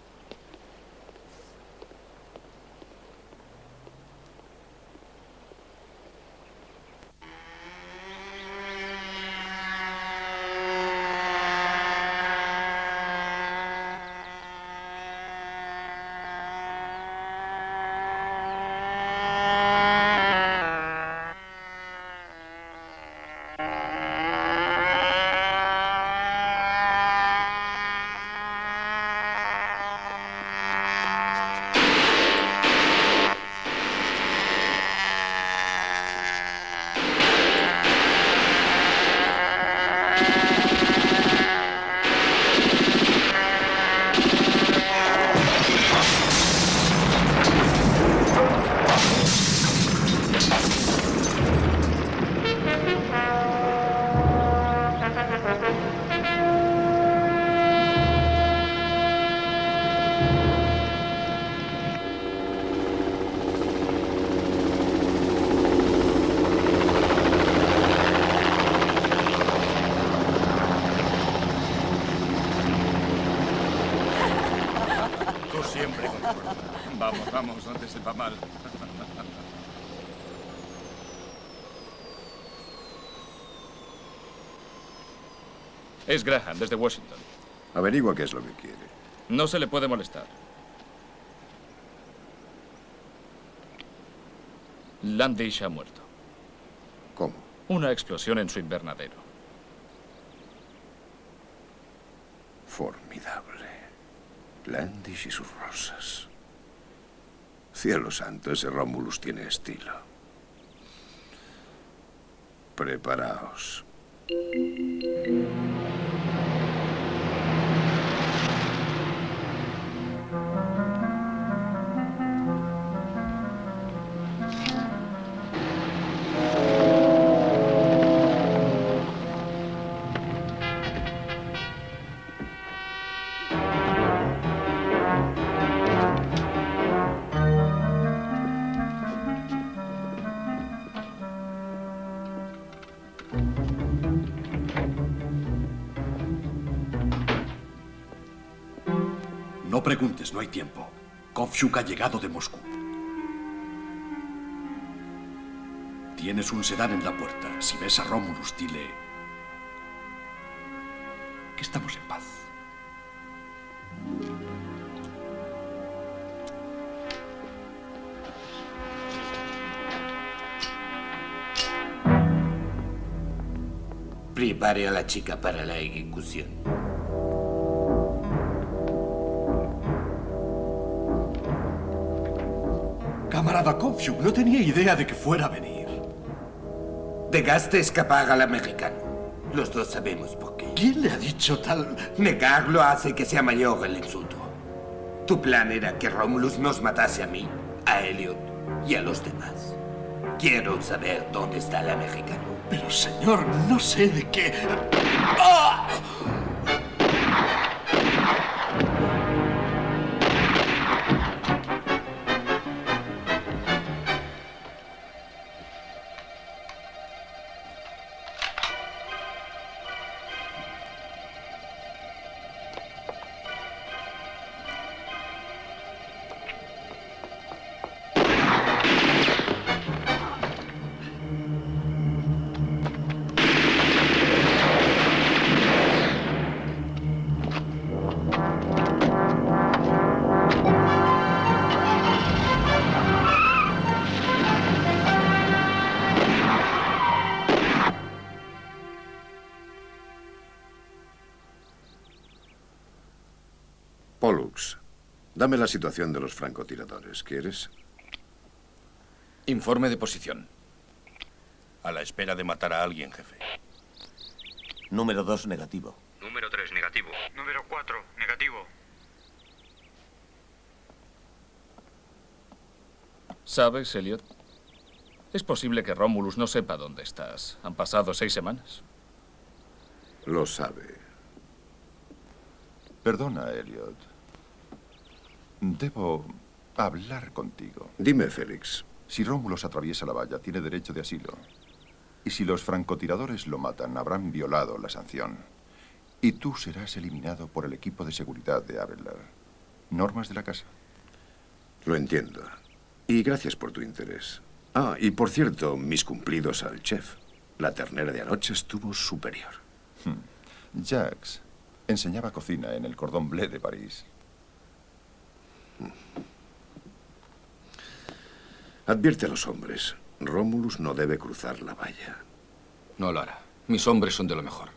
Vamos, vamos, no te sepa mal. Es Graham, desde Washington. Averigua qué es lo que quiere. No se le puede molestar. Landish ha muerto. ¿Cómo? Una explosión en su invernadero. Formidable. Landish y sus rosas. Cielo santo, ese Romulus tiene estilo. Preparaos. No preguntes, no hay tiempo. Kovchuk ha llegado de Moscú. Tienes un sedán en la puerta. Si ves a Romulus, dile que estamos en paz. Prepare a la chica para la ejecución. Camarada Kovchuk, no tenía idea de que fuera a venir. Dejaste escapar al americano. Los dos sabemos por qué. ¿Quién le ha dicho tal...? Negarlo hace que sea mayor el insulto. Tu plan era que Romulus nos matase a mí, a Elliot y a los demás. Quiero saber dónde está el americano. Pero, señor, no sé de qué... ¡Ah! Pollux, dame la situación de los francotiradores. ¿Quieres? Informe de posición. A la espera de matar a alguien, jefe. Número dos, negativo. Número tres, negativo. Número cuatro, negativo. ¿Sabes, Elliot? Es posible que Romulus no sepa dónde estás. Han pasado seis semanas. Lo sabe. Perdona, Elliot. Debo hablar contigo. Dime, Félix. Si Romulus atraviesa la valla, tiene derecho de asilo. Y si los francotiradores lo matan, habrán violado la sanción. Y tú serás eliminado por el equipo de seguridad de Abelard. Normas de la casa. Lo entiendo. Y gracias por tu interés. Ah, y por cierto, mis cumplidos al chef. La ternera de anoche estuvo superior. Hmm. Jacques enseñaba cocina en el Cordon Bleu de París. Advierte a los hombres. Romulus no debe cruzar la valla. No lo hará. Mis hombres son de lo mejor.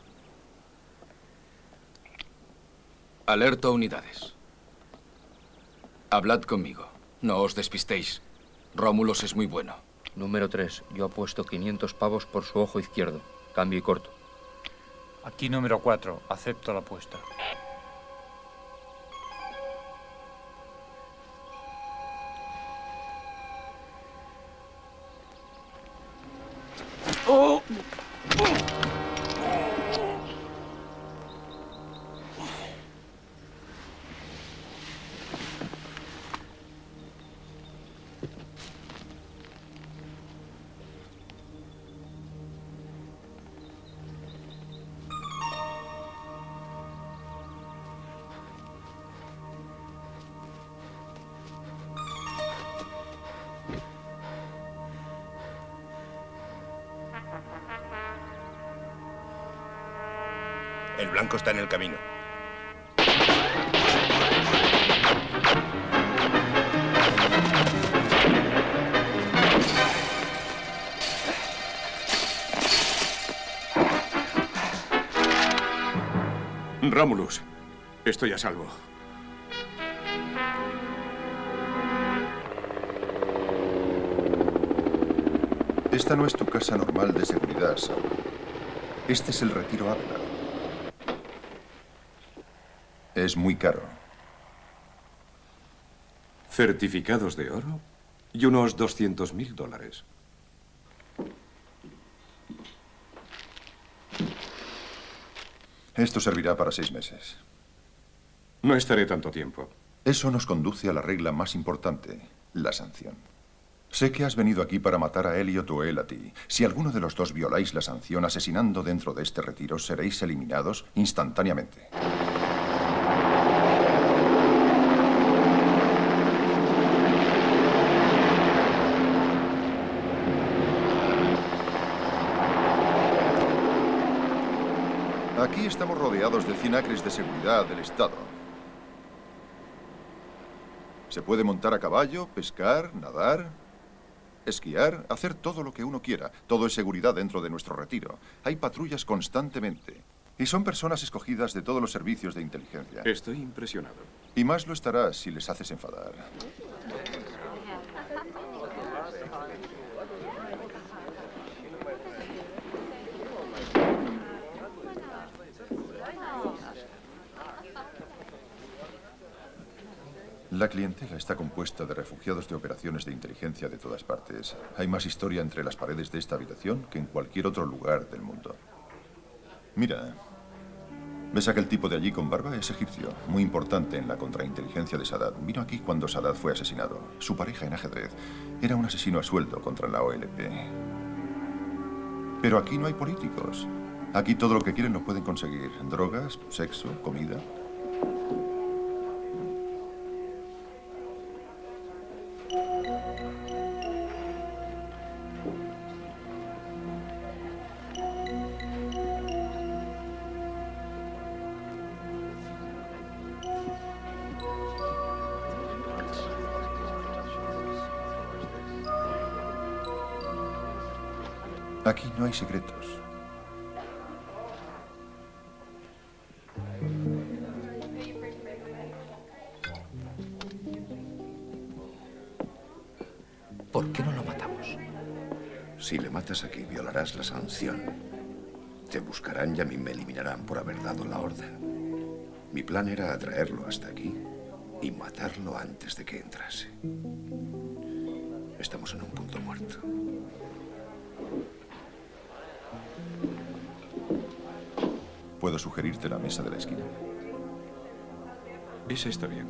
Alerto a unidades. Hablad conmigo. No os despistéis. Romulus es muy bueno. Número tres. Yo apuesto quinientos pavos por su ojo izquierdo. Cambio y corto. Aquí número cuatro. Acepto la apuesta. ¡Oh! El blanco está en el camino. Romulus, estoy a salvo. Esta no es tu casa normal de seguridad, Saul. Este es el retiro Abelard. Es muy caro. Certificados de oro y unos doscientos mil dólares. Esto servirá para seis meses. No estaré tanto tiempo. Eso nos conduce a la regla más importante, la sanción. Sé que has venido aquí para matar a Elliot o él a ti. Si alguno de los dos violáis la sanción asesinando dentro de este retiro, seréis eliminados instantáneamente. Aquí estamos rodeados de cien acres de seguridad del Estado. Se puede montar a caballo, pescar, nadar, esquiar, hacer todo lo que uno quiera. Todo es seguridad dentro de nuestro retiro. Hay patrullas constantemente. Y son personas escogidas de todos los servicios de inteligencia. Estoy impresionado. Y más lo estarás si les haces enfadar. La clientela está compuesta de refugiados de operaciones de inteligencia de todas partes. Hay más historia entre las paredes de esta habitación que en cualquier otro lugar del mundo. Mira, ¿ves aquel tipo de allí con barba? Es egipcio, muy importante en la contrainteligencia de Sadat. Vino aquí cuando Sadat fue asesinado. Su pareja en ajedrez era un asesino a sueldo contra la O L P. Pero aquí no hay políticos. Aquí todo lo que quieren lo pueden conseguir. Drogas, sexo, comida. Aquí no hay secretos. ¿Por qué no lo matamos? Si le matas aquí, violarás la sanción. Te buscarán y a mí me eliminarán por haber dado la orden. Mi plan era atraerlo hasta aquí y matarlo antes de que entrase. Estamos en un punto muerto. ¿Puedo sugerirte la mesa de la esquina? Esa está bien.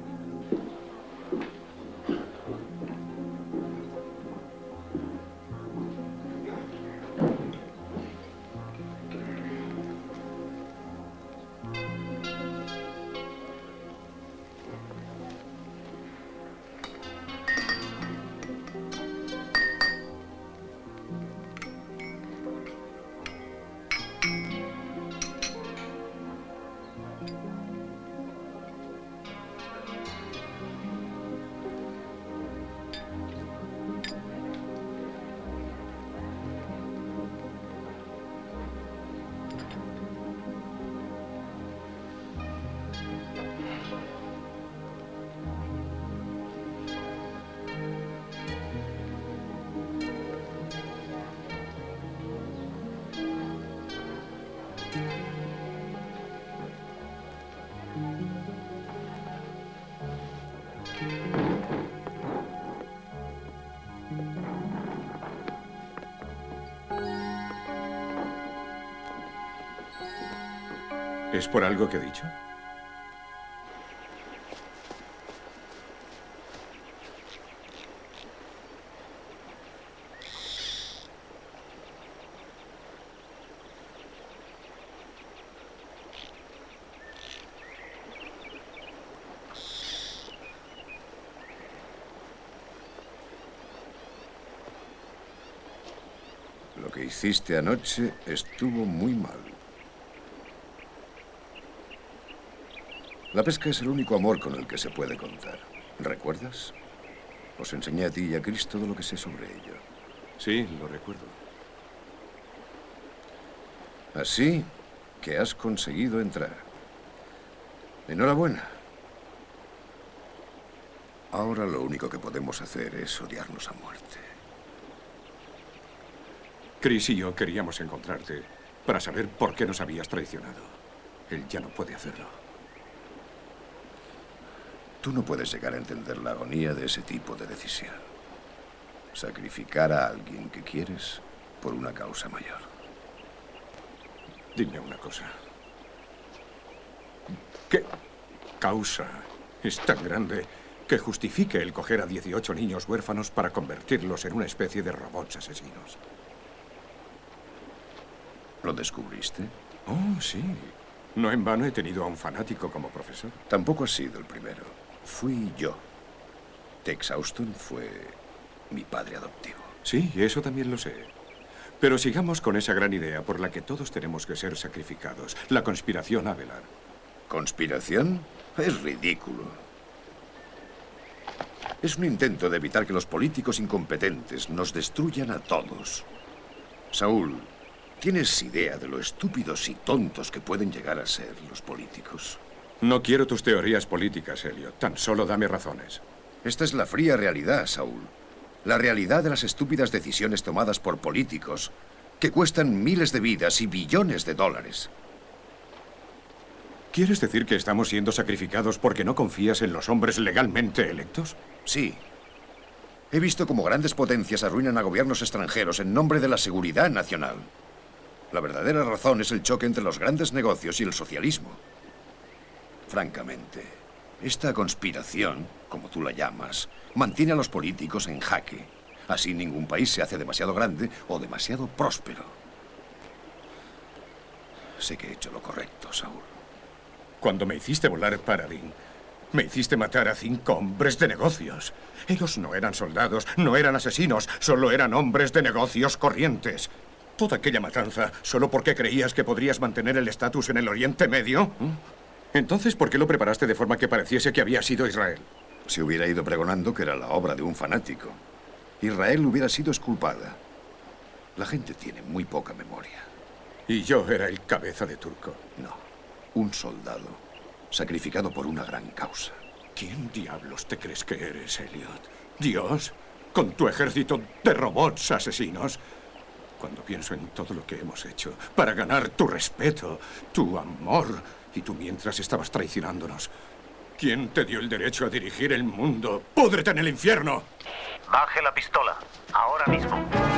¿Es por algo que he dicho? Lo que hiciste anoche estuvo muy mal. La pesca es el único amor con el que se puede contar. ¿Recuerdas? Os enseñé a ti y a Chris todo lo que sé sobre ello. Sí, lo recuerdo. Así que has conseguido entrar. Enhorabuena. Ahora lo único que podemos hacer es odiarnos a muerte. Chris y yo queríamos encontrarte para saber por qué nos habías traicionado. Él ya no puede hacerlo. Tú no puedes llegar a entender la agonía de ese tipo de decisión. Sacrificar a alguien que quieres por una causa mayor. Dime una cosa. ¿Qué causa es tan grande que justifique el coger a dieciocho niños huérfanos para convertirlos en una especie de robots asesinos? ¿Lo descubriste? Oh, sí. No en vano he tenido a un fanático como profesor. Tampoco has sido el primero. Fui yo. Tex Austin fue mi padre adoptivo. Sí, eso también lo sé. Pero sigamos con esa gran idea por la que todos tenemos que ser sacrificados. La conspiración Avelar. ¿Conspiración? Es ridículo. Es un intento de evitar que los políticos incompetentes nos destruyan a todos. Saúl, ¿tienes idea de lo estúpidos y tontos que pueden llegar a ser los políticos? No quiero tus teorías políticas, Elliot. Tan solo dame razones. Esta es la fría realidad, Saúl. La realidad de las estúpidas decisiones tomadas por políticos que cuestan miles de vidas y billones de dólares. ¿Quieres decir que estamos siendo sacrificados porque no confías en los hombres legalmente electos? Sí. He visto cómo grandes potencias arruinan a gobiernos extranjeros en nombre de la seguridad nacional. La verdadera razón es el choque entre los grandes negocios y el socialismo. Francamente, esta conspiración, como tú la llamas, mantiene a los políticos en jaque. Así ningún país se hace demasiado grande o demasiado próspero. Sé que he hecho lo correcto, Saúl. Cuando me hiciste volar Paradine, me hiciste matar a cinco hombres de negocios. Ellos no eran soldados, no eran asesinos, solo eran hombres de negocios corrientes. Toda aquella matanza, ¿solo porque creías que podrías mantener el estatus en el Oriente Medio? Entonces, ¿por qué lo preparaste de forma que pareciese que había sido Israel? Si hubiera ido pregonando que era la obra de un fanático, Israel hubiera sido exculpada. La gente tiene muy poca memoria. Y yo era el cabeza de turco. No, un soldado, sacrificado por una gran causa. ¿Quién diablos te crees que eres, Elliot? ¿Dios? con tu ejército de robots asesinos. Cuando pienso en todo lo que hemos hecho para ganar tu respeto, tu amor, y tú mientras estabas traicionándonos. ¿Quién te dio el derecho a dirigir el mundo? ¡Púdrete en el infierno! Baje la pistola, ahora mismo.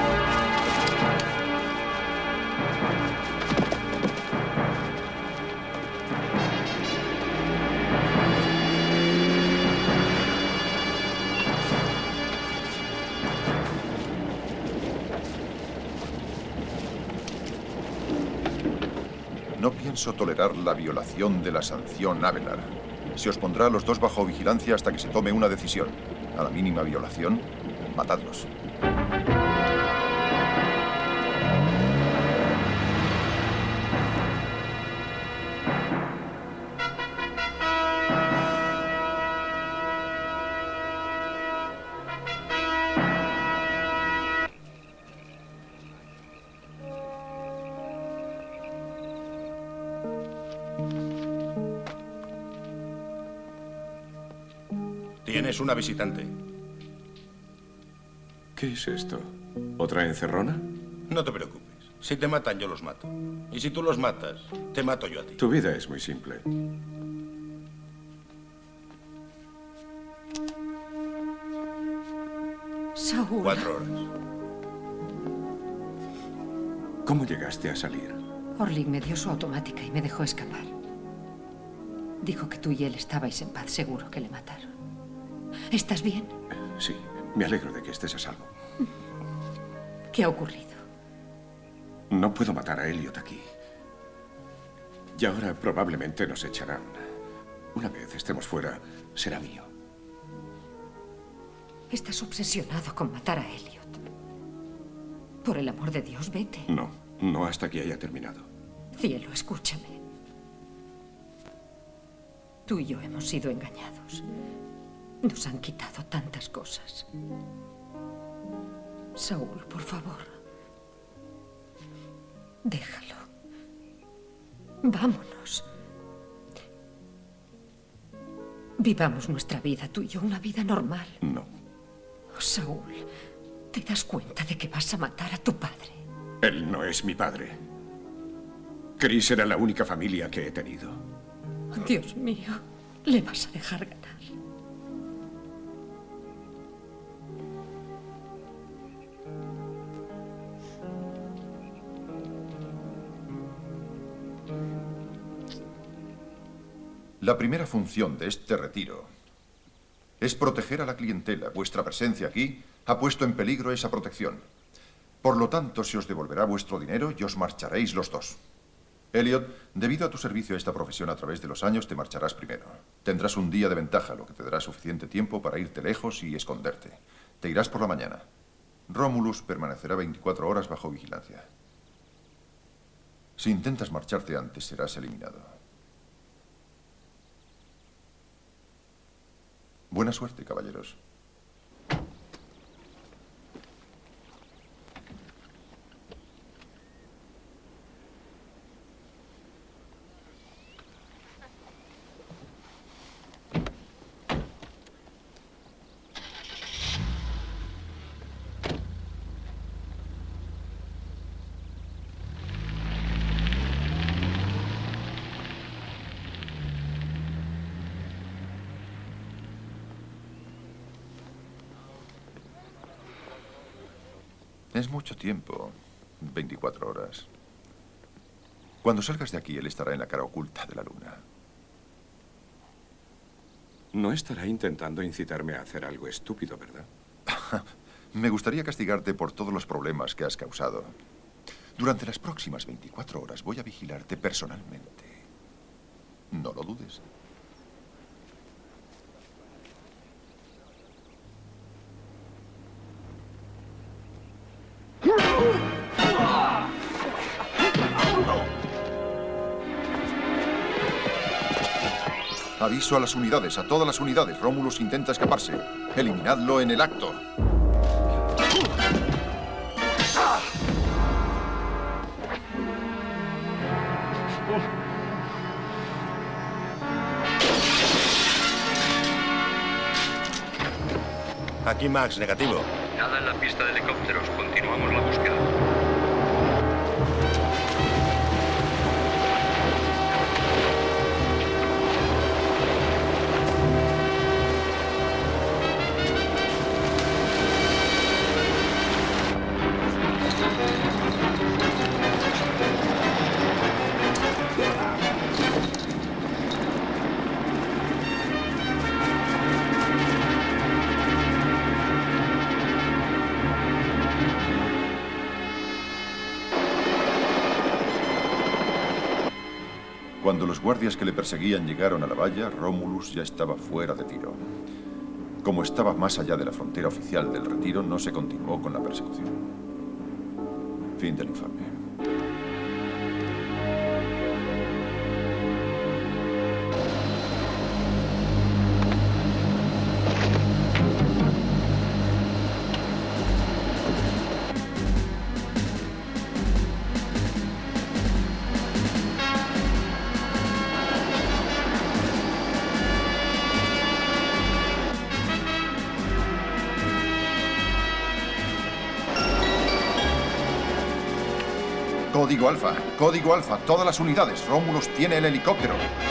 No pienso tolerar la violación de la sanción Avelar. Se os pondrá a los dos bajo vigilancia hasta que se tome una decisión. A la mínima violación, matadlos. Tienes una visitante. ¿Qué es esto? ¿Otra encerrona? No te preocupes. Si te matan, yo los mato. Y si tú los matas, te mato yo a ti. Tu vida es muy simple. Saúl. Cuatro horas. ¿Cómo llegaste a salir? Orlik me dio su automática y me dejó escapar. Dijo que tú y él estabais en paz, seguro que le mataron. ¿Estás bien? Sí, me alegro de que estés a salvo. ¿Qué ha ocurrido? No puedo matar a Elliot aquí. Y ahora probablemente nos echarán. Una vez estemos fuera, será mío. Estás obsesionado con matar a Elliot. Por el amor de Dios, vete. No, no hasta que haya terminado. Cielo, escúchame. Tú y yo hemos sido engañados. Nos han quitado tantas cosas. Saúl, por favor. Déjalo. Vámonos. Vivamos nuestra vida, tú y yo, una vida normal. No. Oh, Saúl, ¿te das cuenta de que vas a matar a tu padre? Él no es mi padre. Chris era la única familia que he tenido. Dios mío, le vas a dejar ganar. La primera función de este retiro es proteger a la clientela. Vuestra presencia aquí ha puesto en peligro esa protección. Por lo tanto, se os devolverá vuestro dinero y os marcharéis los dos. Elliot, debido a tu servicio a esta profesión a través de los años, te marcharás primero. Tendrás un día de ventaja, lo que te dará suficiente tiempo para irte lejos y esconderte. Te irás por la mañana. Romulus permanecerá veinticuatro horas bajo vigilancia. Si intentas marcharte antes, serás eliminado. Buena suerte, caballeros. Es mucho tiempo, veinticuatro horas. Cuando salgas de aquí, él estará en la cara oculta de la luna. No estará intentando incitarme a hacer algo estúpido, ¿verdad? Me gustaría castigarte por todos los problemas que has causado. Durante las próximas veinticuatro horas voy a vigilarte personalmente. No lo dudes. Aviso a las unidades, a todas las unidades. Romulus intenta escaparse. Eliminadlo en el acto. Aquí Max, negativo. Nada en la pista de helicópteros. Continuamos la búsqueda. Cuando los guardias que le perseguían llegaron a la valla, Romulus ya estaba fuera de tiro. Como estaba más allá de la frontera oficial del retiro, no se continuó con la persecución. Fin del informe. Código Alfa, Código Alfa, todas las unidades. Romulus tiene el helicóptero.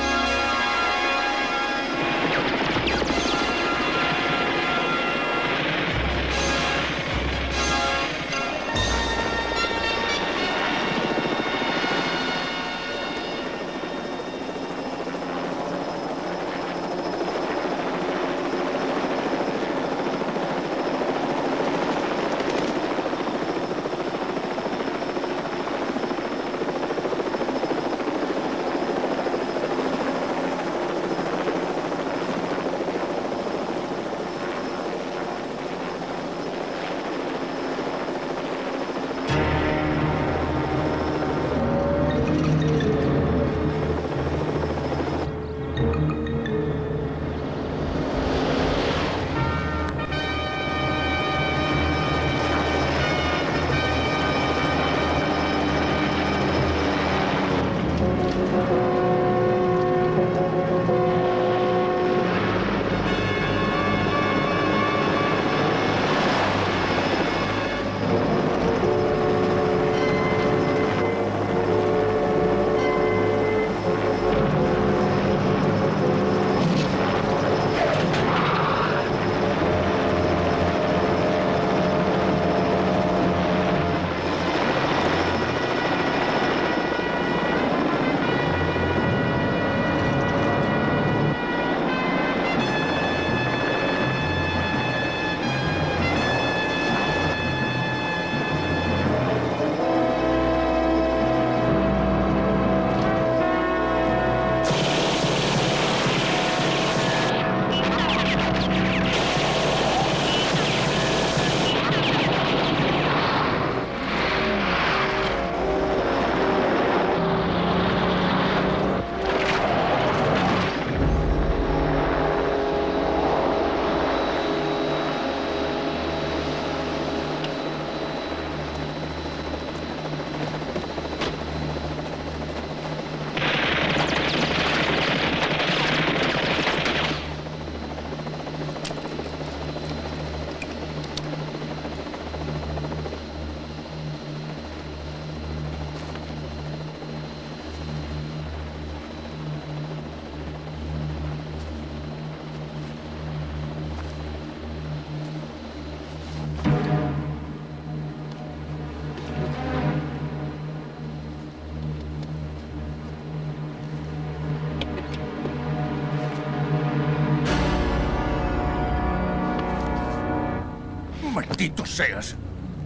¡Maldito seas!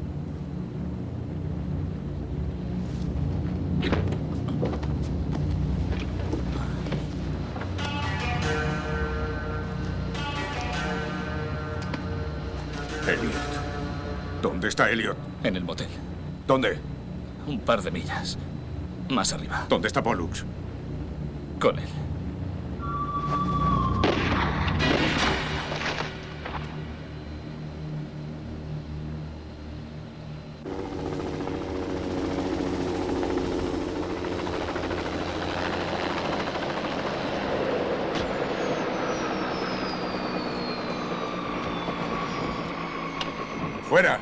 Elliot. ¿Dónde está Elliot? En el motel. ¿Dónde? Un par de millas. Más arriba. ¿Dónde está Pollux? Con él. ¡Fuera!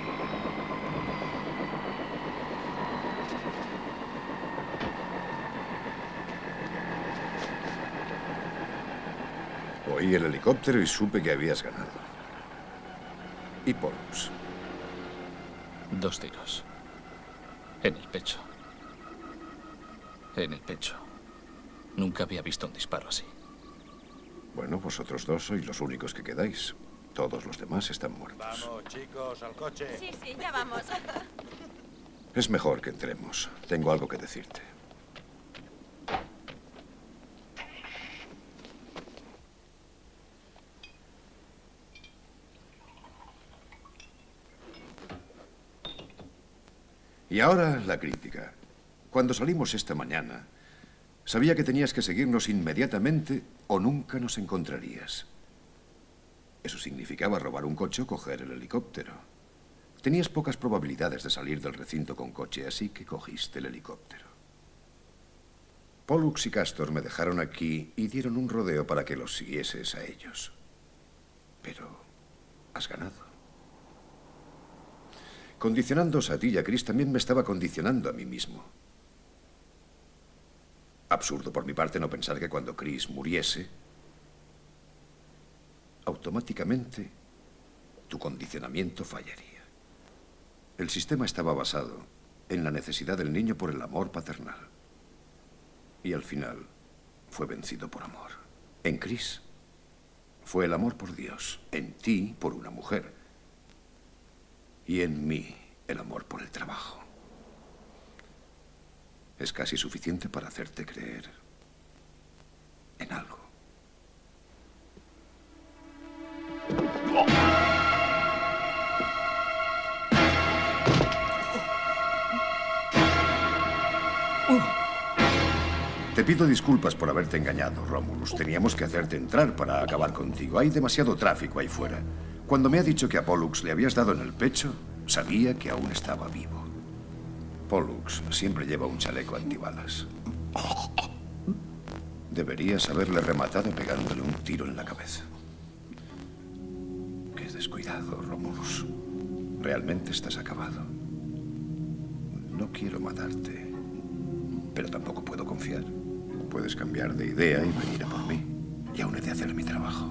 Oí el helicóptero y supe que habías ganado. ¿Y Pollux? Dos tiros. En el pecho. En el pecho. Nunca había visto un disparo así. Bueno, vosotros dos sois los únicos que quedáis. Todos los demás están muertos. Vamos, chicos, al coche. Sí, sí, ya vamos. Es mejor que entremos. Tengo algo que decirte. Y ahora la crítica. Cuando salimos esta mañana, sabía que tenías que seguirnos inmediatamente o nunca nos encontrarías. Eso significaba robar un coche o coger el helicóptero. Tenías pocas probabilidades de salir del recinto con coche, así que cogiste el helicóptero. Pollux y Castor me dejaron aquí y dieron un rodeo para que los siguieses a ellos. Pero has ganado. Condicionándose a ti y a Chris también me estaba condicionando a mí mismo. Absurdo por mi parte no pensar que cuando Chris muriese, automáticamente tu condicionamiento fallaría. El sistema estaba basado en la necesidad del niño por el amor paternal. Y al final fue vencido por amor. En Chris fue el amor por Dios, en ti por una mujer. Y en mí, el amor por el trabajo. Es casi suficiente para hacerte creer en algo. Te pido disculpas por haberte engañado, Romulus. Teníamos que hacerte entrar para acabar contigo. Hay demasiado tráfico ahí fuera. Cuando me ha dicho que a Pollux le habías dado en el pecho, sabía que aún estaba vivo. Pollux siempre lleva un chaleco antibalas. Deberías haberle rematado pegándole un tiro en la cabeza. Qué descuidado, Romulus. Realmente estás acabado. No quiero matarte, pero tampoco puedo confiar. Puedes cambiar de idea y venir a por mí, y aún he de hacer mi trabajo.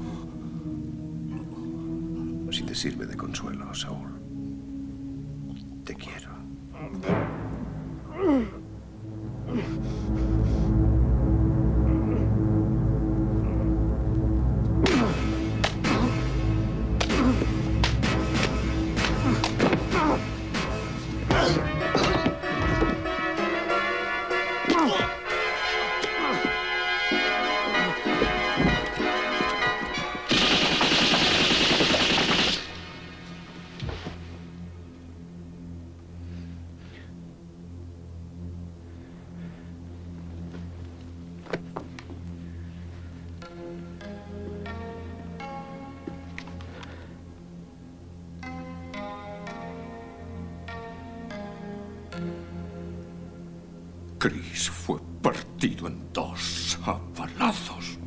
Si te sirve de consuelo, Saúl, te quiero. Chris fue partido en dos a balazos.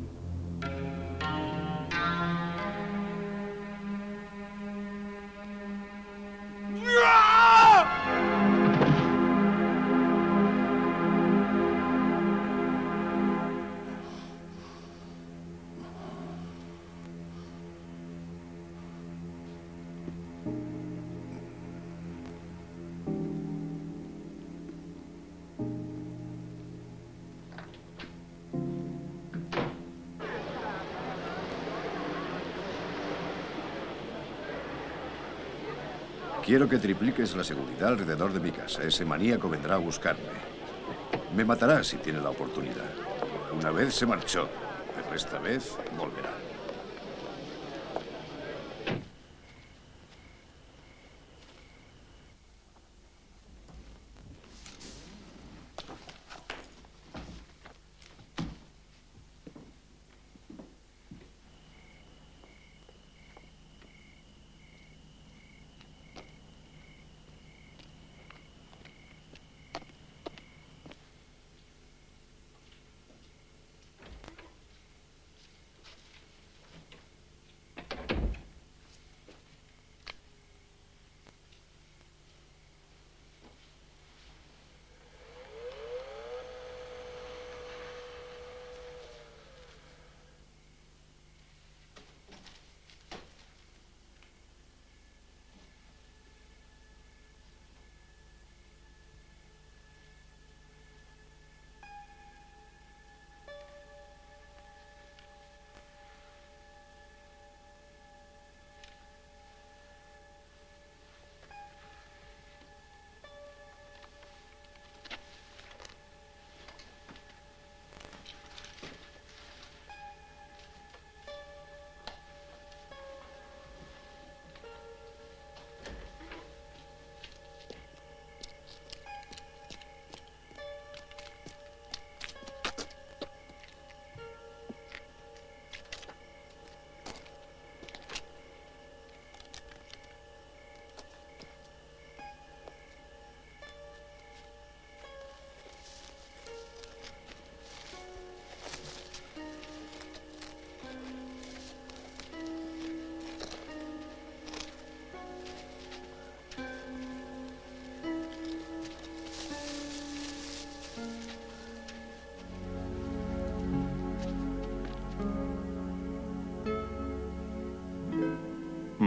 Quiero que tripliques la seguridad alrededor de mi casa. Ese maníaco vendrá a buscarme. Me matará si tiene la oportunidad. Una vez se marchó, pero esta vez volverá.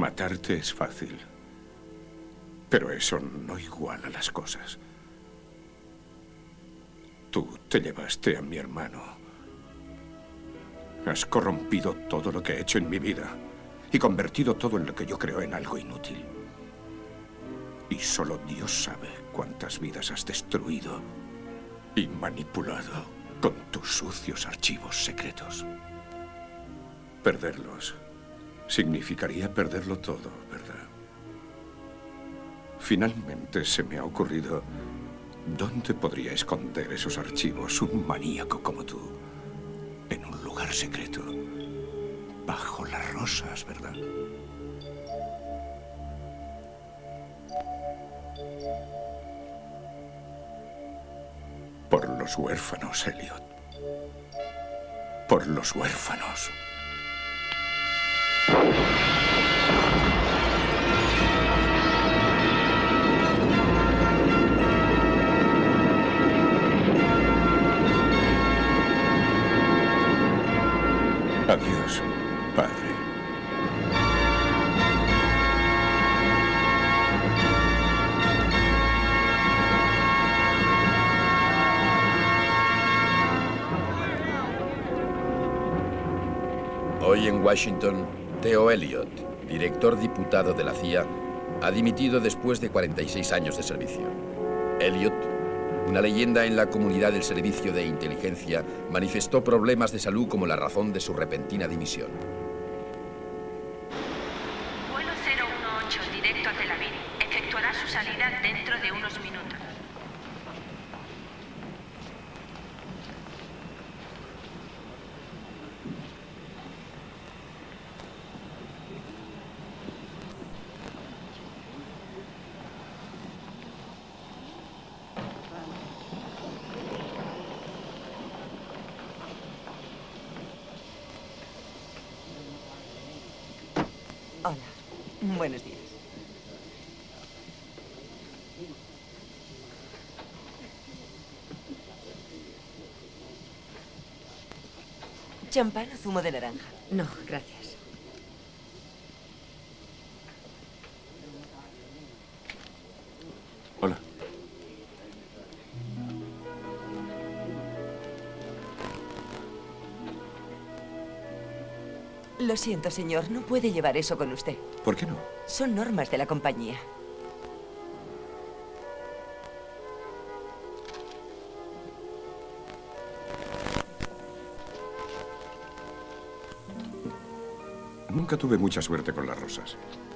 Matarte es fácil, pero eso no iguala las cosas. Tú te llevaste a mi hermano. Has corrompido todo lo que he hecho en mi vida y convertido todo en lo que yo creo en algo inútil. Y solo Dios sabe cuántas vidas has destruido y manipulado con tus sucios archivos secretos. Perderlos significaría perderlo todo, ¿verdad? Finalmente se me ha ocurrido dónde podría esconder esos archivos un maníaco como tú. En un lugar secreto, bajo las rosas, ¿verdad? Por los huérfanos, Elliot. Por los huérfanos. Adiós, padre. Hoy en Washington, Theo Elliot, director diputado de la C I A, ha dimitido después de cuarenta y seis años de servicio. Elliot, una leyenda en la comunidad del servicio de inteligencia, manifestó problemas de salud como la razón de su repentina dimisión. Vuelo cero uno ocho, directo a Tel Aviv. Efectuará su salida dentro de unos minutos. Hola, buenos días. ¿Champán o zumo de naranja? No, gracias. Hola. Lo siento, señor, no puede llevar eso con usted. ¿Por qué no? Son normas de la compañía. Nunca tuve mucha suerte con las rosas.